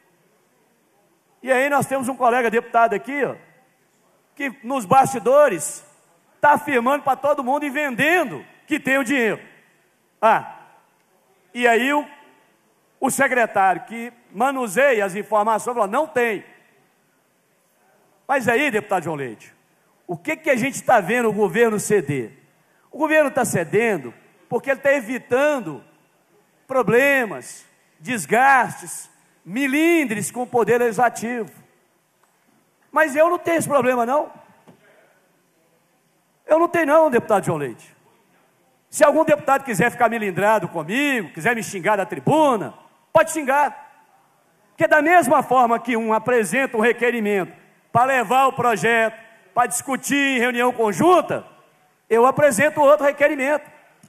E aí nós temos um colega deputado aqui, ó, que nos bastidores está afirmando para todo mundo e vendendo que tem o dinheiro. Ah, e aí o, o secretário que manuseia as informações falou, não tem. Mas aí, deputado João Leite, o que que a gente está vendo o governo ceder? O governo está cedendo porque ele está evitando problemas, desgastes, milindres com o Poder Legislativo. Mas eu não tenho esse problema, não. Eu não tenho, não, deputado João Leite. Se algum deputado quiser ficar milindrado comigo, quiser me xingar da tribuna, pode xingar. Porque da mesma forma que um apresenta um requerimento para levar o projeto, para discutir em reunião conjunta, eu apresento outro requerimento.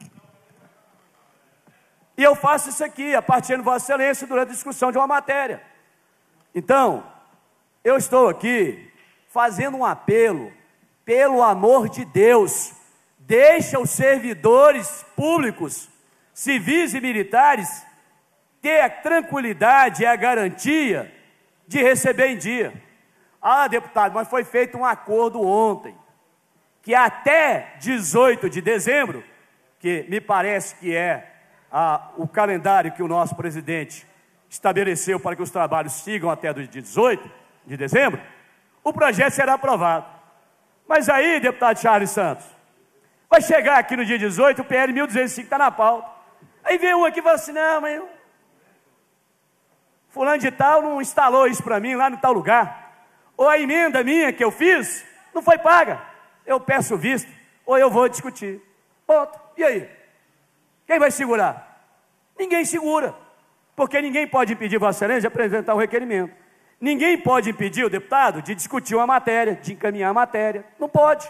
E eu faço isso aqui, a partir de Vossa Excelência, durante a discussão de uma matéria. Então, eu estou aqui fazendo um apelo, pelo amor de Deus, deixa os servidores públicos, civis e militares, ter a tranquilidade e a garantia de receber em dia. Ah, deputado, mas foi feito um acordo ontem, que até dezoito de dezembro, que me parece que é a, o calendário que o nosso presidente estabeleceu para que os trabalhos sigam até o dia dezoito de dezembro, o projeto será aprovado. Mas aí, deputado Charles Santos, vai chegar aqui no dia dezoito, o P L mil duzentos e cinco está na pauta. Aí vem um aqui e fala assim, não, mas eu... fulano de tal não instalou isso para mim lá no tal lugar. Ou a emenda minha que eu fiz não foi paga. Eu peço visto, ou eu vou discutir. Ponto. E aí? Quem vai segurar? Ninguém segura. Porque ninguém pode impedir Vossa Excelência de apresentar um requerimento. Ninguém pode impedir o deputado de discutir uma matéria, de encaminhar a matéria. Não pode.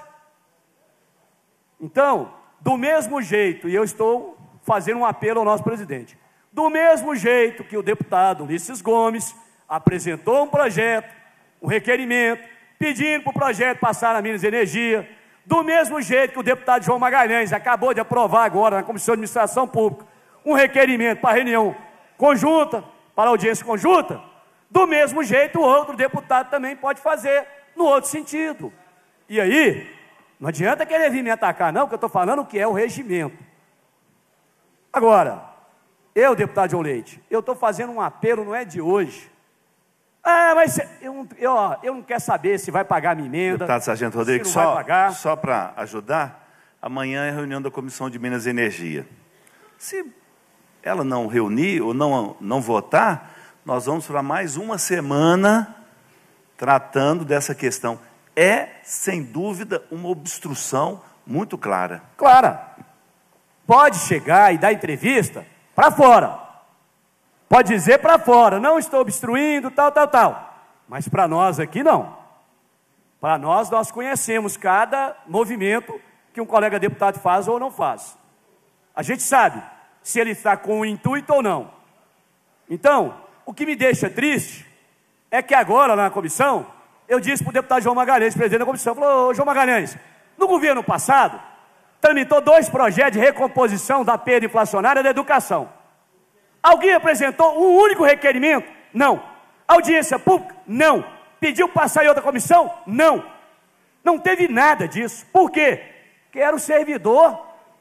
Então, do mesmo jeito, e eu estou fazendo um apelo ao nosso presidente, do mesmo jeito que o deputado Ulisses Gomes apresentou um projeto, um requerimento, pedindo para o projeto passar na Minas e Energia, do mesmo jeito que o deputado João Magalhães acabou de aprovar agora na Comissão de Administração Pública um requerimento para reunião conjunta, para audiência conjunta, do mesmo jeito o outro deputado também pode fazer no outro sentido. E aí, não adianta querer vir me atacar não, que eu estou falando o que é o regimento. Agora, eu, deputado João Leite, eu estou fazendo um apelo, não é de hoje. Ah, mas eu, eu, eu não quero saber se vai pagar a minha emenda. Deputado Sargento Rodrigues, só, só para ajudar, amanhã é a reunião da Comissão de Minas e Energia. Se ela não reunir ou não, não votar, nós vamos para mais uma semana tratando dessa questão. É, sem dúvida, uma obstrução muito clara. Clara. Pode chegar e dar entrevista para fora. Pode dizer para fora, não estou obstruindo, tal, tal, tal. Mas para nós aqui não. Para nós, nós conhecemos cada movimento que um colega deputado faz ou não faz. A gente sabe se ele está com o intuito ou não. Então, o que me deixa triste é que agora, na comissão, eu disse para o deputado João Magalhães, presidente da comissão, falou, ô, João Magalhães, no governo passado, tramitou dois projetos de recomposição da perda inflacionária da educação. Alguém apresentou um único requerimento? Não. Audiência pública? Não. Pediu para sair outra comissão? Não. Não teve nada disso. Por quê? Porque era o servidor.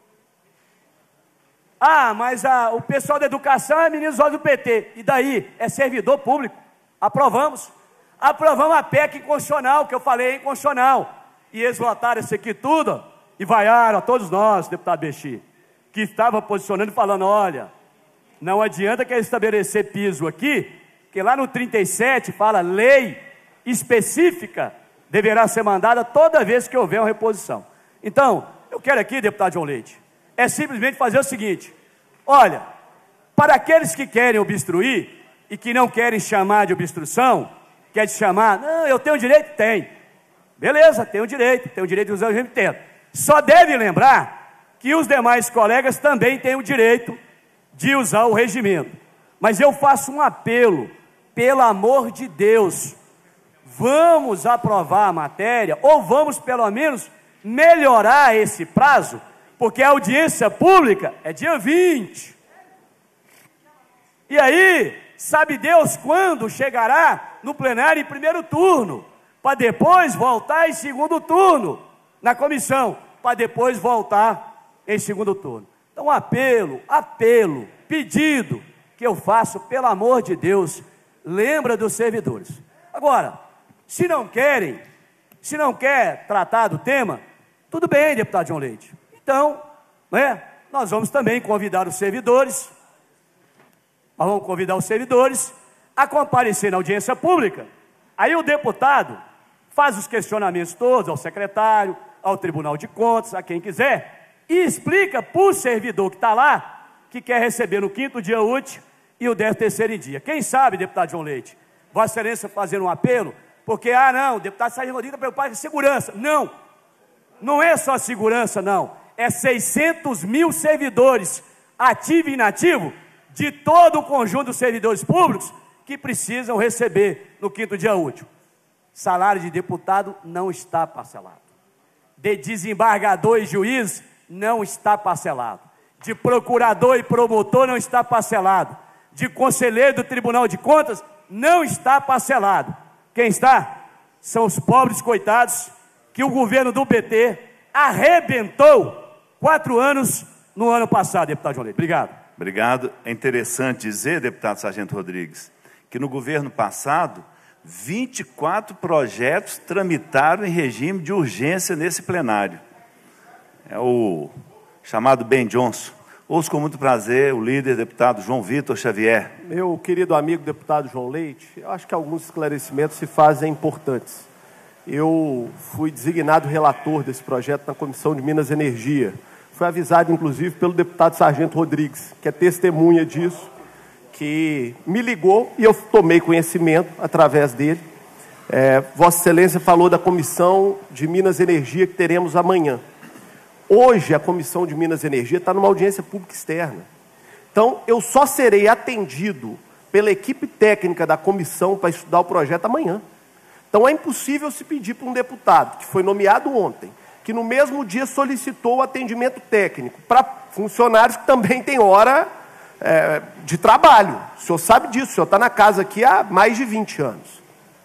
Ah, mas a, o pessoal da educação é ministro do P T. E daí? É servidor público. Aprovamos. Aprovamos a P E C inconstitucional, que eu falei inconstitucional. E eles votaram isso aqui tudo e vaiaram a todos nós, deputado Bexi, que estava posicionando e falando, olha, não adianta querer estabelecer piso aqui, que lá no trinta e sete fala lei específica deverá ser mandada toda vez que houver uma reposição. Então, eu quero aqui, deputado João Leite, é simplesmente fazer o seguinte, olha, para aqueles que querem obstruir e que não querem chamar de obstrução, quer te chamar, não, eu tenho direito? Tem. Beleza, tem o direito, tem o direito de usar o regime interno. Só deve lembrar que os demais colegas também têm o direito de usar o regimento. Mas eu faço um apelo, pelo amor de Deus, vamos aprovar a matéria, ou vamos pelo menos melhorar esse prazo, porque a audiência pública é dia vinte. E aí, sabe Deus quando chegará no plenário em primeiro turno, para depois voltar em segundo turno na comissão, para depois voltar em segundo turno. Então, apelo, apelo, pedido que eu faço, pelo amor de Deus, lembra dos servidores. Agora, se não querem, se não quer tratar do tema, tudo bem, deputado João Leite. Então, né, nós vamos também convidar os servidores, nós vamos convidar os servidores a comparecer na audiência pública. Aí o deputado faz os questionamentos todos ao secretário, ao Tribunal de Contas, a quem quiser, e explica para o servidor que está lá, que quer receber no quinto dia útil e o décimo terceiro em dia. Quem sabe, deputado João Leite, Vossa Excelência fazendo um apelo, porque, ah não, o deputado Sargento Rodrigues está preocupado com segurança. Não, não é só segurança, não. É seiscentos mil servidores, ativo e inativo, de todo o conjunto dos servidores públicos, que precisam receber no quinto dia útil. Salário de deputado não está parcelado. De desembargador e juiz não está parcelado. De procurador e promotor não está parcelado. De conselheiro do Tribunal de Contas não está parcelado. Quem está? São os pobres coitados que o governo do P T arrebentou quatro anos no ano passado, deputado João Leite. Obrigado. Obrigado. É interessante dizer, deputado Sargento Rodrigues, que no governo passado, vinte e quatro projetos tramitaram em regime de urgência nesse plenário. É o chamado Ben Johnson. Ouço com muito prazer o líder, deputado João Vitor Xavier. Meu querido amigo deputado João Leite, eu acho que alguns esclarecimentos se fazem importantes. Eu fui designado relator desse projeto na Comissão de Minas e Energia. Fui avisado, inclusive, pelo deputado Sargento Rodrigues, que é testemunha disso, que me ligou e eu tomei conhecimento através dele. É, Vossa Excelência falou da Comissão de Minas e Energia que teremos amanhã. Hoje, a Comissão de Minas e Energia está numa audiência pública externa. Então, eu só serei atendido pela equipe técnica da comissão para estudar o projeto amanhã. Então, é impossível se pedir para um deputado que foi nomeado ontem, que no mesmo dia solicitou o atendimento técnico para funcionários que também têm hora é, de trabalho. O senhor sabe disso, o senhor está na casa aqui há mais de vinte anos.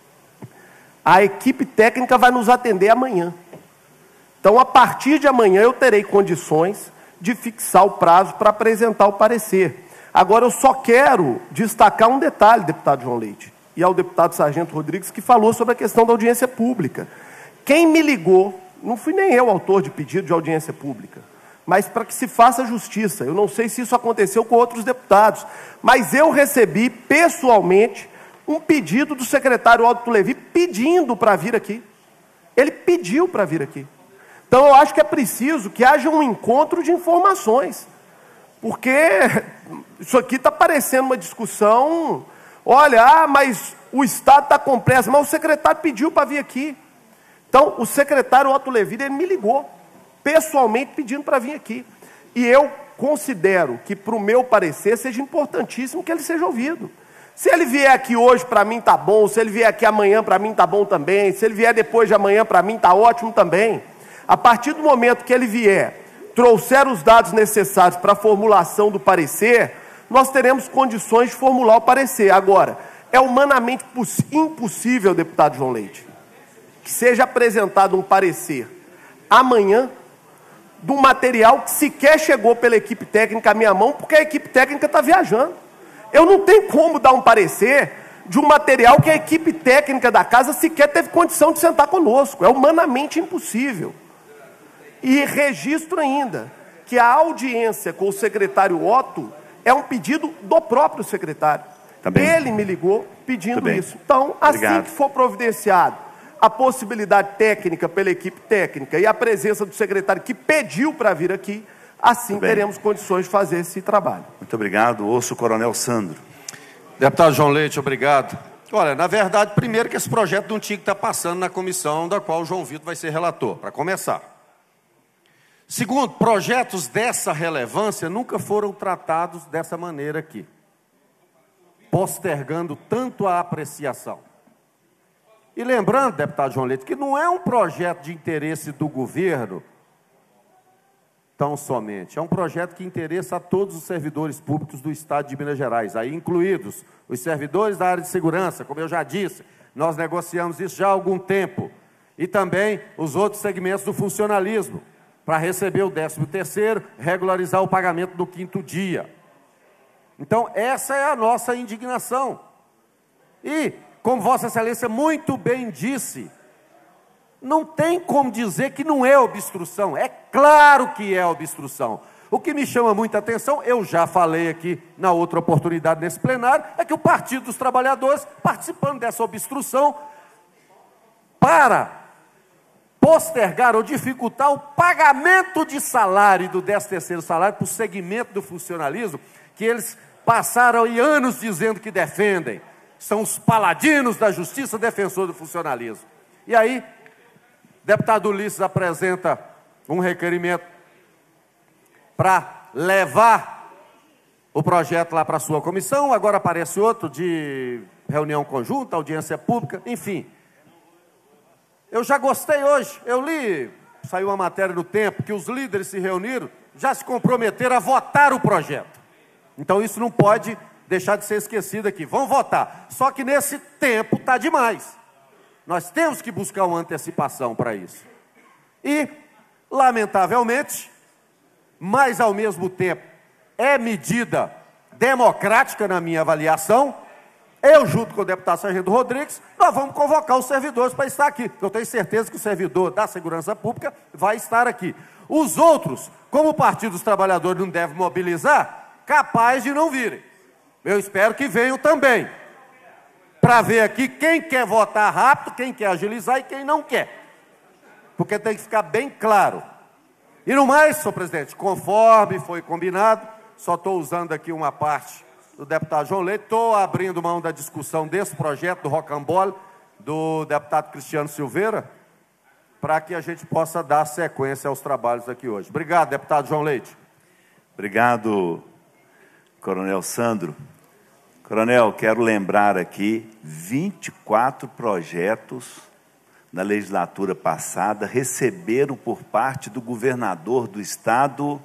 A equipe técnica vai nos atender amanhã. Então, a partir de amanhã, eu terei condições de fixar o prazo para apresentar o parecer. Agora, eu só quero destacar um detalhe, deputado João Leite, e ao deputado Sargento Rodrigues, que falou sobre a questão da audiência pública. Quem me ligou, não fui nem eu autor de pedido de audiência pública, mas para que se faça justiça. Eu não sei se isso aconteceu com outros deputados, mas eu recebi pessoalmente um pedido do secretário Aldo Levi pedindo para vir aqui. Ele pediu para vir aqui. Então, eu acho que é preciso que haja um encontro de informações, porque isso aqui está parecendo uma discussão, olha, ah, mas o Estado está com pressa, mas o secretário pediu para vir aqui. Então, o secretário Otto Levi, ele me ligou, pessoalmente pedindo para vir aqui. E eu considero que, para o meu parecer, seja importantíssimo que ele seja ouvido. Se ele vier aqui hoje, para mim está bom, se ele vier aqui amanhã, para mim está bom também, se ele vier depois de amanhã, para mim está ótimo também. A partir do momento que ele vier, trouxer os dados necessários para a formulação do parecer, nós teremos condições de formular o parecer. Agora, É humanamente impossível, deputado João Leite, que seja apresentado um parecer amanhã do material que sequer chegou pela equipe técnica à minha mão, porque a equipe técnica está viajando. Eu não tenho como dar um parecer de um material que a equipe técnica da casa sequer teve condição de sentar conosco. É humanamente impossível. E registro ainda que a audiência com o secretário Otto é um pedido do próprio secretário. Tá bem. Ele me ligou pedindo Tá isso. Então, assim Obrigado. que for providenciado a possibilidade técnica pela equipe técnica e a presença do secretário que pediu para vir aqui, assim Tá bem. teremos condições de fazer esse trabalho. Muito obrigado. Ouço o Coronel Sandro. Deputado João Leite, obrigado. Olha, na verdade, primeiro que esse projeto não tinha que estar passando na comissão da qual o João Vitor vai ser relator, para começar. Segundo, projetos dessa relevância nunca foram tratados dessa maneira aqui, postergando tanto a apreciação. E lembrando, deputado João Leite, que não é um projeto de interesse do governo tão somente. É um projeto que interessa a todos os servidores públicos do Estado de Minas Gerais, aí incluídos os servidores da área de segurança, como eu já disse, nós negociamos isso já há algum tempo, e também os outros segmentos do funcionalismo, para receber o décimo terceiro, regularizar o pagamento do quinto dia. Então, essa é a nossa indignação. E, como Vossa Excelência muito bem disse, não tem como dizer que não é obstrução. É claro que é obstrução. O que me chama muita atenção, eu já falei aqui na outra oportunidade nesse plenário, é que o Partido dos Trabalhadores, participando dessa obstrução, para postergar ou dificultar o pagamento de salário do décimo terceiro salário para o segmento do funcionalismo, que eles passaram aí anos dizendo que defendem. São os paladinos da justiça, defensores do funcionalismo. E aí, deputado Ulisses apresenta um requerimento para levar o projeto lá para a sua comissão, agora aparece outro de reunião conjunta, audiência pública, enfim. Eu já gostei hoje, eu li, saiu uma matéria no Tempo, que os líderes se reuniram, já se comprometeram a votar o projeto. Então isso não pode deixar de ser esquecido aqui. Vão votar. Só que nesse tempo está demais. Nós temos que buscar uma antecipação para isso. E, lamentavelmente, mas ao mesmo tempo é medida democrática na minha avaliação, eu, junto com o deputado Sargento Rodrigues, nós vamos convocar os servidores para estar aqui. Eu tenho certeza que o servidor da segurança pública vai estar aqui. Os outros, como o Partido dos Trabalhadores não deve mobilizar, capaz de não virem. Eu espero que venham também, para ver aqui quem quer votar rápido, quem quer agilizar e quem não quer. Porque tem que ficar bem claro. E no mais, senhor presidente, conforme foi combinado, só estou usando aqui uma parte do deputado João Leite, estou abrindo mão da discussão desse projeto do rocambole, do deputado Cristiano Silveira, para que a gente possa dar sequência aos trabalhos aqui hoje. Obrigado, deputado João Leite. Obrigado, Coronel Sandro. Coronel, quero lembrar aqui, vinte e quatro projetos na legislatura passada receberam por parte do governador do estado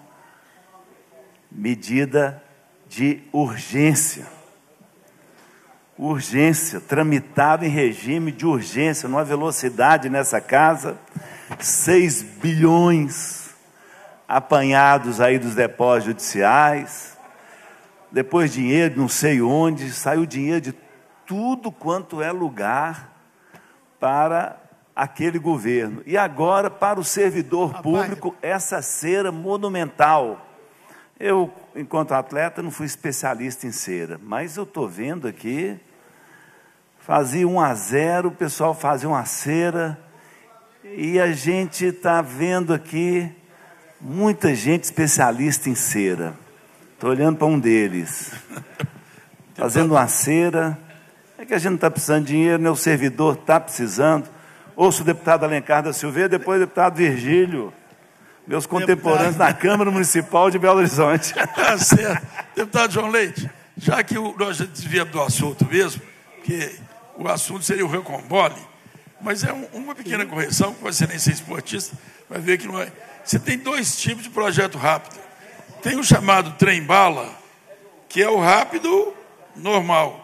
medida de urgência. Urgência, tramitado em regime de urgência, numa velocidade nessa casa, seis bilhões apanhados aí dos depósitos judiciais, depois dinheiro não sei onde, saiu dinheiro de tudo quanto é lugar para aquele governo. E agora, para o servidor público, essa cera monumental. Eu, enquanto atleta, não fui especialista em cera, mas eu estou vendo aqui, fazia um a zero, o pessoal fazia uma cera, e a gente está vendo aqui muita gente especialista em cera. Estou olhando para um deles, fazendo uma cera. É que a gente não está precisando de dinheiro, né? O servidor está precisando. Ouço o deputado Alencar da Silveira, depois o deputado Virgílio, meus contemporâneos na Câmara Municipal de Belo Horizonte. Tá certo. Deputado João Leite, já que o, nós já desviamos do assunto mesmo, que o assunto seria o rocambole, mas é um, uma pequena correção, que você nem ser esportista, vai ver que não é. Você tem dois tipos de projeto rápido. Tem o chamado trem-bala, que é o rápido normal.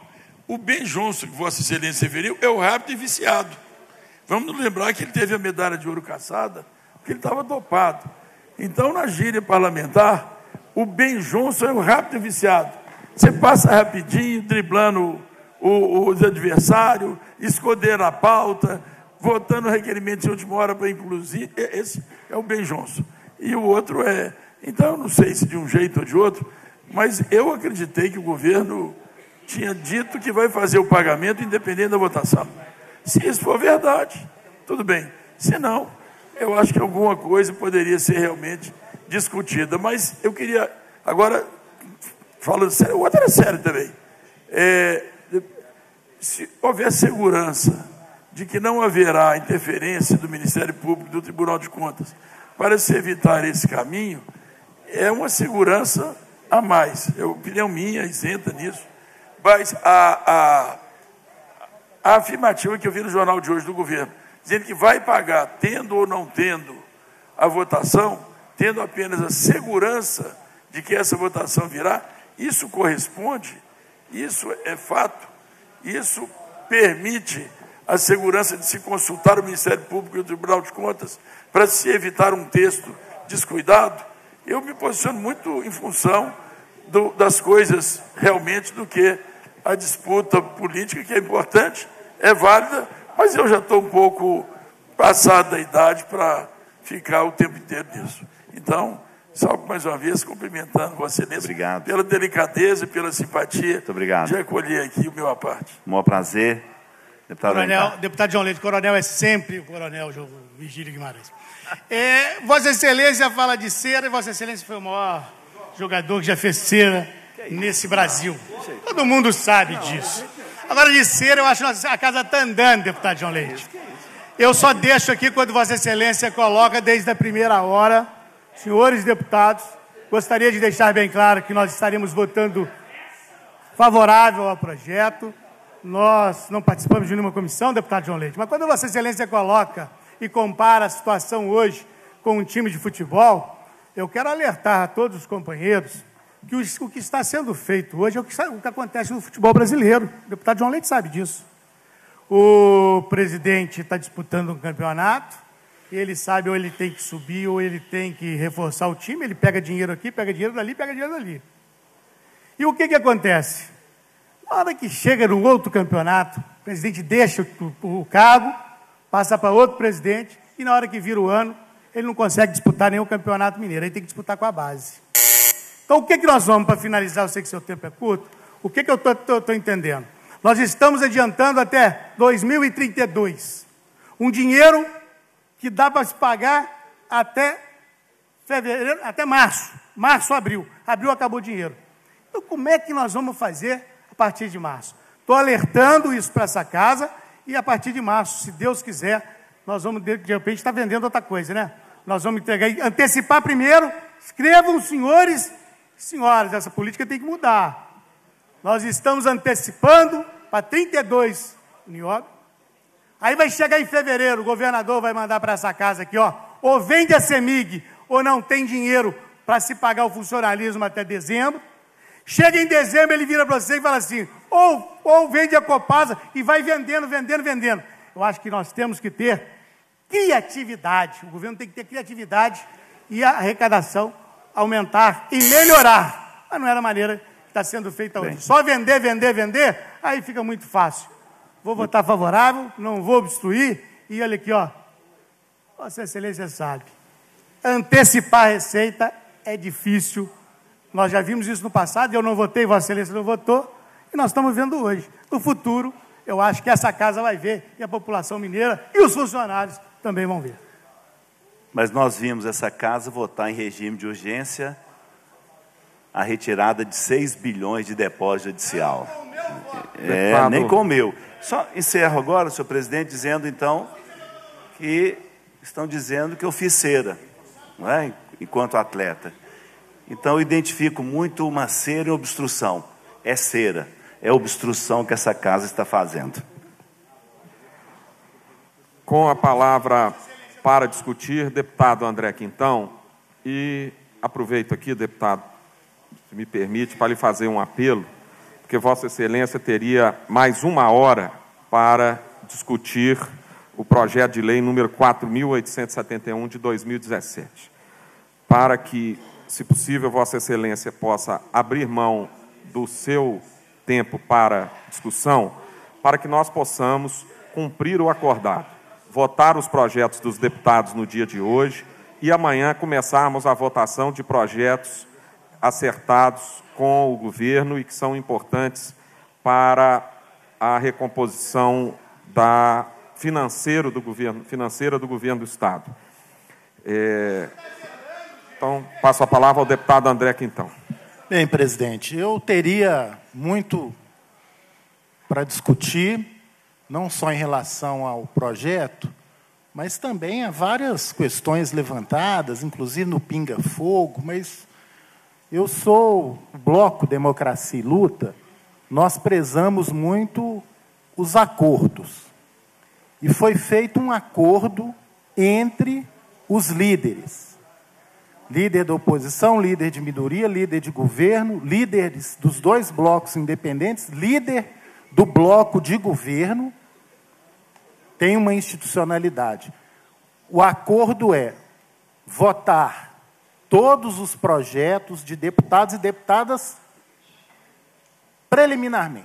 O Ben Johnson, que Vossa Excelência referiu, é o rápido e viciado. Vamos nos lembrar que ele teve a medalha de ouro caçada porque ele estava dopado. Então, na gíria parlamentar, o Ben Johnson é o rápido e viciado. Você passa rapidinho, driblando o, os adversários, escondendo a pauta, votando requerimentos de última hora para incluir. Esse é o Ben Johnson. E o outro é... Então, eu não sei se de um jeito ou de outro, mas eu acreditei que o governo tinha dito que vai fazer o pagamento independente da votação. Se isso for verdade, tudo bem. Se não, eu acho que alguma coisa poderia ser realmente discutida. Mas eu queria, agora, falando sério, o outro é sério também. É, se houver segurança de que não haverá interferência do Ministério Público, do Tribunal de Contas, para se evitar esse caminho, é uma segurança a mais. É opinião minha, isenta nisso. Mas a, a, a afirmativa que eu vi no jornal de hoje do governo, dizendo que vai pagar, tendo ou não tendo a votação, tendo apenas a segurança de que essa votação virá, isso corresponde, isso é fato, isso permite a segurança de se consultar o Ministério Público e o Tribunal de Contas para se evitar um texto descuidado. Eu me posiciono muito em função do, das coisas realmente do que a disputa política, que é importante, é válida, mas eu já estou um pouco passado da idade para ficar o tempo inteiro nisso. Então, só mais uma vez, cumprimentando Vossa Excelência obrigado. Pela delicadeza e pela simpatia muito obrigado. De acolher aqui o meu à parte. Um maior prazer. Deputado, Coronel, deputado João Leite, coronel é sempre o coronel Virgílio Guimarães. É, Vossa Excelência fala de cera e Vossa Excelência foi o maior jogador que já fez cera nesse Brasil. Todo mundo sabe disso. Agora, de cera, eu acho que a casa está andando, deputado João Leite. Eu só deixo aqui quando Vossa Excelência coloca desde a primeira hora, senhores deputados, gostaria de deixar bem claro que nós estaremos votando favorável ao projeto. Nós não participamos de nenhuma comissão, deputado João Leite, mas quando Vossa Excelência coloca e compara a situação hoje com um time de futebol, eu quero alertar a todos os companheiros que o que está sendo feito hoje é o que, o que acontece no futebol brasileiro. O deputado João Leite sabe disso. O presidente está disputando um campeonato, e ele sabe ou ele tem que subir ou ele tem que reforçar o time, ele pega dinheiro aqui, pega dinheiro dali, pega dinheiro dali. E o que, que acontece? Na hora que chega no outro campeonato, o presidente deixa o, o cargo, passa para outro presidente, e na hora que vira o ano, ele não consegue disputar nenhum campeonato mineiro, ele tem que disputar com a base. Então, o que, que nós vamos, para finalizar, eu sei que seu tempo é curto, o que, que eu estou entendendo? Nós estamos adiantando até dois mil e trinta e dois. Um dinheiro que dá para se pagar até fevereiro, até março. Março, abril. Abril acabou o dinheiro. Então, como é que nós vamos fazer a partir de março? Estou alertando isso para essa casa e a partir de março, se Deus quiser, nós vamos, de repente, estar vendendo outra coisa, né? Nós vamos entregar, antecipar primeiro, escrevam, senhores e senhoras, essa política tem que mudar. Nós estamos antecipando para trinta e dois Nióbio. Aí vai chegar em fevereiro, o governador vai mandar para essa casa aqui, ó, ou vende a CEMIG, ou não tem dinheiro para se pagar o funcionalismo até dezembro. Chega em dezembro, ele vira para você e fala assim, ou, ou vende a Copasa e vai vendendo, vendendo, vendendo. Eu acho que nós temos que ter criatividade. O governo tem que ter criatividade e a arrecadação aumentar e melhorar. Mas não era a maneira que está sendo feita hoje. Só vender, vender, vender, aí fica muito fácil. Vou votar favorável, não vou obstruir. E olha aqui, ó. Vossa Excelência sabe. Antecipar a receita é difícil. Nós já vimos isso no passado, eu não votei, Vossa Excelência não votou. E nós estamos vendo hoje. No futuro, eu acho que essa casa vai ver, e a população mineira e os funcionários também vão ver. Mas nós vimos essa casa votar em regime de urgência a retirada de seis bilhões de depósito judicial. É, Deputado. nem com o meu. Só encerro agora, senhor presidente, dizendo então que estão dizendo que eu fiz cera, não é? Enquanto atleta. Então eu identifico muito uma cera e obstrução. É cera, é obstrução que essa casa está fazendo. Com a palavra para discutir, deputado André Quintão, e aproveito aqui, deputado, se me permite, para lhe fazer um apelo, porque Vossa Excelência teria mais uma hora para discutir o projeto de lei número quatro mil oitocentos e setenta e um de dois mil e dezessete. Para que, se possível, Vossa Excelência possa abrir mão do seu tempo para discussão, para que nós possamos cumprir o acordado, votar os projetos dos deputados no dia de hoje e amanhã começarmos a votação de projetos acertados com o governo e que são importantes para a recomposição da financeiro do governo, financeira do governo do Estado. É, então, passo a palavra ao deputado André Quintão. Bem, presidente, eu teria muito para discutir, não só em relação ao projeto, mas também há várias questões levantadas, inclusive no Pinga Fogo, mas eu sou o Bloco Democracia e Luta, nós prezamos muito os acordos. E foi feito um acordo entre os líderes. Líder da oposição, líder de minoria, líder de governo, líderes dos dois blocos independentes, líder do bloco de governo, tem uma institucionalidade. O acordo é votar todos os projetos de deputados e deputadas preliminarmente.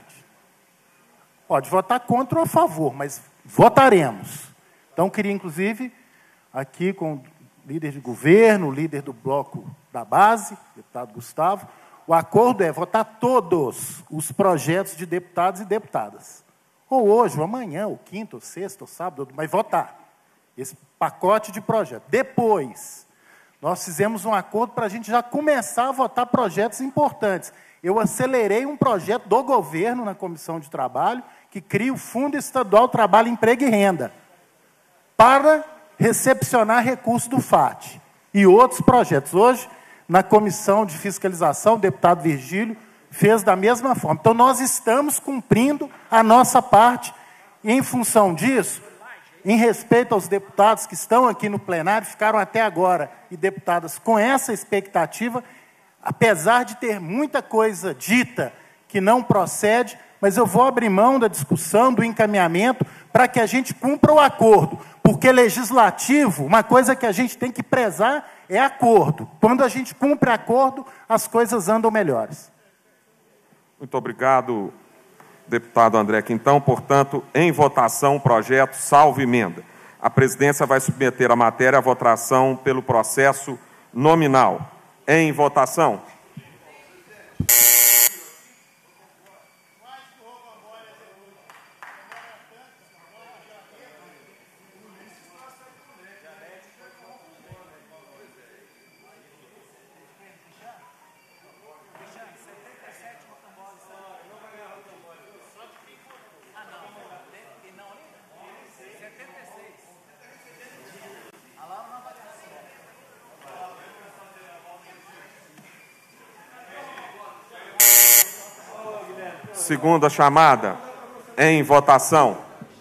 Pode votar contra ou a favor, mas votaremos. Então, queria, inclusive, aqui com o líder de governo, o líder do bloco da base, deputado Gustavo, o acordo é votar todos os projetos de deputados e deputadas. Ou hoje, ou amanhã, ou quinta, ou sexta, ou sábado, mas votar esse pacote de projetos. Depois, nós fizemos um acordo para a gente já começar a votar projetos importantes. Eu acelerei um projeto do governo na Comissão de Trabalho, que cria o Fundo Estadual Trabalho, Emprego e Renda, para recepcionar recursos do F A T e outros projetos. Hoje, na Comissão de Fiscalização, o deputado Virgílio fez da mesma forma. Então, nós estamos cumprindo a nossa parte. E, em função disso, em respeito aos deputados que estão aqui no plenário, ficaram até agora, e deputadas com essa expectativa, apesar de ter muita coisa dita que não procede, mas eu vou abrir mão da discussão, do encaminhamento, para que a gente cumpra o acordo. Porque legislativo, uma coisa que a gente tem que prezar é acordo. Quando a gente cumpre acordo, as coisas andam melhores. Muito obrigado, deputado André Quintão. Portanto, em votação, o projeto salvo emenda. A presidência vai submeter a matéria à votação pelo processo nominal. Em votação. Segunda chamada, em votação.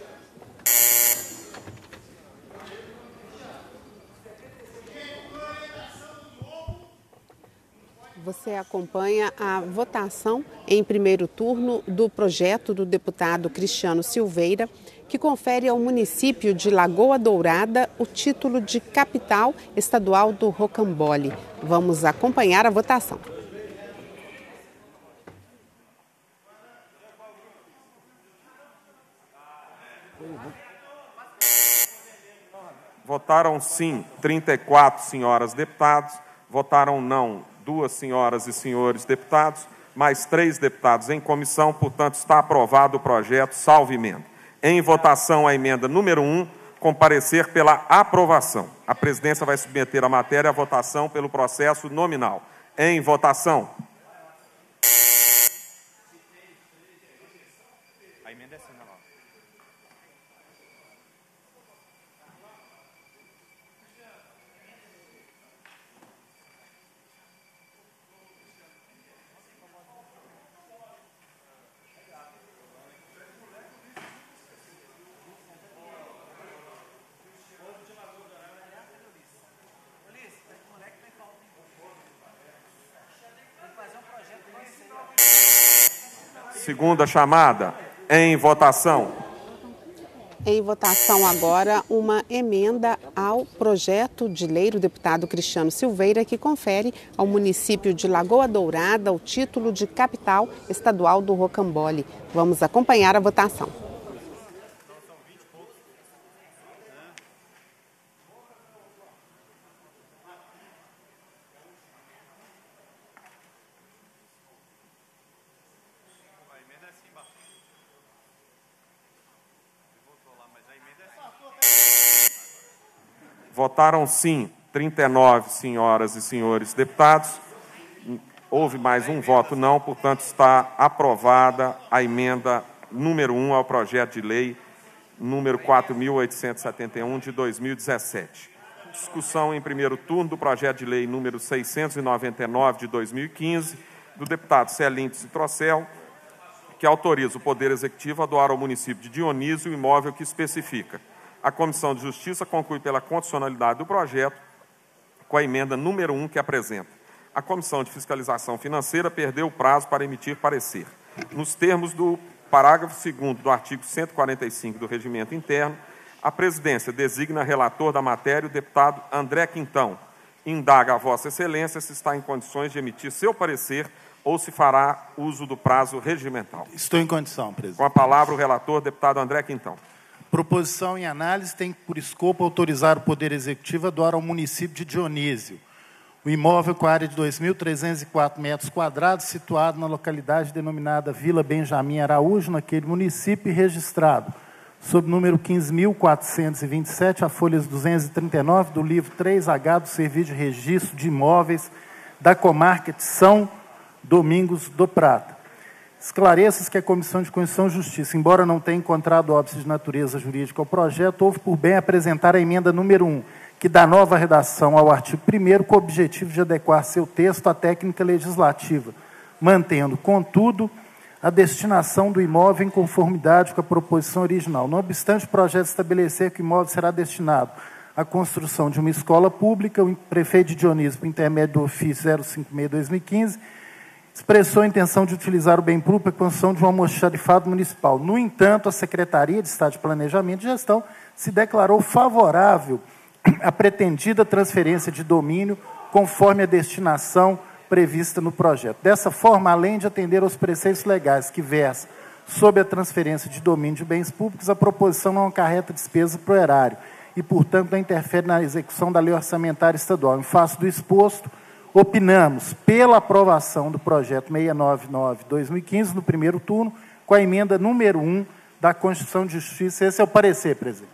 Você acompanha a votação em primeiro turno do projeto do deputado Cristiano Silveira, que confere ao município de Lagoa Dourada o título de capital estadual do Rocambole. Vamos acompanhar a votação. Votaram sim trinta e quatro senhoras deputados, votaram não duas senhoras e senhores deputados, mais três deputados em comissão, portanto está aprovado o projeto salvo emenda. Em votação a emenda número um, comparecer pela aprovação. A presidência vai submeter a matéria à votação pelo processo nominal. Em votação. A emenda é assim, não. Segunda chamada, em votação. Em votação agora, uma emenda ao projeto de lei do deputado Cristiano Silveira, que confere ao município de Lagoa Dourada o título de capital estadual do Rocambole. Vamos acompanhar a votação. Votaram sim, trinta e nove senhoras e senhores deputados. Houve mais um voto não, portanto está aprovada a emenda número um ao projeto de lei número quatro mil oitocentos e setenta e um de dois mil e dezessete. Discussão em primeiro turno do projeto de lei número seiscentos e noventa e nove de dois mil e quinze, do deputado Celinto Citrocel, que autoriza o Poder Executivo a doar ao município de Dionísio o imóvel que especifica. A Comissão de Justiça conclui pela condicionalidade do projeto com a emenda número um que apresenta. A Comissão de Fiscalização Financeira perdeu o prazo para emitir parecer. Nos termos do parágrafo segundo do artigo cento e quarenta e cinco do Regimento Interno, a Presidência designa relator da matéria o deputado André Quintão. Indaga a Vossa Excelência se está em condições de emitir seu parecer ou se fará uso do prazo regimental. Estou em condição, presidente. Com a palavra o relator, deputado André Quintão. Proposição em análise tem por escopo autorizar o Poder Executivo a doar ao município de Dionísio o imóvel com área de dois mil trezentos e quatro metros quadrados, situado na localidade denominada Vila Benjamin Araújo, naquele município, e registrado sob número quinze mil quatrocentos e vinte e sete, a folhas duzentos e trinta e nove do livro três H do Serviço de Registro de Imóveis da comarca de São Domingos do Prata. Esclareço que a Comissão de Constituição e Justiça, embora não tenha encontrado óbice de natureza jurídica ao projeto, houve por bem apresentar a emenda número um, que dá nova redação ao artigo primeiro com o objetivo de adequar seu texto à técnica legislativa, mantendo, contudo, a destinação do imóvel em conformidade com a proposição original. Não obstante o projeto estabelecer que o imóvel será destinado à construção de uma escola pública, o prefeito de Dionísio, por intermédio do ofício zero cinco seis barra dois mil e quinze, expressou a intenção de utilizar o bem público para a construção de um almoxarifado municipal. No entanto, a Secretaria de Estado de Planejamento e Gestão se declarou favorável à pretendida transferência de domínio conforme a destinação prevista no projeto. Dessa forma, além de atender aos preceitos legais que versam sobre a transferência de domínio de bens públicos, a proposição não acarreta despesa para o erário e, portanto, não interfere na execução da lei orçamentária estadual. Em face do exposto, opinamos pela aprovação do projeto seiscentos e noventa e nove de dois mil e quinze, no primeiro turno, com a emenda número um da Constituição de Justiça. Esse é o parecer, presidente.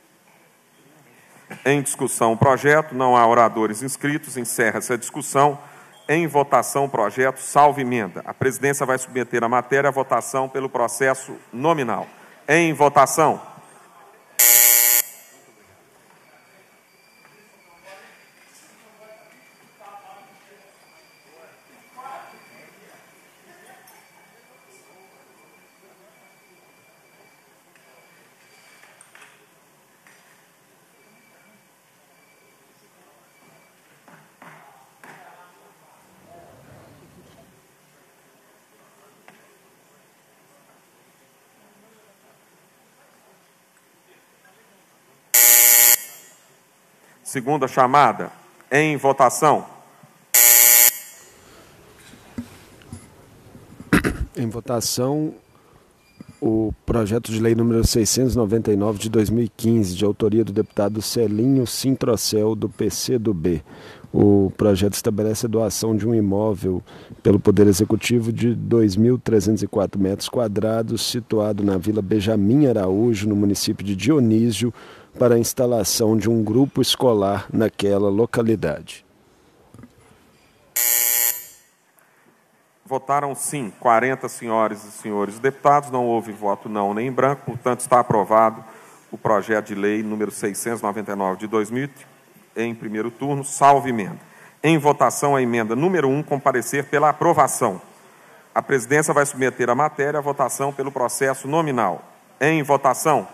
Em discussão o projeto, não há oradores inscritos, encerra-se a discussão. Em votação o projeto, salvo emenda. A presidência vai submeter a matéria à votação pelo processo nominal. Em votação. Segunda chamada, em votação. Em votação, o projeto de lei número seiscentos e noventa e nove de dois mil e quinze, de autoria do deputado Celinho Citrocel, do P C do B. O projeto estabelece a doação de um imóvel pelo Poder Executivo de dois mil trezentos e quatro metros quadrados, situado na Vila Benjamin Araújo, no município de Dionísio, para a instalação de um grupo escolar naquela localidade. Votaram sim quarenta senhoras e senhores deputados, não houve voto não nem em branco, portanto está aprovado o projeto de lei número seiscentos e noventa e nove de dois mil em primeiro turno, salvo emenda. Em votação a emenda número um, com parecer pela aprovação. A presidência vai submeter a matéria à votação pelo processo nominal. Em votação.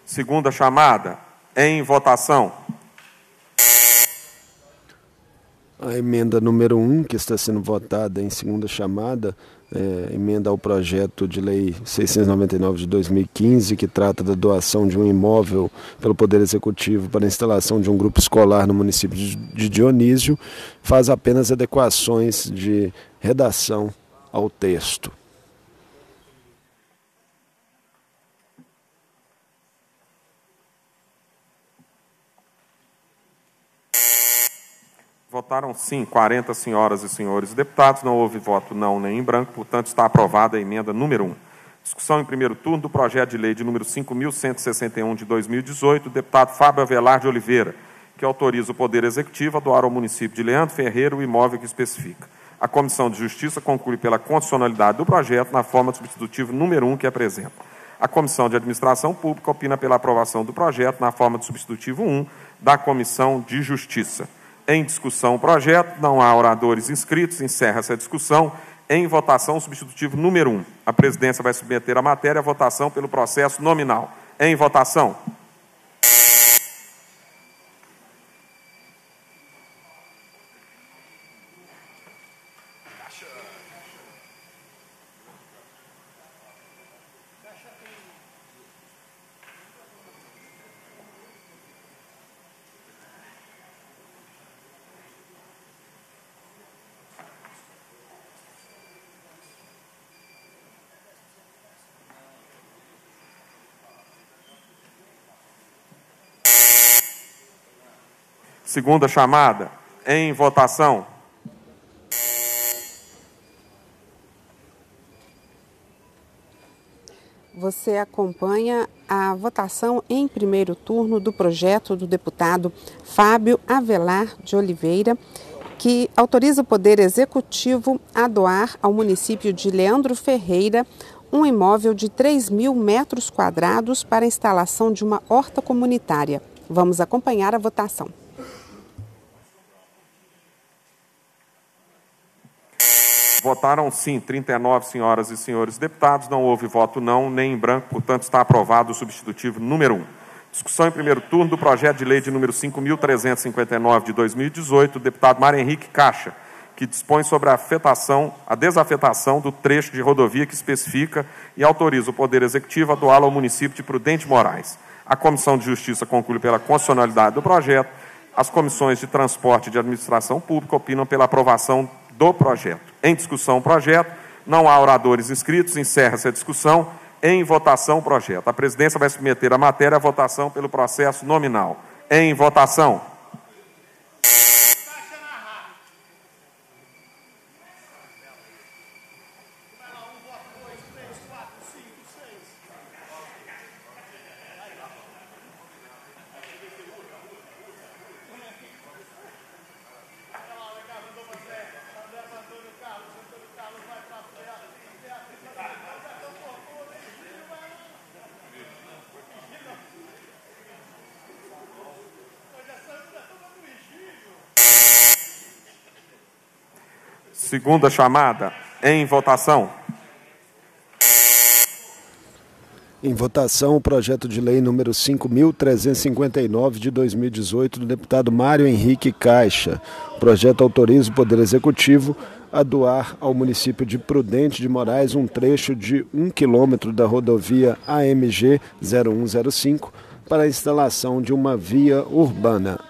Segunda chamada, em votação. A emenda número um, que está sendo votada em segunda chamada, é, emenda ao projeto de lei seiscentos e noventa e nove de dois mil e quinze, que trata da doação de um imóvel pelo Poder Executivo para a instalação de um grupo escolar no município de Dionísio, faz apenas adequações de redação ao texto. Votaram sim quarenta senhoras e senhores deputados, não houve voto não nem em branco, portanto está aprovada a emenda número um. Discussão em primeiro turno do projeto de lei de número cinco mil cento e sessenta e um de dois mil e dezoito, do deputado Fábio Avelar de Oliveira, que autoriza o Poder Executivo a doar ao município de Leandro Ferreira o imóvel que especifica. A Comissão de Justiça conclui pela constitucionalidade do projeto na forma substitutiva número um que apresenta. A Comissão de Administração Pública opina pela aprovação do projeto na forma de substitutivo um da Comissão de Justiça. Em discussão o projeto, não há oradores inscritos, encerra-se a discussão. Em votação, substitutivo número um. A presidência vai submeter a matéria à votação pelo processo nominal. Em votação. Segunda chamada, em votação. Você acompanha a votação em primeiro turno do projeto do deputado Fábio Avelar de Oliveira, que autoriza o Poder Executivo a doar ao município de Leandro Ferreira um imóvel de três mil metros quadrados para a instalação de uma horta comunitária. Vamos acompanhar a votação. Votaram sim trinta e nove senhoras e senhores deputados, não houve voto não, nem em branco, portanto está aprovado o substitutivo número um. Discussão em primeiro turno do projeto de lei de número cinco mil trezentos e cinquenta e nove de dois mil e dezoito, do deputado Mário Henrique Caixa, que dispõe sobre a afetação, a desafetação do trecho de rodovia que especifica e autoriza o Poder Executivo a doá-lo ao município de Prudente Moraes. A Comissão de Justiça conclui pela constitucionalidade do projeto. As comissões de Transporte e de Administração Pública opinam pela aprovação do projeto. Em discussão o projeto, não há oradores inscritos, encerra-se a discussão. Em votação o projeto. A presidência vai submeter a matéria à votação pelo processo nominal. Em votação. Segunda chamada, em votação. Em votação, o projeto de lei número cinco mil trezentos e cinquenta e nove de dois mil e dezoito, do deputado Mário Henrique Caixa. O projeto autoriza o Poder Executivo a doar ao município de Prudente de Moraes um trecho de um quilômetro da rodovia A M G zero um zero cinco para a instalação de uma via urbana.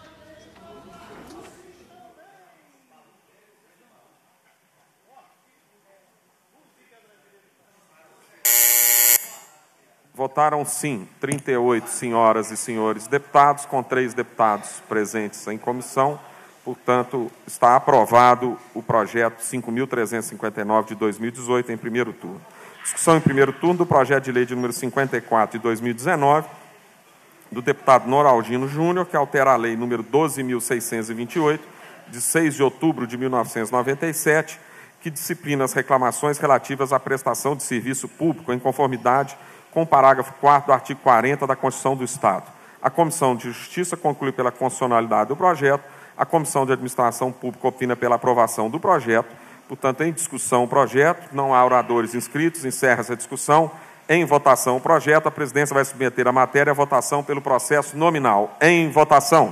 Votaram sim trinta e oito senhoras e senhores deputados, com três deputados presentes em comissão. Portanto, está aprovado o projeto cinco mil trezentos e cinquenta e nove de dois mil e dezoito em primeiro turno. Discussão em primeiro turno do projeto de lei de número cinquenta e quatro de dois mil e dezenove, do deputado Noraldino Júnior, que altera a lei número doze mil seiscentos e vinte e oito, de seis de outubro de mil novecentos e noventa e sete, que disciplina as reclamações relativas à prestação de serviço público em conformidade com o parágrafo quarto do artigo quarenta da Constituição do Estado. A Comissão de Justiça conclui pela constitucionalidade do projeto. A Comissão de Administração Pública opina pela aprovação do projeto. Portanto, em discussão o projeto, não há oradores inscritos, encerra essa discussão. Em votação o projeto, a presidência vai submeter a matéria à votação pelo processo nominal. Em votação.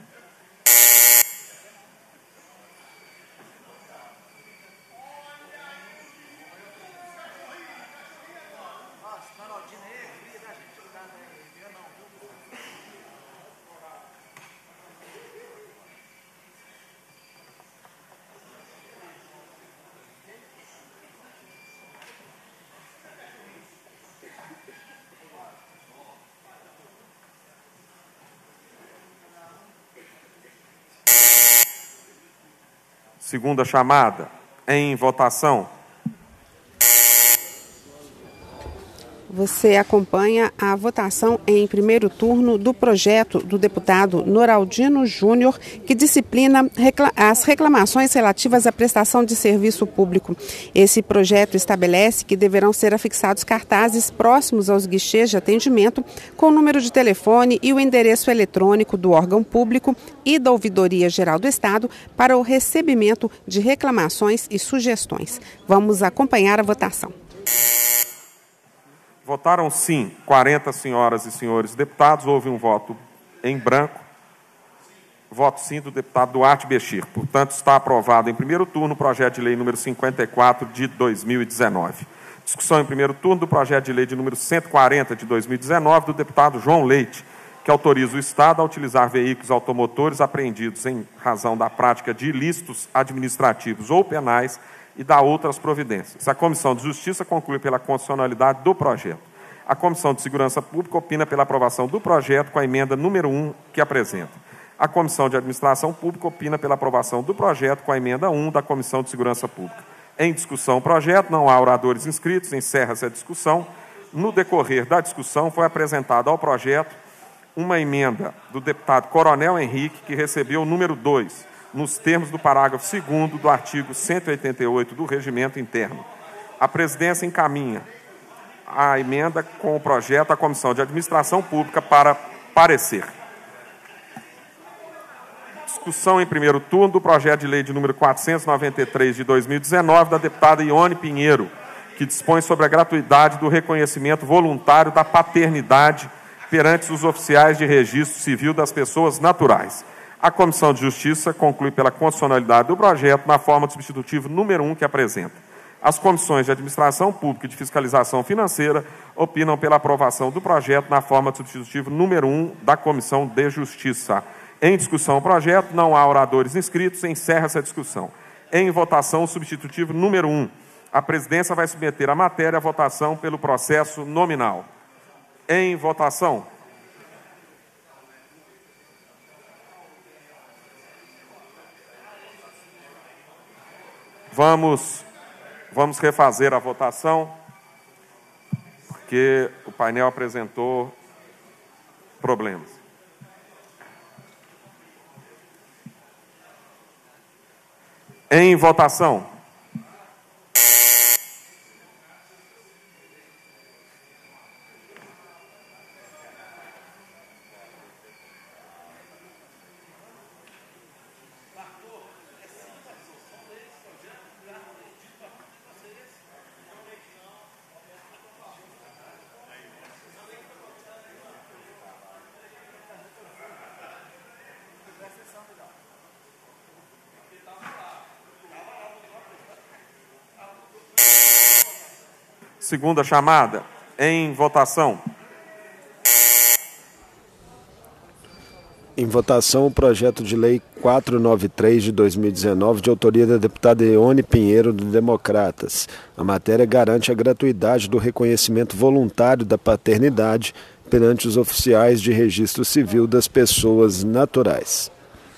Segunda chamada, em votação. Você acompanha a votação em primeiro turno do projeto do deputado Noraldino Júnior, que disciplina recla- as reclamações relativas à prestação de serviço público. Esse projeto estabelece que deverão ser afixados cartazes próximos aos guichês de atendimento com o número de telefone e o endereço eletrônico do órgão público e da Ouvidoria Geral do Estado para o recebimento de reclamações e sugestões. Vamos acompanhar a votação. Votaram sim quarenta senhoras e senhores deputados, houve um voto em branco, voto sim do deputado Duarte Bechir. Portanto, está aprovado em primeiro turno o projeto de lei número cinquenta e quatro de dois mil e dezenove. Discussão em primeiro turno do projeto de lei de número cento e quarenta de dois mil e dezenove do deputado João Leite, que autoriza o Estado a utilizar veículos automotores apreendidos em razão da prática de ilícitos administrativos ou penais e dá outras providências. A Comissão de Justiça conclui pela constitucionalidade do projeto. A Comissão de Segurança Pública opina pela aprovação do projeto com a emenda número um que apresenta. A Comissão de Administração Pública opina pela aprovação do projeto com a emenda um da Comissão de Segurança Pública. Em discussão o projeto, não há oradores inscritos, encerra-se a discussão. No decorrer da discussão, foi apresentada ao projeto uma emenda do deputado Coronel Henrique, que recebeu o número dois, nos termos do parágrafo segundo do artigo cento e oitenta e oito do Regimento Interno. A presidência encaminha a emenda com o projeto à Comissão de Administração Pública para parecer. Discussão em primeiro turno do projeto de lei de número quatrocentos e noventa e três de dois mil e dezenove da deputada Ione Pinheiro, que dispõe sobre a gratuidade do reconhecimento voluntário da paternidade perante os oficiais de registro civil das pessoas naturais. A Comissão de Justiça conclui pela constitucionalidade do projeto na forma do substitutivo número um que apresenta. As comissões de Administração Pública e de Fiscalização Financeira opinam pela aprovação do projeto na forma do substitutivo número um da Comissão de Justiça. Em discussão o projeto, não há oradores inscritos, encerra essa discussão. Em votação, o substitutivo número um. A presidência vai submeter a matéria à votação pelo processo nominal. Em votação. Vamos, vamos refazer a votação, porque o painel apresentou problemas. Em votação. Segunda chamada, em votação. Em votação, o projeto de lei quatrocentos e noventa e três de dois mil e dezenove, de autoria da deputada Ione Pinheiro, do Democratas. A matéria garante a gratuidade do reconhecimento voluntário da paternidade perante os oficiais de registro civil das pessoas naturais.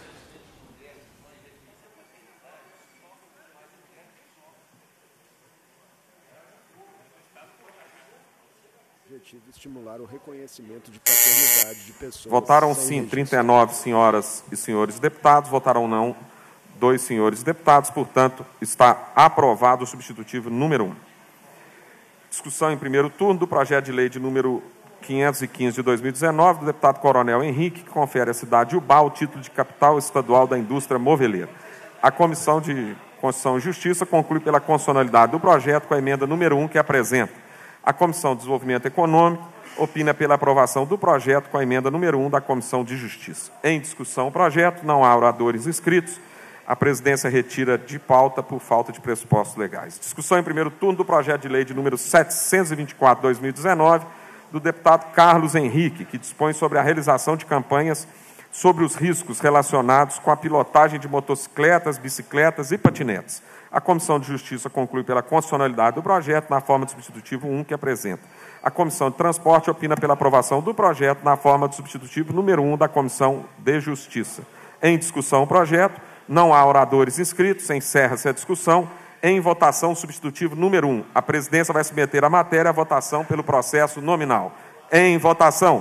Estimular o reconhecimento de paternidade de pessoas. Votaram sim trinta e nove senhoras e senhores deputados, votaram não dois senhores deputados, portanto, está aprovado o substitutivo número um. Discussão em primeiro turno do projeto de lei de número quinhentos e quinze de dois mil e dezenove, do deputado Coronel Henrique, que confere à cidade de Ubá o título de capital estadual da indústria moveleira. A Comissão de Constituição e Justiça conclui pela constitucionalidade do projeto com a emenda número um que apresenta. A Comissão de Desenvolvimento Econômico opina pela aprovação do projeto com a emenda número um da Comissão de Justiça. Em discussão o projeto, não há oradores inscritos. A presidência retira de pauta por falta de pressupostos legais. Discussão em primeiro turno do projeto de lei de número setecentos e vinte e quatro, dois mil e dezenove, do deputado Carlos Henrique, que dispõe sobre a realização de campanhas sobre os riscos relacionados com a pilotagem de motocicletas, bicicletas e patinetes. A Comissão de Justiça conclui pela constitucionalidade do projeto na forma do substitutivo um que apresenta. A Comissão de Transporte opina pela aprovação do projeto na forma do substitutivo número um da Comissão de Justiça. Em discussão o projeto, não há oradores inscritos, encerra-se a discussão. Em votação, substitutivo número um. A presidência vai submeter a matéria à votação pelo processo nominal. Em votação.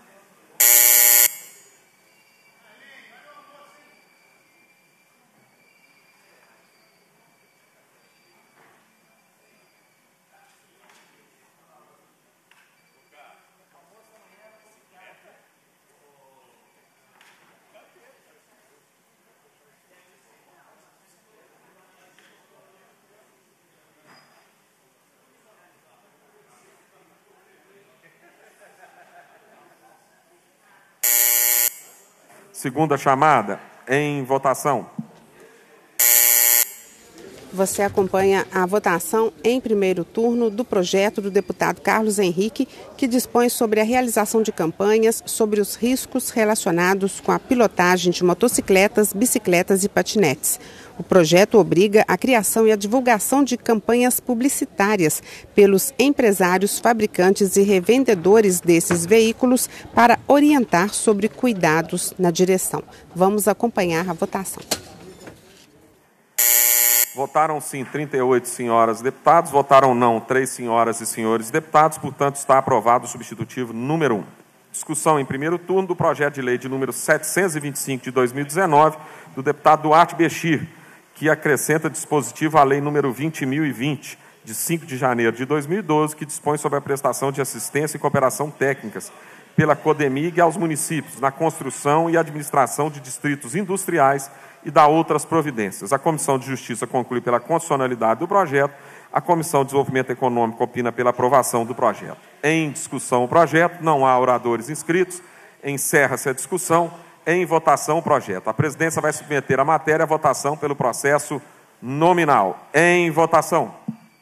Segunda chamada, em votação. Você acompanha a votação em primeiro turno do projeto do deputado Carlos Henrique, que dispõe sobre a realização de campanhas sobre os riscos relacionados com a pilotagem de motocicletas, bicicletas e patinetes. O projeto obriga a criação e a divulgação de campanhas publicitárias pelos empresários, fabricantes e revendedores desses veículos para orientar sobre cuidados na direção. Vamos acompanhar a votação. Votaram sim trinta e oito senhoras deputados, votaram não três senhoras e senhores deputados, portanto está aprovado o substitutivo número um. Discussão em primeiro turno do projeto de lei de número setecentos e vinte e cinco de dois mil e dezenove, do deputado Duarte Bechir, que acrescenta dispositivo à lei número vinte mil e vinte, de cinco de janeiro de dois mil e doze, que dispõe sobre a prestação de assistência e cooperação técnicas pela CODEMIG aos municípios na construção e administração de distritos industriais e dá outras providências. A Comissão de Justiça conclui pela constitucionalidade do projeto. A Comissão de Desenvolvimento Econômico opina pela aprovação do projeto. Em discussão o projeto, não há oradores inscritos. Encerra-se a discussão. Em votação o projeto. A presidência vai submeter a matéria à votação pelo processo nominal. Em votação.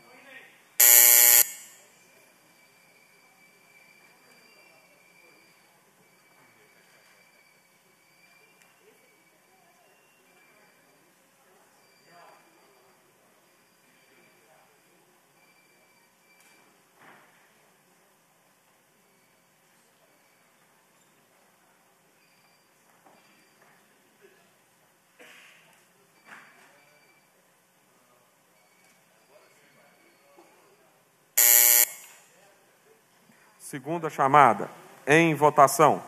Segunda chamada, em votação.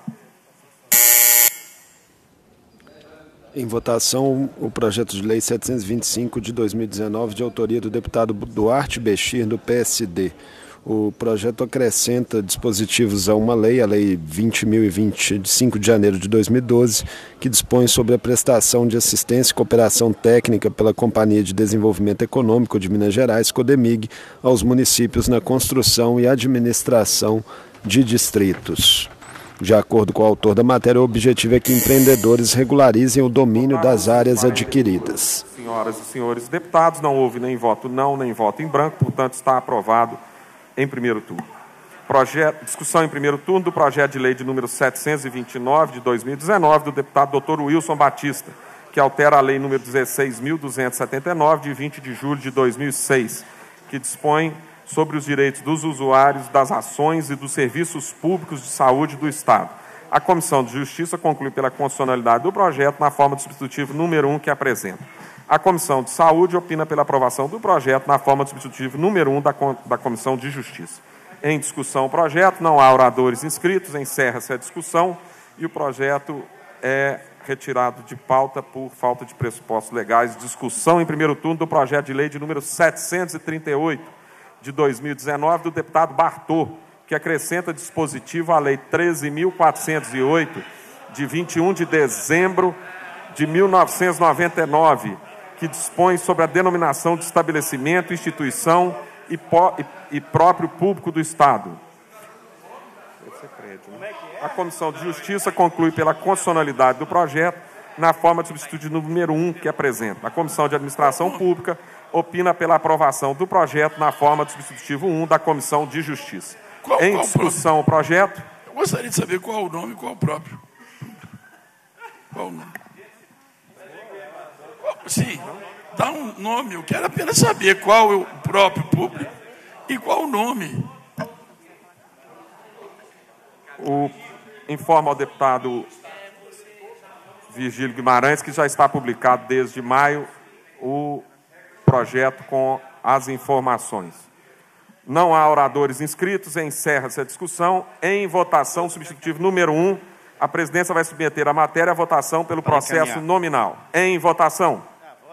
Em votação, o projeto de lei setecentos e vinte e cinco de dois mil e dezenove, de autoria do deputado Duarte Bechir, do P S D. O projeto acrescenta dispositivos a uma lei, a Lei vinte mil e vinte, de cinco de janeiro de dois mil e doze, que dispõe sobre a prestação de assistência e cooperação técnica pela Companhia de Desenvolvimento Econômico de Minas Gerais, CODEMIG, aos municípios na construção e administração de distritos. De acordo com o autor da matéria, o objetivo é que empreendedores regularizem o domínio das áreas adquiridas. Senhoras e senhores deputados, não houve nem voto não, nem voto em branco, portanto está aprovado em primeiro turno. Projeto, discussão em primeiro turno do projeto de lei de número setecentos e vinte e nove de dois mil e dezenove, do deputado doutor Wilson Batista, que altera a lei número dezesseis mil duzentos e setenta e nove, de vinte de julho de dois mil e seis, que dispõe sobre os direitos dos usuários das ações e dos serviços públicos de saúde do Estado. A Comissão de Justiça conclui pela constitucionalidade do projeto na forma do substitutivo número um que apresenta. A Comissão de Saúde opina pela aprovação do projeto na forma do substitutivo número um da, da Comissão de Justiça. Em discussão o projeto, não há oradores inscritos, encerra-se a discussão e o projeto é retirado de pauta por falta de pressupostos legais. Discussão em primeiro turno do projeto de lei de número setecentos e trinta e oito de dois mil e dezenove, do deputado Bartô, que acrescenta dispositivo à Lei treze mil quatrocentos e oito, de vinte e um de dezembro de mil novecentos e noventa e nove, que dispõe sobre a denominação de estabelecimento, instituição e, po, e, e próprio público do Estado. A Comissão de Justiça conclui pela constitucionalidade do projeto na forma de substitutivo número um que apresenta. A Comissão de Administração Pública opina pela aprovação do projeto na forma de substitutivo um da Comissão de Justiça. Qual, em qual discussão o projeto... Eu gostaria de saber qual o nome e qual o próprio. Qual o nome? Qual, sim, dá um nome. Eu quero apenas saber qual é o próprio público e qual o nome. O, informa ao deputado Virgílio Guimarães que já está publicado desde maio o projeto com as informações. Não há oradores inscritos, encerra-se a discussão. Em votação, substitutivo número um, a presidência vai submeter a matéria à votação pelo processo nominal. Em votação.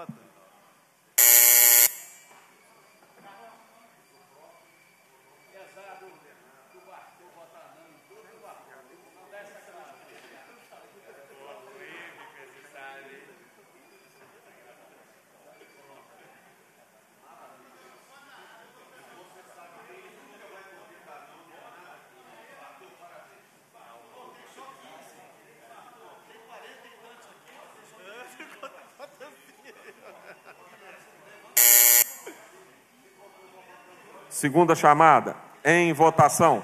Segunda chamada, em votação.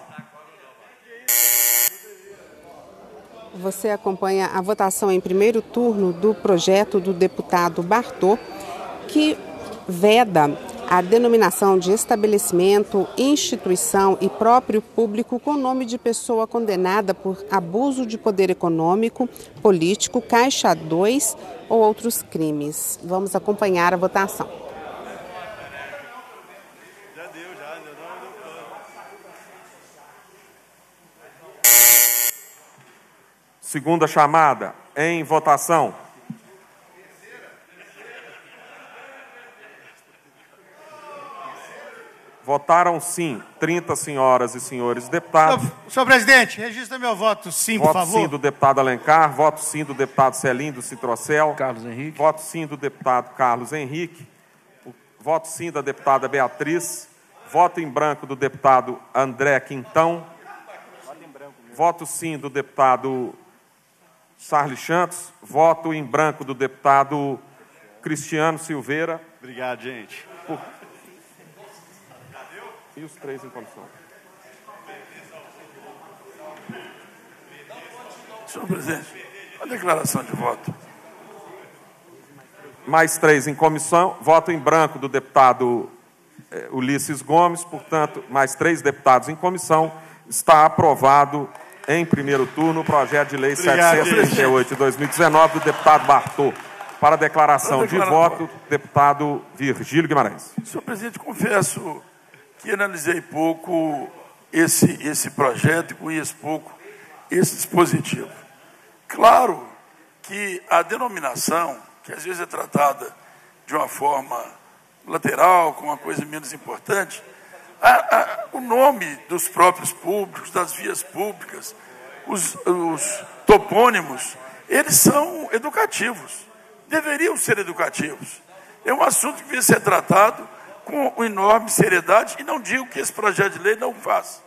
Você acompanha a votação em primeiro turno do projeto do deputado Bartô, que veda a denominação de estabelecimento, instituição e próprio público com nome de pessoa condenada por abuso de poder econômico, político, Caixa dois ou outros crimes. Vamos acompanhar a votação. Segunda chamada, em votação. Votaram sim, trinta senhoras e senhores deputados. Senhor presidente, registra meu voto sim, por voto favor. Voto sim do deputado Alencar, voto sim do deputado Celim do Citrocel. Carlos Henrique. Voto sim do deputado Carlos Henrique. Voto sim da deputada Beatriz. Voto em branco do deputado André Quintão. Voto sim do deputado Sarli Santos, voto em branco do deputado Cristiano Silveira. Obrigado, gente. Por... E os três em comissão. Senhor presidente, a declaração de voto. Mais três em comissão, voto em branco do deputado eh, Ulisses Gomes, portanto, mais três deputados em comissão, está aprovado em primeiro turno, o projeto de lei setecentos e trinta e oito de dois mil e dezenove do deputado Bartô. Para a declaração de voto, deputado Virgílio Guimarães. Senhor presidente, confesso que analisei pouco esse, esse projeto e conheço pouco esse dispositivo. Claro que a denominação, que às vezes é tratada de uma forma lateral, com uma coisa menos importante, A, a, o nome dos próprios públicos, das vias públicas, os, os topônimos, eles são educativos, deveriam ser educativos. É um assunto que devia ser tratado com enorme seriedade, e não digo que esse projeto de lei não faz.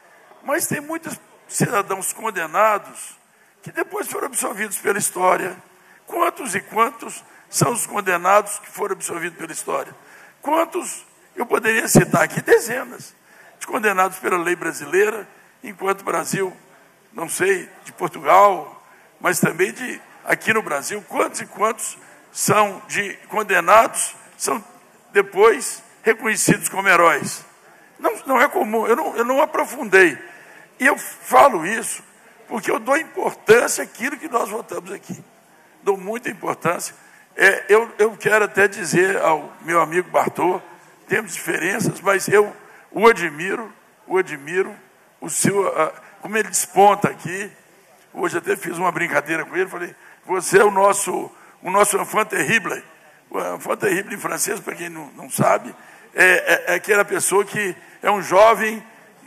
Mas tem muitos cidadãos condenados que depois foram absolvidos pela história. Quantos e quantos são os condenados que foram absolvidos pela história? Quantos... Eu poderia citar aqui dezenas de condenados pela lei brasileira, enquanto o Brasil, não sei, de Portugal, mas também de aqui no Brasil, quantos e quantos são de condenados, são depois reconhecidos como heróis. Não, não é comum, eu não, eu não aprofundei. E eu falo isso porque eu dou importância àquilo que nós votamos aqui. Dou muita importância. É, eu, eu quero até dizer ao meu amigo Bartô, temos diferenças, mas eu o admiro, o admiro, o seu, uh, como ele desponta aqui. Hoje até fiz uma brincadeira com ele, falei, você é o nosso, o nosso enfant terrible. O enfant terrible em francês, para quem não, não sabe, é, é, é aquela pessoa que é um jovem,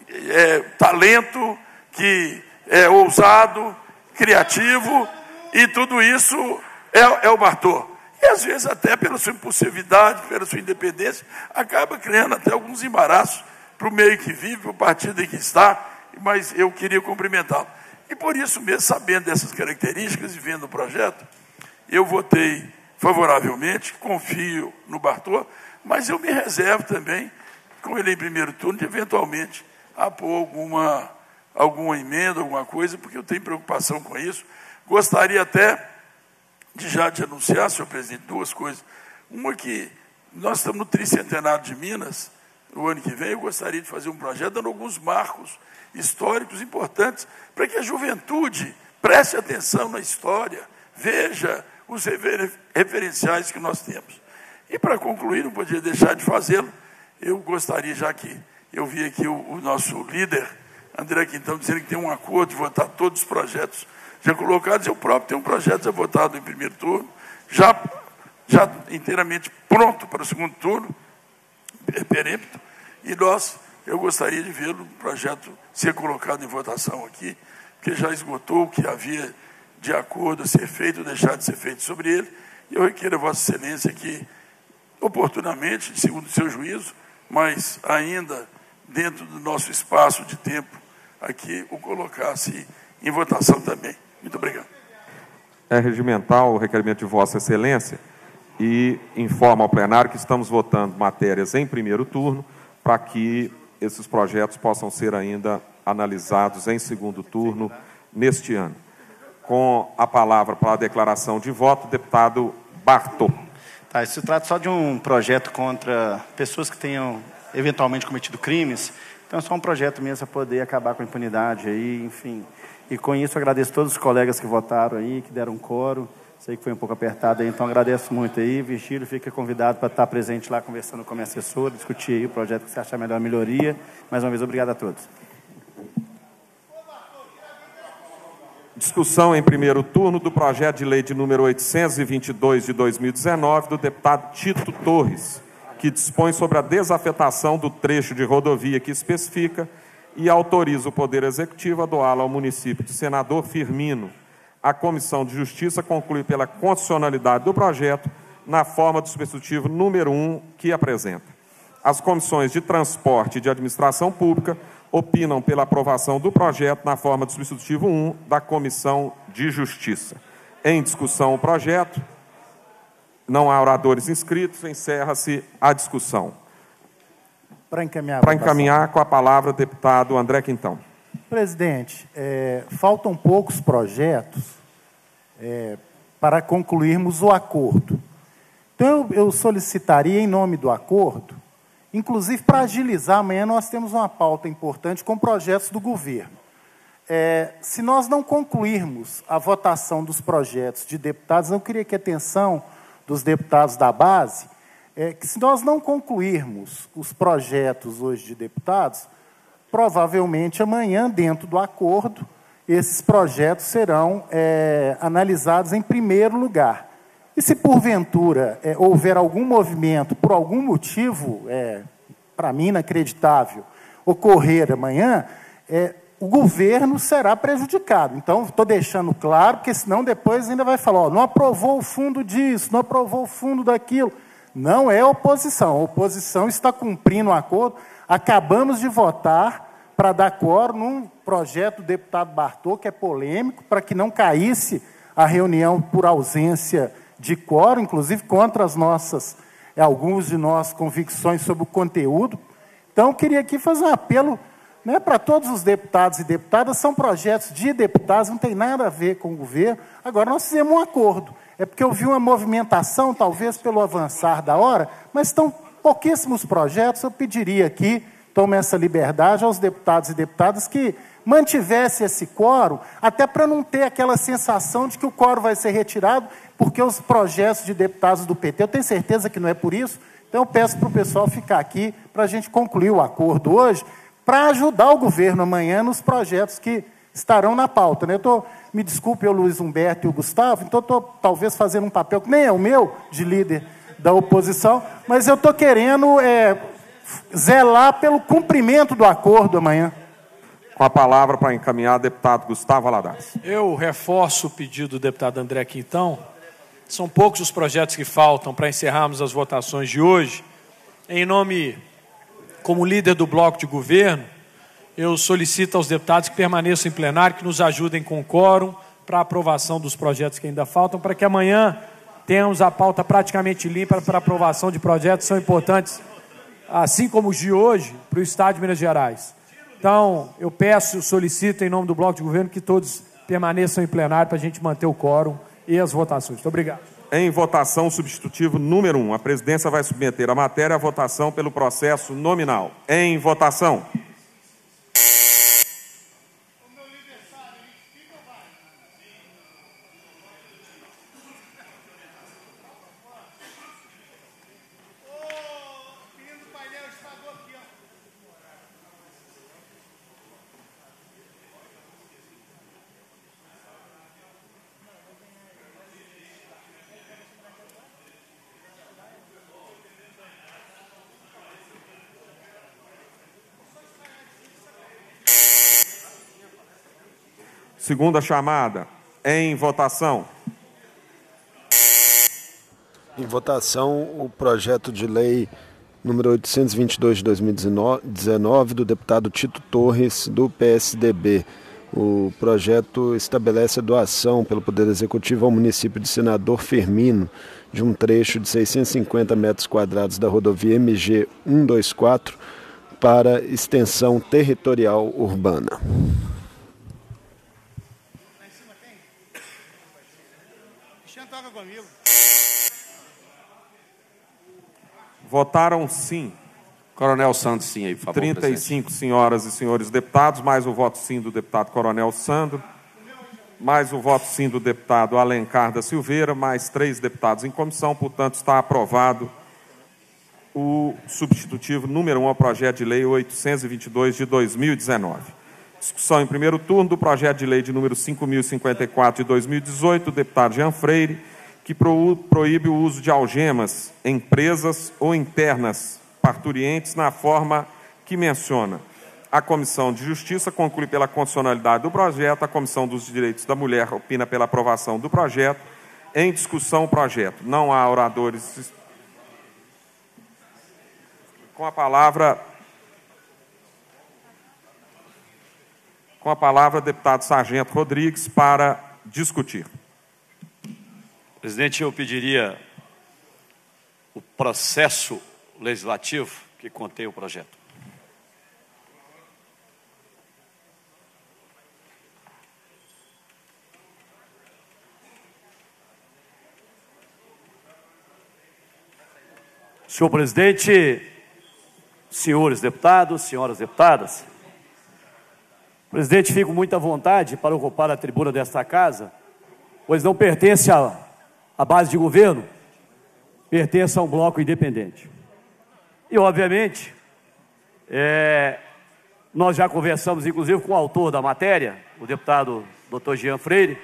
é, talento, que é ousado, criativo, e tudo isso é, é o Bartô. e às vezes até pela sua impulsividade, pela sua independência, acaba criando até alguns embaraços para o meio que vive, para o partido em que está, mas eu queria cumprimentá-lo. E por isso mesmo, sabendo dessas características e vendo o projeto, eu votei favoravelmente, confio no Bartô, mas eu me reservo também, com ele em primeiro turno, de eventualmente apor alguma, alguma emenda, alguma coisa, porque eu tenho preocupação com isso. Gostaria até de já te anunciar, senhor presidente, duas coisas. Uma que nós estamos no tricentenário de Minas, no ano que vem, eu gostaria de fazer um projeto dando alguns marcos históricos importantes para que a juventude preste atenção na história, veja os refer referenciais que nós temos. E para concluir, não podia deixar de fazê-lo, eu gostaria, já que eu vi aqui o, o nosso líder, André Quintão, dizendo que tem um acordo de votar todos os projetos já colocados, eu próprio tenho um projeto já votado em primeiro turno, já, já inteiramente pronto para o segundo turno, perempto, e nós, eu gostaria de ver o projeto ser colocado em votação aqui, porque já esgotou o que havia de acordo a ser feito, deixar de ser feito sobre ele, e eu requeiro a Vossa Excelência que, oportunamente, segundo o seu juízo, mas ainda dentro do nosso espaço de tempo aqui, o colocasse em votação também. Muito obrigado. É regimental o requerimento de Vossa Excelência e informa ao plenário que estamos votando matérias em primeiro turno para que esses projetos possam ser ainda analisados em segundo turno neste ano. Com a palavra para a declaração de voto, deputado Bartô. Tá, isso se trata só de um projeto contra pessoas que tenham eventualmente cometido crimes. Então é só um projeto mesmo para poder acabar com a impunidade aí, enfim. E com isso agradeço a todos os colegas que votaram aí, que deram coro. Sei que foi um pouco apertado aí, então agradeço muito aí. Virgílio, fica convidado para estar presente lá conversando com a minha assessora, discutir aí o projeto que você achar melhor melhoria. Mais uma vez, obrigado a todos. Discussão em primeiro turno do projeto de lei de número oitocentos e vinte e dois de dois mil e dezenove, do deputado Tito Torres, que dispõe sobre a desafetação do trecho de rodovia que especifica e autoriza o Poder Executivo a doá-la ao município de Senador Firmino. A Comissão de Justiça conclui pela constitucionalidade do projeto na forma do substitutivo número um que apresenta. As comissões de Transporte e de Administração Pública opinam pela aprovação do projeto na forma do substitutivo um da Comissão de Justiça. Em discussão o projeto, não há oradores inscritos, encerra-se a discussão. Para encaminhar, Para encaminhar com a palavra o deputado André Quintão. Presidente, é, faltam poucos projetos é, para concluirmos o acordo. Então, eu, eu solicitaria, em nome do acordo, inclusive para agilizar, amanhã nós temos uma pauta importante com projetos do governo. É, se nós não concluirmos a votação dos projetos de deputados, eu queria que a atenção dos deputados da base, é que se nós não concluirmos os projetos hoje de deputados, provavelmente amanhã, dentro do acordo, esses projetos serão é, analisados em primeiro lugar. E se porventura é, houver algum movimento, por algum motivo, é, para mim inacreditável, ocorrer amanhã, é, o governo será prejudicado. Então, estou deixando claro, porque senão depois ainda vai falar, ó, não aprovou o fundo disso, não aprovou o fundo daquilo. Não é oposição. A oposição está cumprindo o acordo. Acabamos de votar para dar quórum num projeto do deputado Bartô, que é polêmico, para que não caísse a reunião por ausência de quórum, inclusive contra as nossas, alguns de nossas convicções sobre o conteúdo. Então, eu queria aqui fazer um apelo, né, para todos os deputados e deputadas, são projetos de deputados, não tem nada a ver com o governo. Agora, nós fizemos um acordo. É porque eu vi uma movimentação, talvez pelo avançar da hora, mas estão pouquíssimos projetos. Eu pediria aqui, tome essa liberdade aos deputados e deputadas que mantivesse esse quórum, até para não ter aquela sensação de que o quórum vai ser retirado, porque os projetos de deputados do P T, eu tenho certeza que não é por isso, então eu peço para o pessoal ficar aqui, para a gente concluir o acordo hoje, para ajudar o governo amanhã nos projetos que estarão na pauta. Né? Eu tô, me desculpe, o Luiz Humberto e o Gustavo, então estou talvez fazendo um papel que nem é o meu, de líder da oposição, mas eu estou querendo é, zelar pelo cumprimento do acordo amanhã. Com a palavra para encaminhar, deputado Gustavo Valadares. Eu reforço o pedido do deputado André Quintão, São poucos os projetos que faltam para encerrarmos as votações de hoje. Em nome, como líder do bloco de governo, eu solicito aos deputados que permaneçam em plenário, que nos ajudem com o quórum para a aprovação dos projetos que ainda faltam, para que amanhã tenhamos a pauta praticamente limpa para a aprovação de projetos que são importantes, assim como os de hoje, para o Estado de Minas Gerais. Então, eu peço, solicito em nome do bloco de governo que todos permaneçam em plenário para a gente manter o quórum e as votações. Muito obrigado. Em votação, substitutivo número um. A presidência vai submeter a matéria à votação pelo processo nominal. Em votação. Segunda chamada, em votação. Em votação, o projeto de lei número oitocentos e vinte e dois de dois mil e dezenove, do deputado Tito Torres, do P S D B. O projeto estabelece a doação pelo Poder Executivo ao município de Senador Firmino de um trecho de seiscentos e cinquenta metros quadrados da rodovia M G cento e vinte e quatro para extensão territorial urbana. Votaram sim. Coronel Sandro, sim, aí, por favor. trinta e cinco senhoras e senhores deputados, mais o voto sim do deputado Coronel Sandro, mais o voto sim do deputado Alencar da Silveira, mais três deputados em comissão. Portanto, está aprovado o substitutivo número um ao projeto de lei oitocentos e vinte e dois de dois mil e dezenove. Discussão em primeiro turno do projeto de lei de número cinco mil e cinquenta e quatro de dois mil e dezoito, do deputado Jean Freire, que proíbe o uso de algemas em presas ou internas parturientes na forma que menciona. A Comissão de Justiça conclui pela constitucionalidade do projeto, a Comissão dos Direitos da Mulher opina pela aprovação do projeto. Em discussão o projeto. Não há oradores. Com a palavra, com a palavra, deputado Sargento Rodrigues, para discutir. Presidente, eu pediria o processo legislativo que contém o projeto. Senhor presidente, senhores deputados, senhoras deputadas, presidente, fico muito à vontade para ocupar a tribuna desta casa, pois não pertence a A base de governo, pertence a um bloco independente. E, obviamente, é, nós já conversamos, inclusive, com o autor da matéria, o deputado doutor Jean Freire.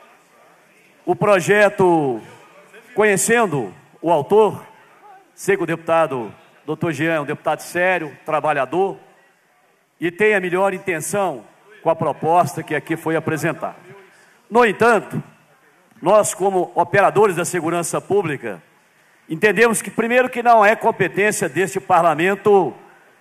O projeto, conhecendo o autor, sei que o deputado doutor Jean é um deputado sério, trabalhador, e tem a melhor intenção com a proposta que aqui foi apresentada. No entanto, nós, como operadores da segurança pública, entendemos que, primeiro, que não é competência deste parlamento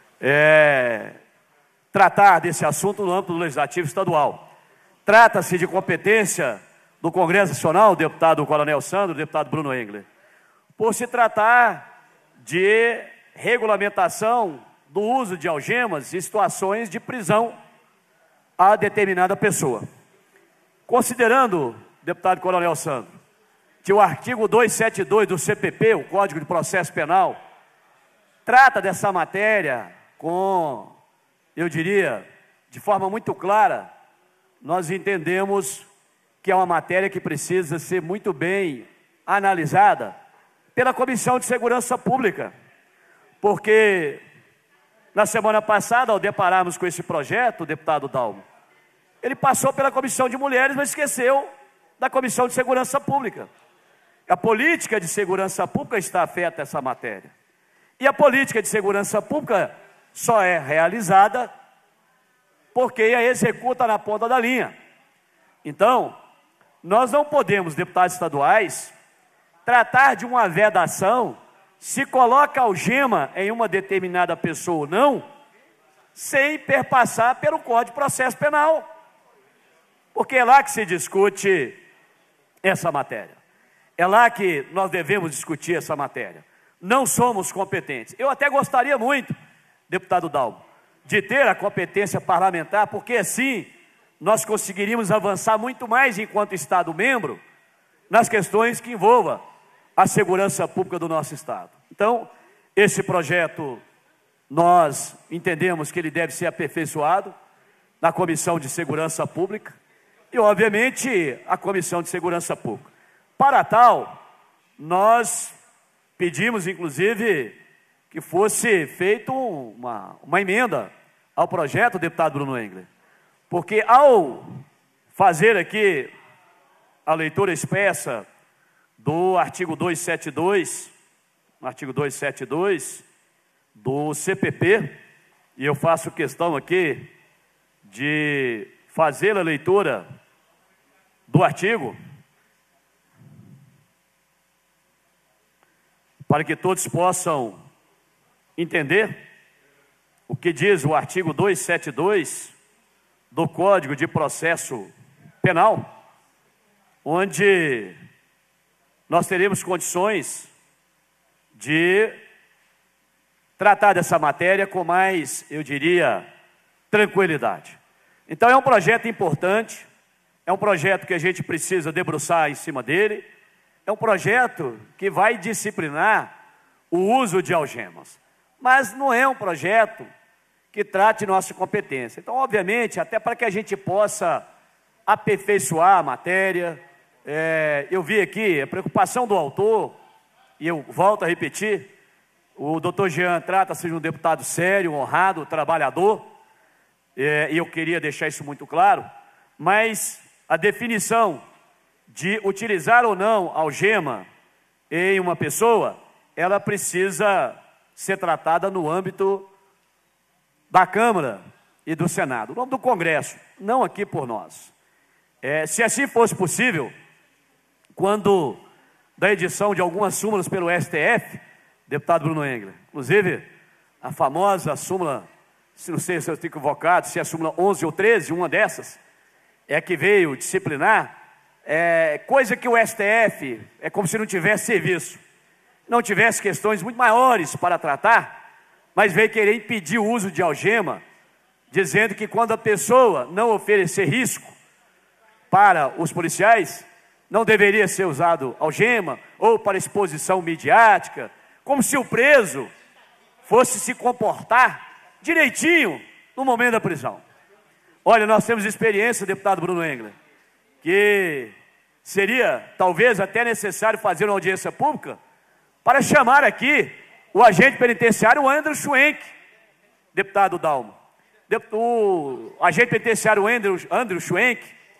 é, tratar desse assunto no âmbito do Legislativo Estadual. Trata-se de competência do Congresso Nacional, o deputado Coronel Sandro, o deputado Bruno Engler, por se tratar de regulamentação do uso de algemas em situações de prisão a determinada pessoa. Considerando, deputado Coronel Sandro, que o artigo duzentos e setenta e dois do C P P, o Código de Processo Penal, trata dessa matéria com, eu diria, de forma muito clara, nós entendemos que é uma matéria que precisa ser muito bem analisada pela Comissão de Segurança Pública, porque na semana passada, ao depararmos com esse projeto, o deputado Dalmo, ele passou pela Comissão de Mulheres, mas esqueceu da Comissão de Segurança Pública. A política de segurança pública está afeta a essa matéria. E a política de segurança pública só é realizada por quem a executa na ponta da linha. Então, nós não podemos, deputados estaduais, tratar de uma vedação, se coloca algema em uma determinada pessoa ou não, sem perpassar pelo Código de Processo Penal. Porque é lá que se discute essa matéria. É lá que nós devemos discutir essa matéria. Não somos competentes. Eu até gostaria muito, deputado Dalmo, de ter a competência parlamentar, porque assim nós conseguiríamos avançar muito mais enquanto Estado-membro nas questões que envolvam a segurança pública do nosso Estado. Então, esse projeto, nós entendemos que ele deve ser aperfeiçoado na Comissão de Segurança Pública e, obviamente, a Comissão de Segurança Pública. Para tal, nós pedimos, inclusive, que fosse feita uma, uma emenda ao projeto, deputado Bruno Engler, porque ao fazer aqui a leitura expressa do artigo duzentos e setenta e dois, no artigo duzentos e setenta e dois do C P P, e eu faço questão aqui de fazer a leitura do artigo, para que todos possam entender o que diz o artigo duzentos e setenta e dois do Código de Processo Penal, onde nós teremos condições de tratar dessa matéria com mais, eu diria, tranquilidade. Então é um projeto importante, é um projeto que a gente precisa debruçar em cima dele, é um projeto que vai disciplinar o uso de algemas, mas não é um projeto que trate nossa competência. Então, obviamente, até para que a gente possa aperfeiçoar a matéria, é, eu vi aqui a preocupação do autor, e eu volto a repetir, o doutor Jean trata-se de um deputado sério, honrado, trabalhador, é, e eu queria deixar isso muito claro, mas a definição de utilizar ou não algema em uma pessoa, ela precisa ser tratada no âmbito da Câmara e do Senado, no âmbito do Congresso, não aqui por nós. É, se assim fosse possível, quando da edição de algumas súmulas pelo S T F, deputado Bruno Engler, inclusive a famosa súmula, se não sei se eu estou equivocado, se é a súmula onze ou treze, uma dessas, é que veio disciplinar, é, coisa que o S T F é como se não tivesse serviço, não tivesse questões muito maiores para tratar, mas veio querer impedir o uso de algema, dizendo que quando a pessoa não oferecer risco para os policiais, não deveria ser usado algema ou para exposição midiática, como se o preso fosse se comportar direitinho no momento da prisão. Olha, nós temos experiência, deputado Bruno Engler, que seria talvez até necessário fazer uma audiência pública para chamar aqui o agente penitenciário Andrew Schwenk, deputado Dalmo. O agente penitenciário Andrew, Andrew Schwenk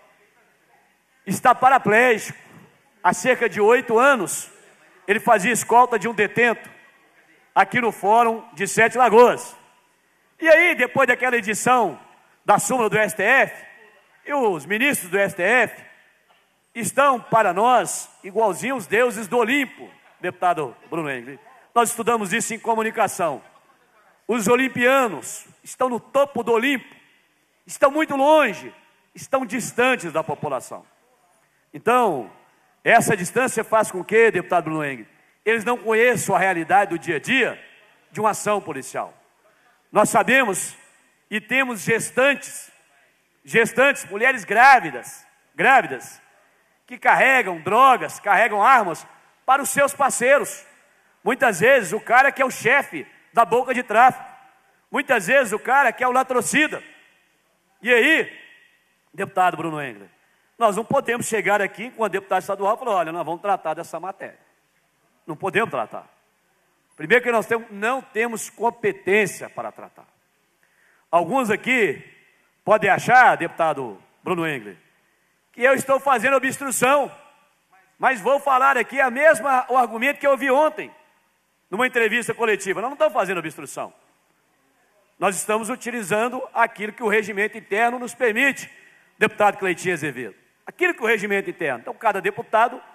está paraplégico. Há cerca de oito anos, ele fazia escolta de um detento aqui no Fórum de Sete Lagoas. E aí, depois daquela edição da súmula do S T F, e os ministros do S T F estão para nós igualzinhos os deuses do Olimpo, deputado Bruno Engler. Nós estudamos isso em comunicação. Os olimpianos estão no topo do Olimpo, estão muito longe, estão distantes da população. Então, essa distância faz com que, deputado Bruno Engler, eles não conheçam a realidade do dia a dia de uma ação policial. Nós sabemos e temos gestantes, gestantes, mulheres grávidas, grávidas, que carregam drogas, carregam armas para os seus parceiros. Muitas vezes o cara que é o chefe da boca de tráfico, muitas vezes o cara que é o latrocida. E aí, deputado Bruno Engler, nós não podemos chegar aqui com a deputada estadual e falar, olha, nós vamos tratar dessa matéria. Não podemos tratar. Primeiro que nós temos, não temos competência para tratar. Alguns aqui podem achar, deputado Bruno Engler, que eu estou fazendo obstrução, mas vou falar aqui a mesma, o argumento que eu ouvi ontem, numa entrevista coletiva. Nós não estamos fazendo obstrução. Nós estamos utilizando aquilo que o regimento interno nos permite, deputado Cleitinho Azevedo. Aquilo que o regimento interno. Então, cada deputado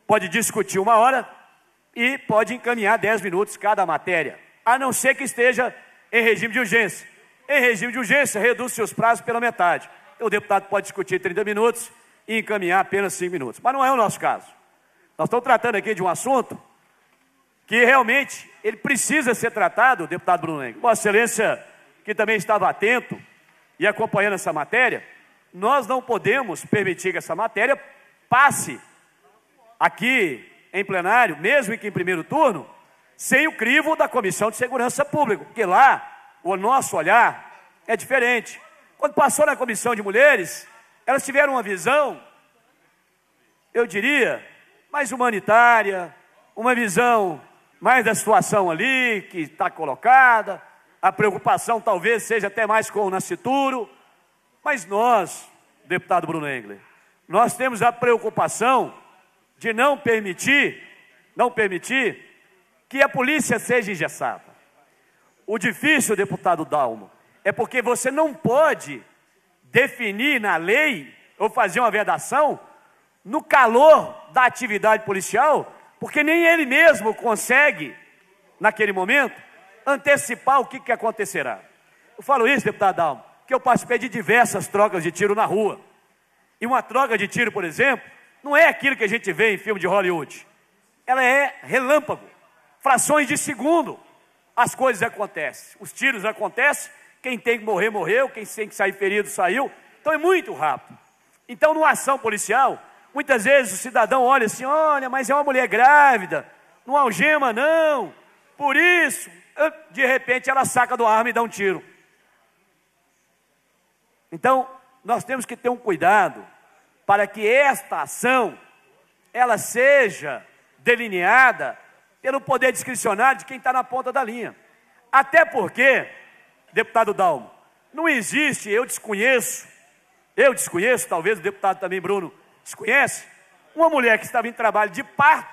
pode discutir uma hora e pode encaminhar dez minutos cada matéria, a não ser que esteja em regime de urgência. Em regime de urgência, reduz-se os prazos pela metade. Então, o deputado pode discutir trinta minutos e encaminhar apenas cinco minutos. Mas não é o nosso caso. Nós estamos tratando aqui de um assunto que realmente ele precisa ser tratado, deputado Bruno Engler. Vossa Excelência, que também estava atento e acompanhando essa matéria, nós não podemos permitir que essa matéria passe aqui em plenário, mesmo que em primeiro turno, sem o crivo da Comissão de Segurança Pública, porque lá o nosso olhar é diferente. Quando passou na Comissão de Mulheres, elas tiveram uma visão, eu diria, mais humanitária, uma visão mais da situação ali, que está colocada, a preocupação talvez seja até mais com o nascituro, mas nós, deputado Bruno Engler, nós temos a preocupação de não permitir, não permitir que a polícia seja engessada. O difícil, deputado Dalmo, é porque você não pode definir na lei ou fazer uma vedação no calor da atividade policial, porque nem ele mesmo consegue, naquele momento, antecipar o que, que acontecerá. Eu falo isso, deputado Dalmo, que eu participei de diversas trocas de tiro na rua. E uma troca de tiro, por exemplo, não é aquilo que a gente vê em filme de Hollywood. Ela é relâmpago. Frações de segundo, as coisas acontecem. Os tiros acontecem, quem tem que morrer, morreu, quem tem que sair ferido, saiu. Então é muito rápido. Então, numa ação policial, muitas vezes o cidadão olha assim, olha, mas é uma mulher grávida, não algema não, por isso, de repente ela saca do arma e dá um tiro. Então, nós temos que ter um cuidado para que esta ação, ela seja delineada pelo poder discricionário de quem está na ponta da linha. Até porque, deputado Dalmo, não existe, eu desconheço, eu desconheço, talvez o deputado também Bruno desconhece, uma mulher que estava em trabalho de parto,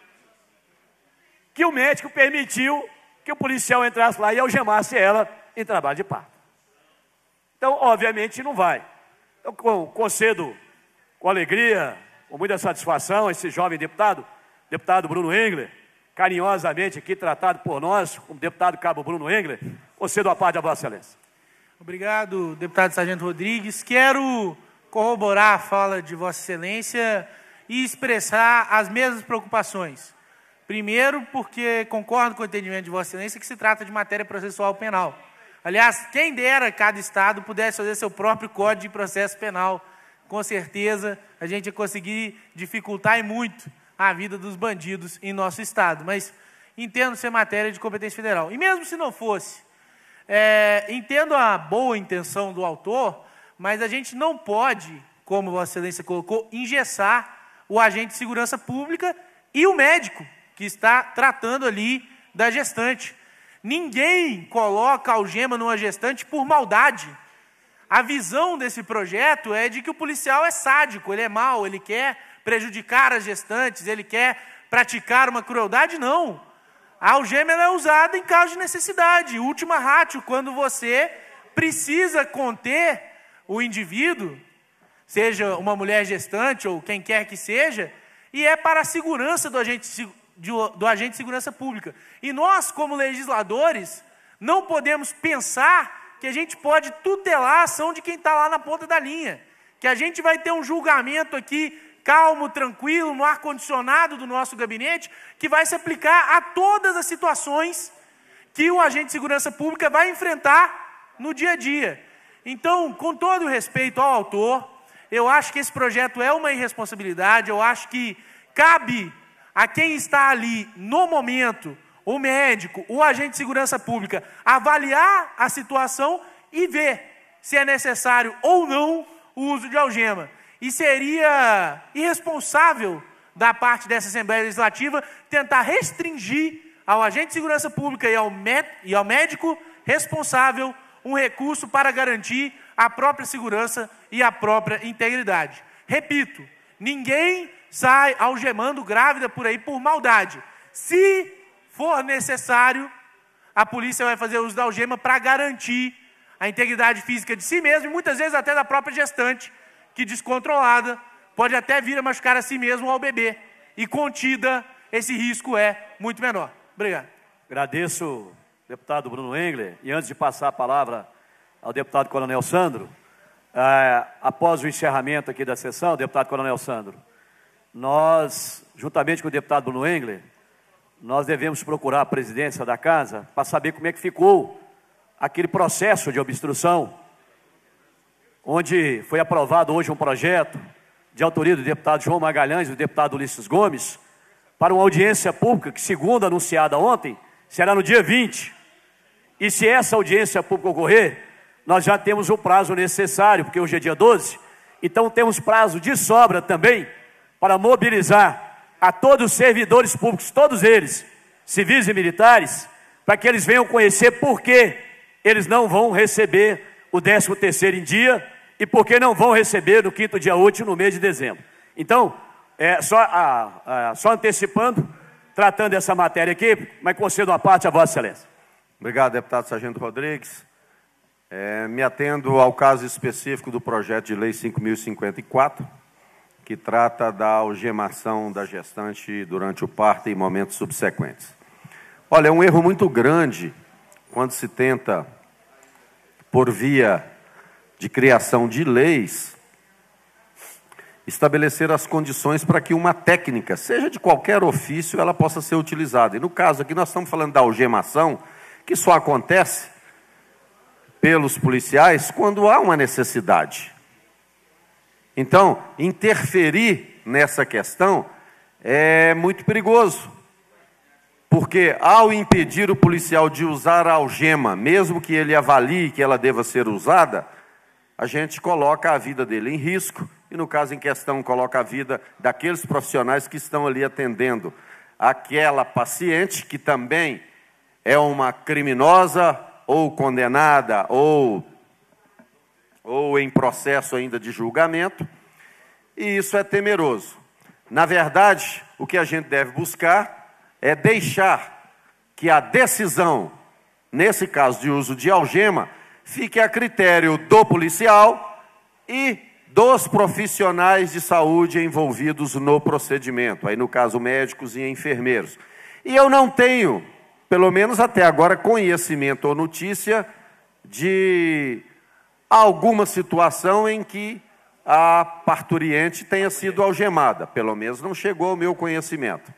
que o médico permitiu que o policial entrasse lá e algemasse ela em trabalho de parto. Então, obviamente, não vai. Eu concedo com alegria, com muita satisfação, esse jovem deputado, deputado Bruno Engler, carinhosamente aqui tratado por nós, como deputado Cabo Bruno Engler, concedo a parte da Vossa Excelência. Obrigado, deputado Sargento Rodrigues. Quero corroborar a fala de Vossa Excelência e expressar as mesmas preocupações. Primeiro, porque concordo com o entendimento de Vossa Excelência que se trata de matéria processual penal. Aliás, quem dera cada estado pudesse fazer seu próprio código de processo penal. Com certeza, a gente ia conseguir dificultar e muito a vida dos bandidos em nosso estado. Mas entendo ser matéria de competência federal. E mesmo se não fosse, é, entendo a boa intenção do autor, mas a gente não pode, como Vossa Excelência colocou, engessar o agente de segurança pública e o médico que está tratando ali da gestante. Ninguém coloca algema numa gestante por maldade. A visão desse projeto é de que o policial é sádico, ele é mau, ele quer prejudicar as gestantes, ele quer praticar uma crueldade. Não. A algema ela é usada em caso de necessidade, última ratio, quando você precisa conter o indivíduo, seja uma mulher gestante ou quem quer que seja, e é para a segurança do agente, do agente de segurança pública. E nós, como legisladores, não podemos pensar que a gente pode tutelar a ação de quem está lá na ponta da linha, que a gente vai ter um julgamento aqui calmo, tranquilo, no ar-condicionado do nosso gabinete, que vai se aplicar a todas as situações que o agente de segurança pública vai enfrentar no dia a dia. Então, com todo o respeito ao autor, eu acho que esse projeto é uma irresponsabilidade, eu acho que cabe a quem está ali no momento, o médico, o agente de segurança pública, avaliar a situação e ver se é necessário ou não o uso de algema. E seria irresponsável da parte dessa Assembleia Legislativa tentar restringir ao agente de segurança pública e ao, e ao médico responsável um recurso para garantir a própria segurança e a própria integridade. Repito, ninguém sai algemando grávida por aí por maldade. Se for necessário, a polícia vai fazer uso da algema para garantir a integridade física de si mesmo e muitas vezes até da própria gestante, que descontrolada pode até vir a machucar a si mesmo ou ao bebê. e contida, esse risco é muito menor. Obrigado. Agradeço, deputado Bruno Engler, e antes de passar a palavra ao deputado Coronel Sandro, eh, após o encerramento aqui da sessão, deputado Coronel Sandro, nós, juntamente com o deputado Bruno Engler, nós devemos procurar a presidência da Casa para saber como é que ficou aquele processo de obstrução, onde foi aprovado hoje um projeto de autoria do deputado João Magalhães e do deputado Ulisses Gomes, para uma audiência pública que, segundo anunciada ontem, será no dia vinte. E se essa audiência pública ocorrer, nós já temos o prazo necessário, porque hoje é dia doze, então temos prazo de sobra também para mobilizar a todos os servidores públicos, todos eles, civis e militares, para que eles venham conhecer por que eles não vão receber o décimo terceiro em dia e por que não vão receber no quinto dia útil no mês de dezembro. Então, é, só, a, a, só antecipando, tratando essa matéria aqui, mas concedo uma parte a Vossa Excelência. Obrigado, deputado Sargento Rodrigues. É, me atendo ao caso específico do projeto de lei cinco mil e cinquenta e quatro, que trata da algemação da gestante durante o parto e momentos subsequentes. Olha, é um erro muito grande quando se tenta, por via de criação de leis, estabelecer as condições para que uma técnica, seja de qualquer ofício, ela possa ser utilizada. E no caso aqui nós estamos falando da algemação, que só acontece pelos policiais quando há uma necessidade. Então, interferir nessa questão é muito perigoso, porque ao impedir o policial de usar a algema, mesmo que ele avalie que ela deva ser usada, a gente coloca a vida dele em risco, e no caso em questão coloca a vida daqueles profissionais que estão ali atendendo aquela paciente, que também é uma criminosa, ou condenada, ou, ou em processo ainda de julgamento, e isso é temeroso. Na verdade, o que a gente deve buscar é deixar que a decisão, nesse caso de uso de algema, fique a critério do policial e dos profissionais de saúde envolvidos no procedimento, aí no caso médicos e enfermeiros. E eu não tenho, pelo menos até agora, conhecimento ou notícia de alguma situação em que a parturiente tenha sido algemada. Pelo menos não chegou ao meu conhecimento.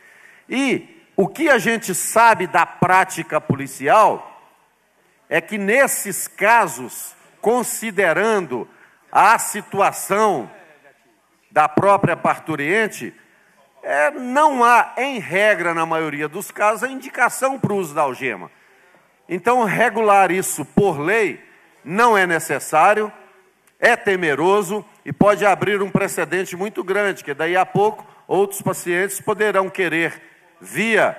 E o que a gente sabe da prática policial é que nesses casos, considerando a situação da própria parturiente, É, não há, em regra, na maioria dos casos, a indicação para o uso da algema. Então, regular isso por lei não é necessário, é temeroso e pode abrir um precedente muito grande, que daí a pouco outros pacientes poderão querer, via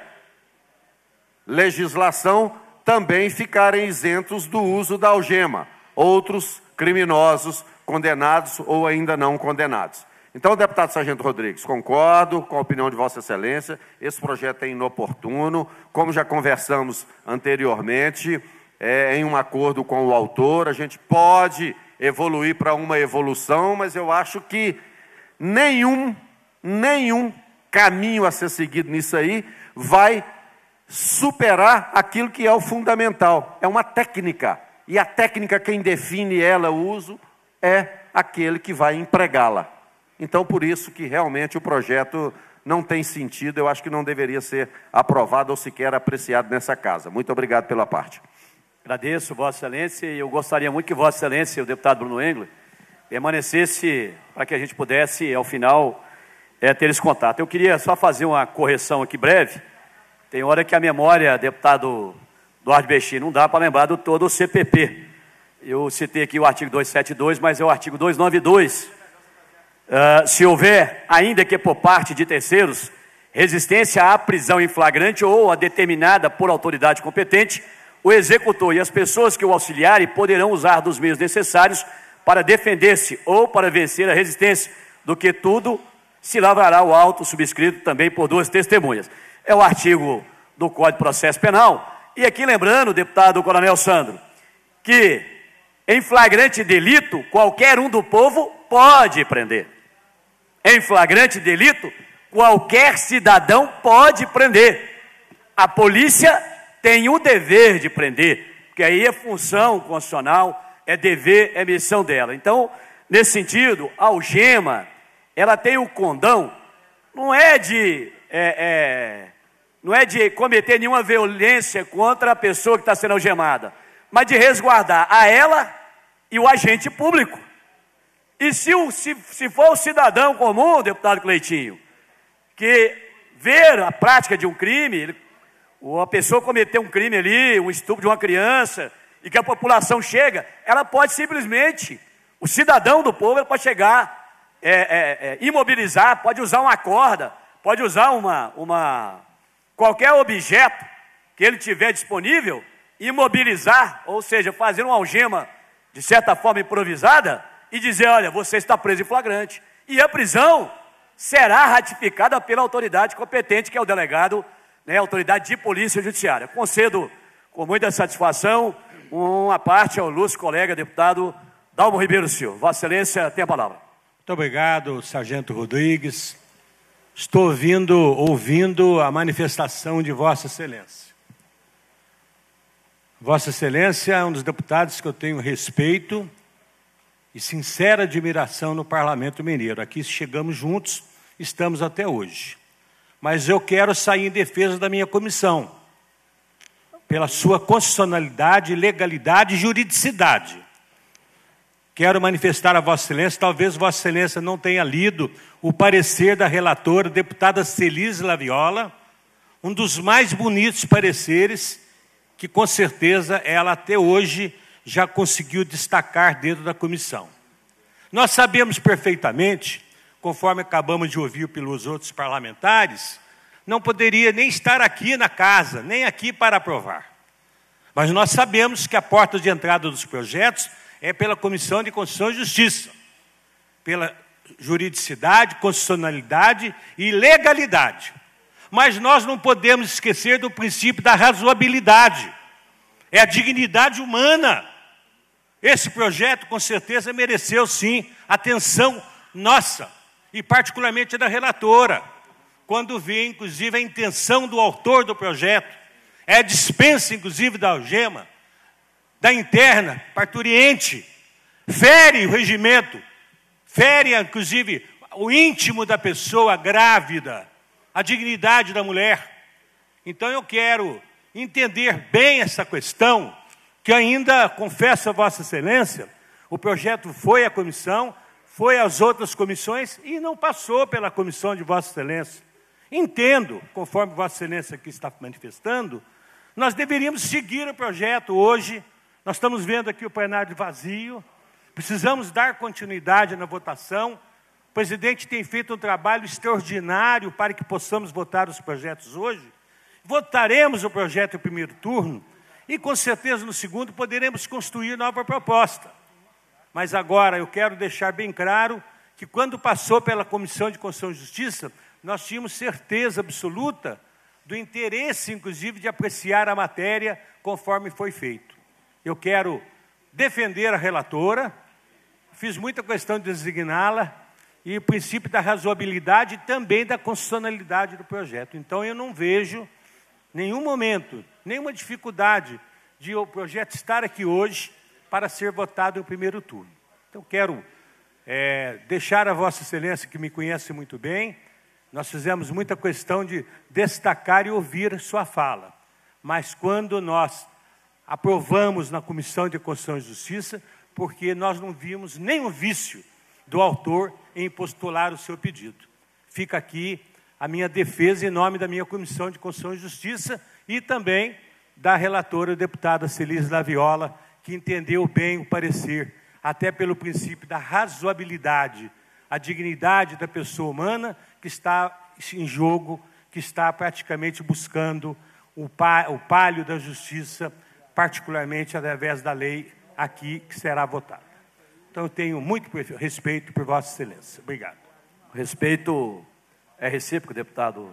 legislação, também ficarem isentos do uso da algema. Outros criminosos, condenados ou ainda não condenados. Então, deputado Sargento Rodrigues, concordo com a opinião de Vossa Excelência, esse projeto é inoportuno, como já conversamos anteriormente, é, em um acordo com o autor, a gente pode evoluir para uma evolução, mas eu acho que nenhum, nenhum caminho a ser seguido nisso aí vai superar aquilo que é o fundamental, é uma técnica, e a técnica, quem define ela, o uso, é aquele que vai empregá-la. Então, por isso que realmente o projeto não tem sentido, eu acho que não deveria ser aprovado ou sequer apreciado nessa casa. Muito obrigado pela parte. Agradeço, Vossa Excelência, e eu gostaria muito que Vossa Excelência, o deputado Bruno Engler, permanecesse para que a gente pudesse, ao final, é, ter esse contato. Eu queria só fazer uma correção aqui breve. Tem hora que a memória, deputado Duarte Bexi, não dá para lembrar do todo o C P P. Eu citei aqui o artigo duzentos e setenta e dois, mas é o artigo duzentos e noventa e dois. Uh, se houver, ainda que por parte de terceiros, resistência à prisão em flagrante ou a determinada por autoridade competente, o executor e as pessoas que o auxiliarem poderão usar dos meios necessários para defender-se ou para vencer a resistência, do que tudo se lavrará o auto subscrito também por duas testemunhas. É o artigo do Código de Processo Penal. E aqui lembrando, deputado Coronel Sandro, que em flagrante delito, qualquer um do povo pode prender. Em flagrante delito, qualquer cidadão pode prender. A polícia tem o dever de prender, porque aí é função constitucional, é dever, é missão dela. Então, nesse sentido, a algema, ela tem o condão, não é de, é, é, não é de cometer nenhuma violência contra a pessoa que está sendo algemada, mas de resguardar a ela e o agente público. E se, o, se, se for o cidadão comum, deputado Cleitinho, que ver a prática de um crime, ele, ou a pessoa cometer um crime ali, um estupro de uma criança, e que a população chega, ela pode simplesmente, o cidadão do povo, ele pode chegar, é, é, é, imobilizar, pode usar uma corda, pode usar uma, uma, qualquer objeto que ele tiver disponível, imobilizar, ou seja, fazer uma algema, de certa forma improvisada, e dizer, olha, você está preso em flagrante. E a prisão será ratificada pela autoridade competente, que é o delegado, né, autoridade de polícia judiciária. Concedo com muita satisfação uma parte ao ilustre colega deputado Dalmo Ribeiro Silva. Vossa Excelência tem a palavra. Muito obrigado, Sargento Rodrigues. Estou ouvindo, ouvindo a manifestação de Vossa Excelência. Vossa Excelência é um dos deputados que eu tenho respeito e sincera admiração no Parlamento Mineiro. Aqui chegamos juntos, estamos até hoje. Mas eu quero sair em defesa da minha comissão, pela sua constitucionalidade, legalidade e juridicidade. Quero manifestar a Vossa Excelência, talvez Vossa Excelência não tenha lido o parecer da relatora, deputada Celise Laviola, um dos mais bonitos pareceres que, com certeza, ela até hoje já conseguiu destacar dentro da comissão. Nós sabemos perfeitamente, conforme acabamos de ouvir pelos outros parlamentares, não poderia nem estar aqui na casa, nem aqui para aprovar. Mas nós sabemos que a porta de entrada dos projetos é pela Comissão de Constituição e Justiça, pela juridicidade, constitucionalidade e legalidade. Mas nós não podemos esquecer do princípio da razoabilidade. É a dignidade humana. Esse projeto, com certeza, mereceu, sim, atenção nossa, e particularmente da relatora, quando vê, inclusive, a intenção do autor do projeto, é a dispensa, inclusive, da algema, da interna, parturiente, fere o regimento, fere, inclusive, o íntimo da pessoa grávida, a dignidade da mulher. Então, eu quero entender bem essa questão, que ainda, confesso a Vossa Excelência, o projeto foi à comissão, foi às outras comissões e não passou pela comissão de Vossa Excelência. Entendo, conforme Vossa Excelência aqui está manifestando, nós deveríamos seguir o projeto hoje. Nós estamos vendo aqui o plenário vazio, precisamos dar continuidade na votação. O presidente tem feito um trabalho extraordinário para que possamos votar os projetos hoje. Votaremos o projeto em primeiro turno e, com certeza, no segundo, poderemos construir nova proposta. Mas agora eu quero deixar bem claro que, quando passou pela Comissão de Constituição e Justiça, nós tínhamos certeza absoluta do interesse, inclusive, de apreciar a matéria conforme foi feito. Eu quero defender a relatora, fiz muita questão de designá-la, e o princípio da razoabilidade e também da constitucionalidade do projeto. Então, eu não vejo nenhum momento, nenhuma dificuldade de o projeto estar aqui hoje para ser votado no primeiro turno. Então, quero é, deixar a Vossa Excelência, que me conhece muito bem, nós fizemos muita questão de destacar e ouvir sua fala. Mas quando nós aprovamos na Comissão de Constituição e Justiça, porque nós não vimos nenhum vício do autor em postular o seu pedido. Fica aqui a minha defesa em nome da minha Comissão de Constituição e Justiça e também da relatora, a deputada Celise Laviola, que entendeu bem o parecer, até pelo princípio da razoabilidade, a dignidade da pessoa humana que está em jogo, que está praticamente buscando o, pá, o palio da justiça, particularmente através da lei aqui que será votada. Então, eu tenho muito respeito por Vossa Excelência. Obrigado. Respeito é recíproco, deputado,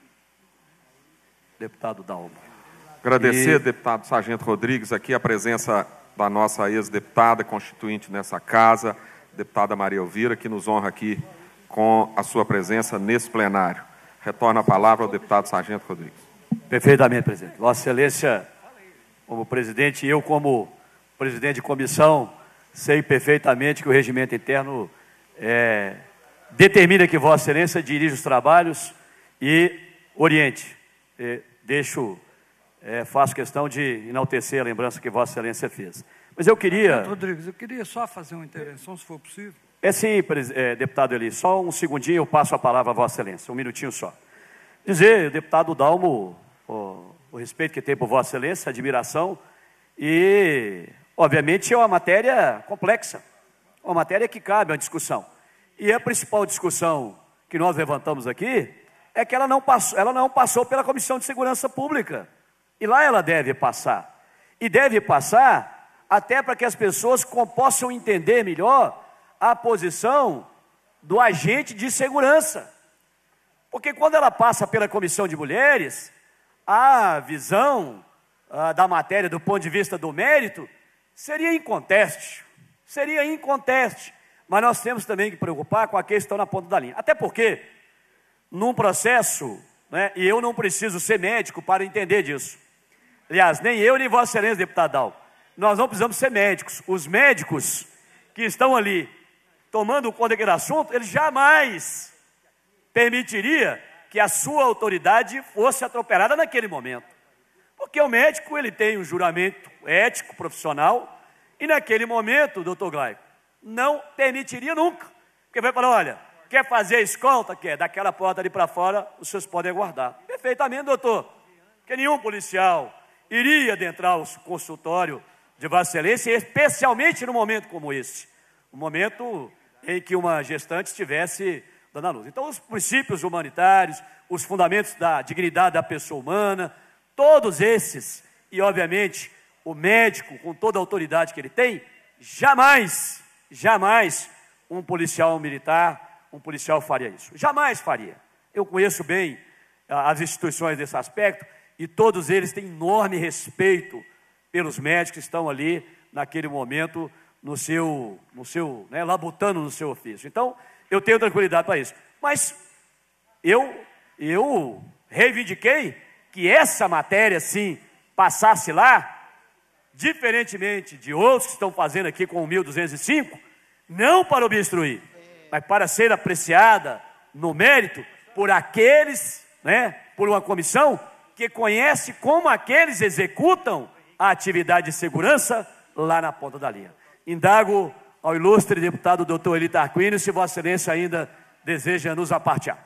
deputado Dalmo. Agradecer, E... deputado Sargento Rodrigues, aqui a presença da nossa ex-deputada constituinte nessa casa, deputada Maria Elvira, que nos honra aqui com a sua presença nesse plenário. Retorno a palavra ao deputado Sargento Rodrigues. Perfeitamente, presidente. Vossa Excelência, como presidente, e eu como presidente de comissão, sei perfeitamente que o regimento interno é, determina que Vossa Excelência dirija os trabalhos e oriente. E deixo, é, faço questão de enaltecer a lembrança que Vossa Excelência fez. Mas eu queria... Rodrigues, eu queria só fazer uma intervenção, se for possível. É sim, é, deputado Eli, só um segundinho eu passo a palavra a Vossa Excelência, um minutinho só. Dizer, deputado Dalmo, o, o respeito que tem por Vossa Excelência, a admiração, e, obviamente, é uma matéria complexa, uma matéria que cabe à discussão. E a principal discussão que nós levantamos aqui é que ela não passou, ela não passou pela Comissão de Segurança Pública, e lá ela deve passar. E deve passar até para que as pessoas possam entender melhor a posição do agente de segurança. Porque quando ela passa pela Comissão de Mulheres, a visão ah, da matéria do ponto de vista do mérito seria inconteste, seria inconteste. Mas nós temos também que preocupar com aqueles que estão na ponta da linha. Até porque, num processo, né, e eu não preciso ser médico para entender disso. Aliás, nem eu, nem Vossa Excelência, deputado Dalmo, nós não precisamos ser médicos. Os médicos que estão ali tomando conta daquele assunto, ele jamais permitiria que a sua autoridade fosse atropelada naquele momento. Porque o médico, ele tem um juramento ético, profissional, e naquele momento, doutor Glaico, não permitiria nunca. Porque vai falar, olha, quer fazer a escolta? Quer? Daquela porta ali para fora, os senhores podem aguardar. Perfeitamente, doutor. Porque nenhum policial iria adentrar o consultório de Vossa Excelência, especialmente num momento como esse. Um momento em que uma gestante estivesse dando a luz. Então, os princípios humanitários, os fundamentos da dignidade da pessoa humana, todos esses, e obviamente o médico, com toda a autoridade que ele tem, jamais, jamais um policial militar, um policial faria isso. Jamais faria. Eu conheço bem as instituições desse aspecto e todos eles têm enorme respeito pelos médicos que estão ali naquele momento no seu, no seu, né, labutando no seu ofício. Então, eu tenho tranquilidade para isso. Mas eu, eu reivindiquei que essa matéria, sim, passasse lá, diferentemente de outros que estão fazendo aqui com o mil duzentos e cinco, não para obstruir, mas para ser apreciada no mérito por aqueles, né, por uma comissão que conhece como aqueles executam a atividade de segurança lá na ponta da linha. Indago ao ilustre deputado doutor Eli Tarquínio se Vossa Excelência ainda deseja nos apartear.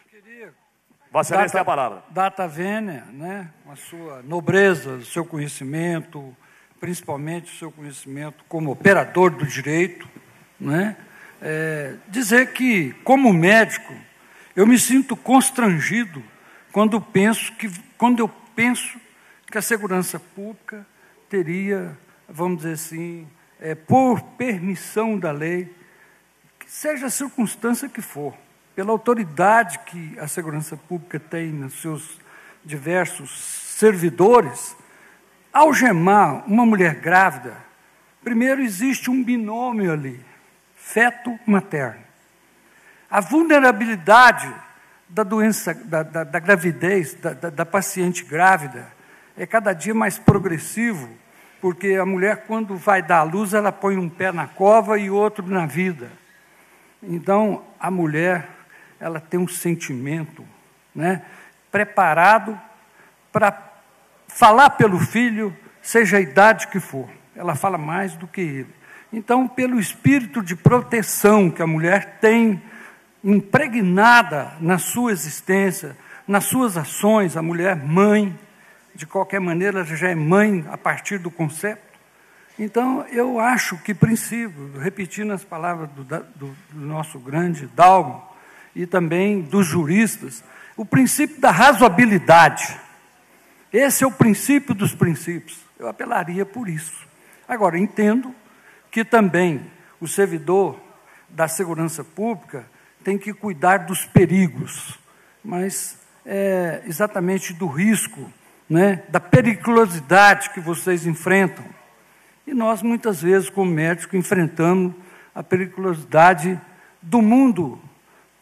Vossa Excelência tem a palavra. Data vênia, né, com a sua nobreza, o seu conhecimento, principalmente o seu conhecimento como operador do direito, né, é, dizer que, como médico, eu me sinto constrangido quando penso que, quando eu penso que a segurança pública teria, vamos dizer assim, é, por permissão da lei, que seja a circunstância que for, pela autoridade que a segurança pública tem nos seus diversos servidores, algemar uma mulher grávida, primeiro existe um binômio ali, feto-materno. A vulnerabilidade da doença, da, da, da gravidez, da, da, da paciente grávida, é cada dia mais progressivo, porque a mulher, quando vai dar à luz, ela põe um pé na cova e outro na vida. Então, a mulher, ela tem um sentimento, né, preparado para falar pelo filho, seja a idade que for. Ela fala mais do que ele. Então, pelo espírito de proteção que a mulher tem impregnada na sua existência, nas suas ações, a mulher mãe, de qualquer maneira, ela já é mãe a partir do conceito. Então, eu acho que princípio, repetindo as palavras do, do, do nosso grande Dalmo, e também dos juristas, o princípio da razoabilidade. Esse é o princípio dos princípios. Eu apelaria por isso. Agora, entendo que também o servidor da segurança pública tem que cuidar dos perigos, mas é, exatamente do risco, né, da periculosidade que vocês enfrentam. E nós, muitas vezes, como médicos, enfrentamos a periculosidade do mundo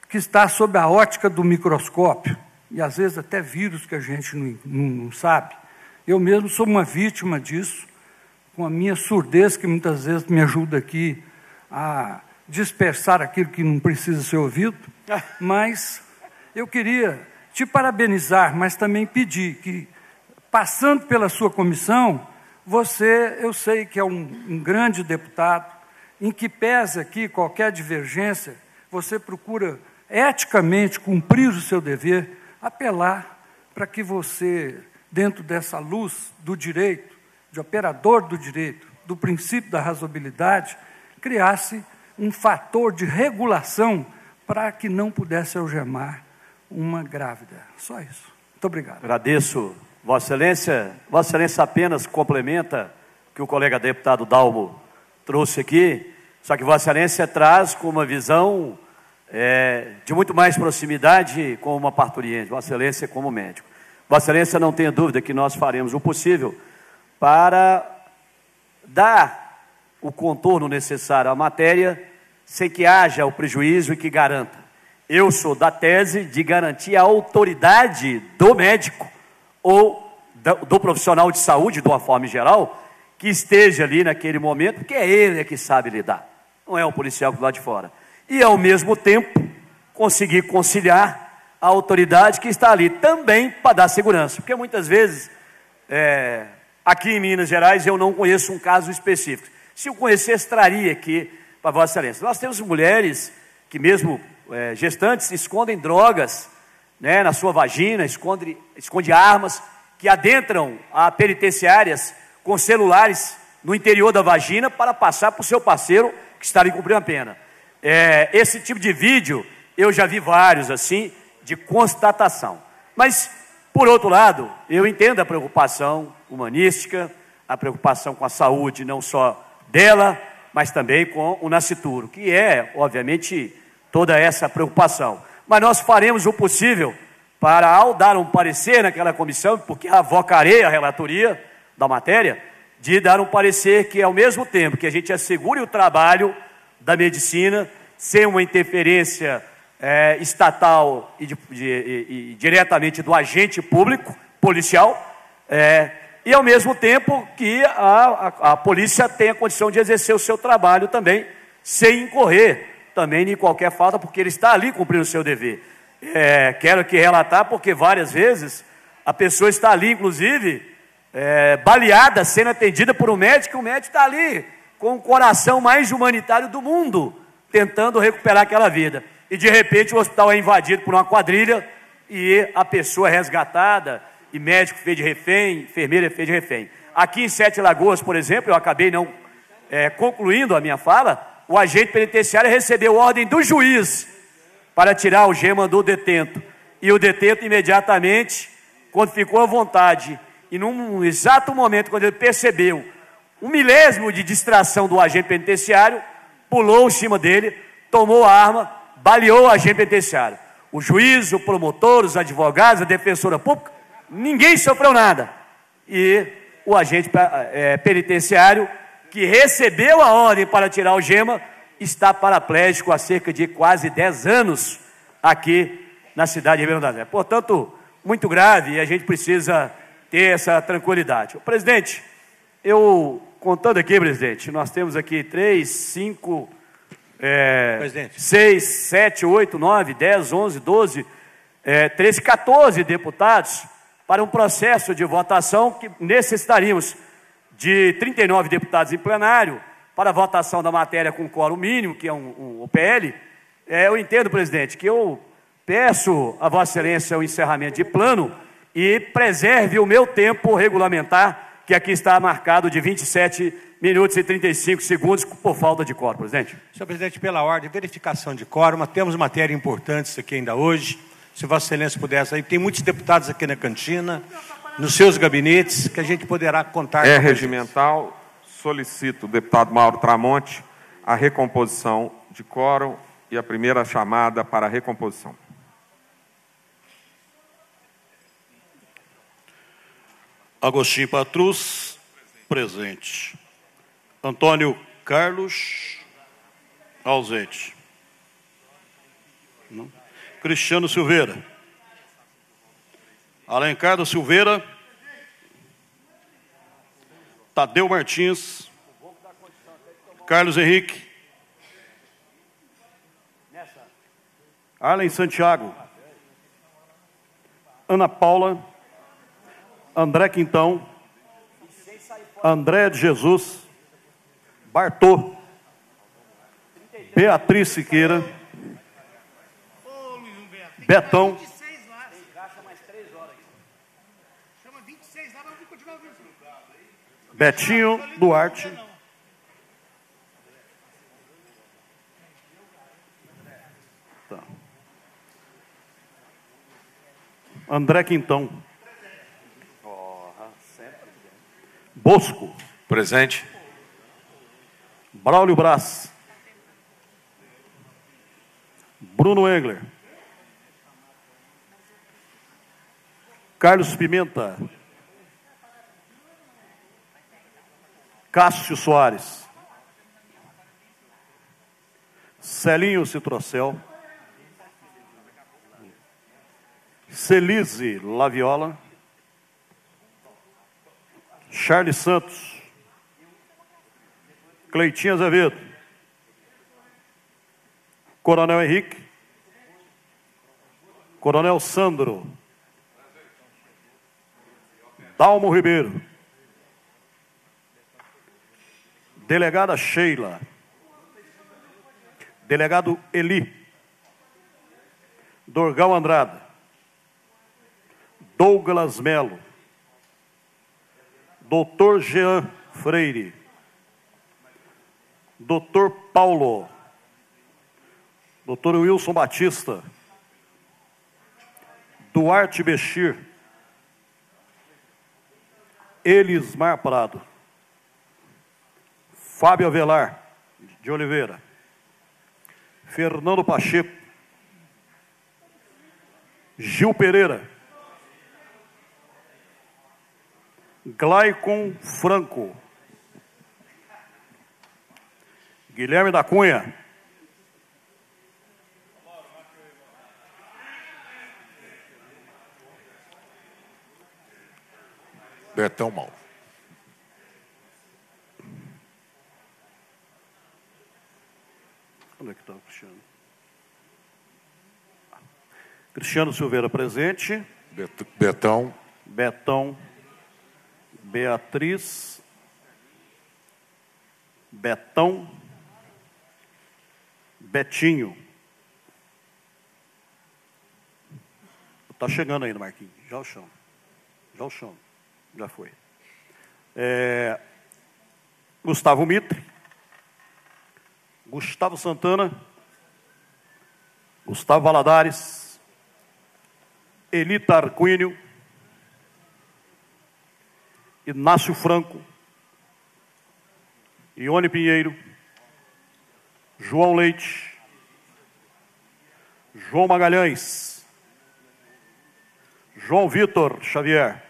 que está sob a ótica do microscópio, e às vezes até vírus que a gente não, não, não sabe. Eu mesmo sou uma vítima disso, com a minha surdez, que muitas vezes me ajuda aqui a dispersar aquilo que não precisa ser ouvido, mas eu queria te parabenizar, mas também pedir que, passando pela sua comissão, você, eu sei que é um, um grande deputado, em que pese aqui qualquer divergência, você procura eticamente cumprir o seu dever, apelar para que você, dentro dessa luz do direito, de operador do direito, do princípio da razoabilidade, criasse um fator de regulação para que não pudesse algemar uma grávida. Só isso. Muito obrigado. Agradeço, Vossa Excelência. Vossa Excelência apenas complementa o que o colega deputado Dalmo trouxe aqui, só que Vossa Excelência traz com uma visão é, de muito mais proximidade com uma parturiente, Vossa Excelência como médico. Vossa Excelência não tenha dúvida que nós faremos o possível para dar o contorno necessário à matéria, sem que haja o prejuízo e que garanta. Eu sou da tese de garantir a autoridade do médico ou do, do profissional de saúde, de uma forma geral, que esteja ali naquele momento, porque é ele que sabe lidar, não é o policial que está lá de fora. E, ao mesmo tempo, conseguir conciliar a autoridade que está ali também para dar segurança. Porque, muitas vezes, é, aqui em Minas Gerais, eu não conheço um caso específico. Se eu conhecesse, traria aqui para Vossa Excelência. Nós temos mulheres que, mesmo é, gestantes, escondem drogas, né, na sua vagina, esconde, esconde armas, que adentram a penitenciárias com celulares no interior da vagina para passar para o seu parceiro que está ali cumprindo a pena. É, esse tipo de vídeo, eu já vi vários assim, de constatação. Mas, por outro lado, eu entendo a preocupação humanística, a preocupação com a saúde, não só dela, mas também com o nascituro, que é, obviamente, toda essa preocupação. Mas nós faremos o possível para, ao dar um parecer naquela comissão, porque avocarei a relatoria da matéria, de dar um parecer que, ao mesmo tempo que a gente assegure o trabalho da medicina, sem uma interferência é, estatal e, de, de, e, e diretamente do agente público, policial, é, e ao mesmo tempo que a, a, a polícia tenha condição de exercer o seu trabalho também, sem incorrer também em qualquer falta, porque ele está ali cumprindo o seu dever. É, quero aqui relatar, porque várias vezes a pessoa está ali, inclusive, é, baleada, sendo atendida por um médico, e o médico está ali com o coração mais humanitário do mundo, tentando recuperar aquela vida. E, de repente, o hospital é invadido por uma quadrilha e a pessoa é resgatada, e médico fez de refém, enfermeira fez de refém. Aqui em Sete Lagoas, por exemplo, eu acabei não é, concluindo a minha fala, o agente penitenciário recebeu ordem do juiz para tirar a algema do detento. E o detento, imediatamente, quando ficou à vontade, e num exato momento, quando ele percebeu um milésimo de distração do agente penitenciário, pulou em cima dele, tomou a arma, baleou o agente penitenciário. O juiz, o promotor, os advogados, a defensora pública, ninguém sofreu nada. E o agente é, penitenciário, que recebeu a ordem para tirar a algema, está paraplégico há cerca de quase dez anos aqui na cidade de Ribeirão das Neves. Portanto, muito grave, e a gente precisa ter essa tranquilidade. O presidente, eu, contando aqui, presidente, nós temos aqui três, cinco, é, seis, sete, oito, nove, dez, onze, doze, é, treze, quatorze deputados para um processo de votação que necessitaríamos de trinta e nove deputados em plenário para a votação da matéria com quórum mínimo, que é um, um, o P L. É, eu entendo, presidente, que eu peço a Vossa Excelência o encerramento de plano e preserve o meu tempo regulamentar, que aqui está marcado de vinte e sete minutos e trinta e cinco segundos por falta de quórum, presidente. Senhor presidente, pela ordem, verificação de quórum, temos matéria importante isso aqui ainda hoje. Se Vossa Excelência pudesse, aí tem muitos deputados aqui na cantina, nos seus gabinetes, que a gente poderá contar. É regimental. Solicito o deputado Mauro Tramonte a recomposição de quórum e a primeira chamada para a recomposição. Agostinho Patrus, presente. Antônio Carlos, ausente. Não? Cristiano Silveira. Alencar da Silveira. Tadeu Martins. Carlos Henrique. Arlen Santiago. Ana Paula. André Quintão. André de Jesus. Bartô. Beatriz Siqueira. Betão. Betinho Duarte. Tá. André Quintão. Bosco. Presente. Braulio Braz. Bruno Engler. Carlos Pimenta. Cássio Soares. Celinho Citrocel. Celise Laviola. Charles Santos. Cleitinho Azevedo. Coronel Henrique. Coronel Sandro. Dalmo Ribeiro. Delegada Sheila. Delegado Eli. Dorgal Andrada. Douglas Melo. Doutor Jean Freire. Doutor Paulo. Doutor Wilson Batista. Duarte Bechir. Elismar Prado. Fábio Avelar de Oliveira. Fernando Pacheco. Gil Pereira. Glaicon Franco. Guilherme da Cunha. Betão Mal. Onde é que está o Cristiano? Cristiano Silveira presente. Betão. Betão. Beatriz. Betão. Betinho. Está chegando ainda, Marquinhos. Já o chão. Já o chão. Já foi. É, Gustavo Mitre. Gustavo Santana. Gustavo Valadares. Elita Arquínio. Inácio Franco. Ione Pinheiro. João Leite. João Magalhães. João Vitor Xavier.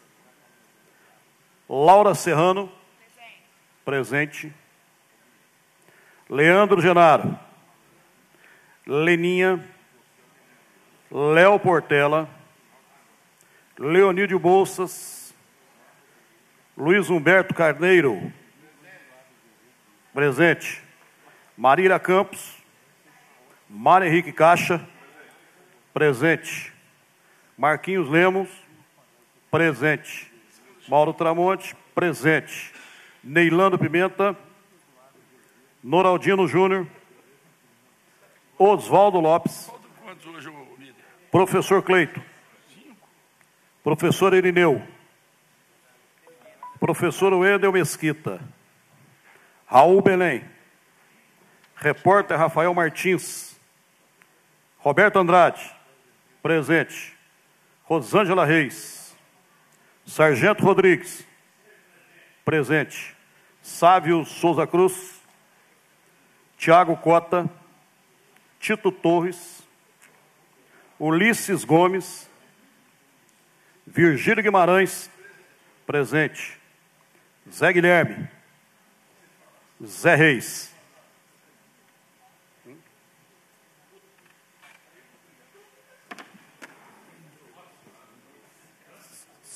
Laura Serrano. Presente. Leandro Genaro. Leninha. Léo Portela. Leonídio Bolsas. Luiz Humberto Carneiro. Presente. Marília Campos. Mário Henrique Caixa. Presente. Marquinhos Lemos. Presente. Mauro Tramonte. Presente. Neilando Pimenta. Noraldino Júnior. Oswaldo Lopes. Professor Cleito. Professor Irineu. Professor Wendel Mesquita. Raul Belém. Repórter Rafael Martins. Roberto Andrade. Presente. Rosângela Reis. Sargento Rodrigues. Presente. Sávio Souza Cruz. Tiago Cota. Tito Torres. Ulisses Gomes. Virgílio Guimarães. Presente. Zé Guilherme. Zé Reis.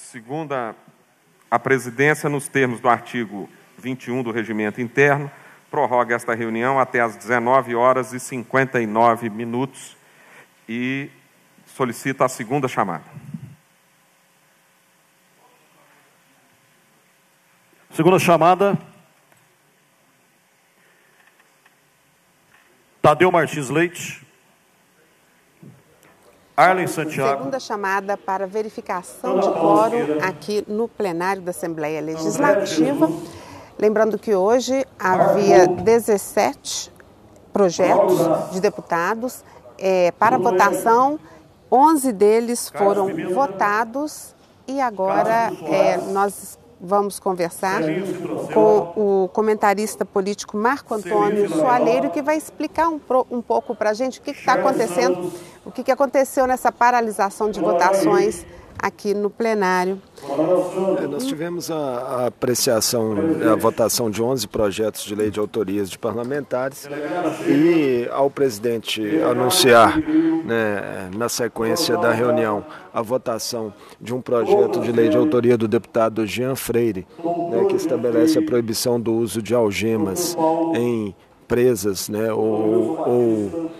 segunda a presidência, nos termos do artigo vinte e um do Regimento Interno, prorroga esta reunião até às dezenove horas e cinquenta e nove minutos e solicita a segunda chamada. Segunda chamada. Tadeu Martins Leite. Arlen Santiago. Segunda chamada para verificação de quórum aqui no plenário da Assembleia Legislativa. Lembrando que hoje havia dezessete projetos de deputados é, para votação, onze deles foram votados e agora é, nós vamos conversar com o comentarista político Marco Antônio Soaleiro, que vai explicar um, um pouco para a gente o que está acontecendo, o que, que aconteceu nessa paralisação de votações aqui no plenário. É, nós tivemos a, a apreciação, a votação de onze projetos de lei de autorias de parlamentares e ao presidente anunciar, né, na sequência da reunião, a votação de um projeto de lei de autoria do deputado Jean Freire, né, que estabelece a proibição do uso de algemas em presas, né, ou, ou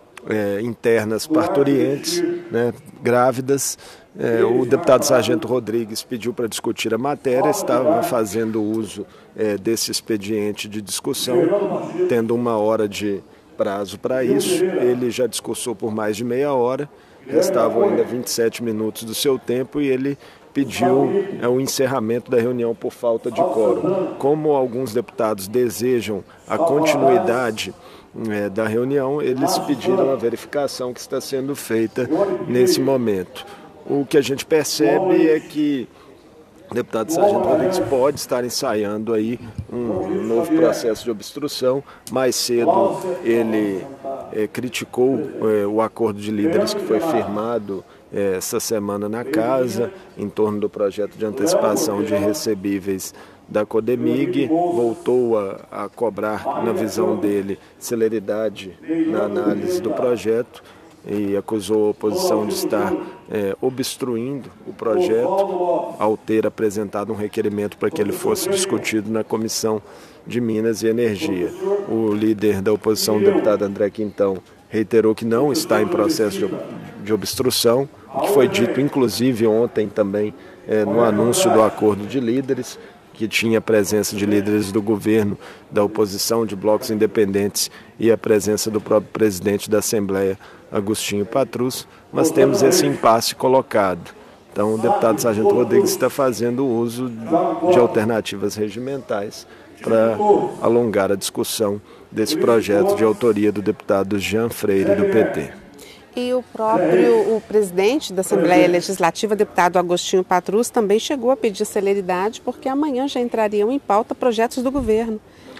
é, internas parturientes, né, grávidas. É, o deputado Sargento Rodrigues pediu para discutir a matéria, estava fazendo uso é, desse expediente de discussão, tendo uma hora de prazo para isso. Ele já discursou por mais de meia hora, restavam ainda vinte e sete minutos do seu tempo e ele pediu é, o encerramento da reunião por falta de quórum. Como alguns deputados desejam a continuidade é, da reunião, eles pediram a verificação que está sendo feita nesse momento. O que a gente percebe é que o deputado Sargento Rodrigues pode estar ensaiando aí um novo processo de obstrução. Mais cedo ele é, criticou é, o acordo de líderes que foi firmado é, essa semana na casa, em torno do projeto de antecipação de recebíveis da Codemig, voltou a, a cobrar, na visão dele, celeridade na análise do projeto, e acusou a oposição de estar é, obstruindo o projeto ao ter apresentado um requerimento para que ele fosse discutido na Comissão de Minas e Energia. O líder da oposição, o deputado André Quintão, reiterou que não está em processo de, de obstrução, o que foi dito inclusive ontem também é, no anúncio do acordo de líderes, que tinha a presença de líderes do governo, da oposição, de blocos independentes e a presença do próprio presidente da Assembleia, Agostinho Patrus, mas temos esse impasse colocado. Então, o deputado Sargento Rodrigues está fazendo uso de alternativas regimentais para alongar a discussão desse projeto de autoria do deputado Jean Freire, do P T. E o próprio o presidente da Assembleia Legislativa, deputado Agostinho Patrus, também chegou a pedir celeridade, porque amanhã já entrariam em pauta projetos do governo.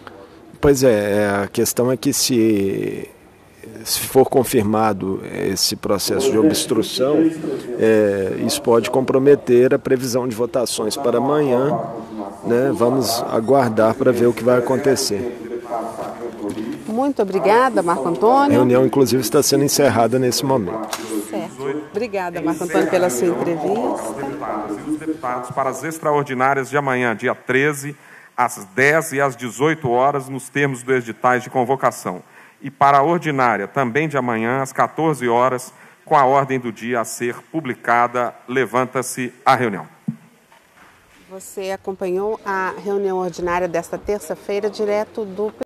Pois é, a questão é que se, se for confirmado esse processo de obstrução, é, isso pode comprometer a previsão de votações para amanhã, né? Vamos aguardar para ver o que vai acontecer. Muito obrigada, Marco Antônio. A reunião, inclusive, está sendo encerrada nesse momento. Certo. Obrigada, Marco Antônio, pela sua entrevista. E os deputados para as extraordinárias de amanhã, dia treze, às dez e às dezoito horas, nos termos dos editais de convocação. E para a ordinária, também de amanhã, às quatorze horas, com a ordem do dia a ser publicada. Levanta-se a reunião. Você acompanhou a reunião ordinária desta terça-feira, direto do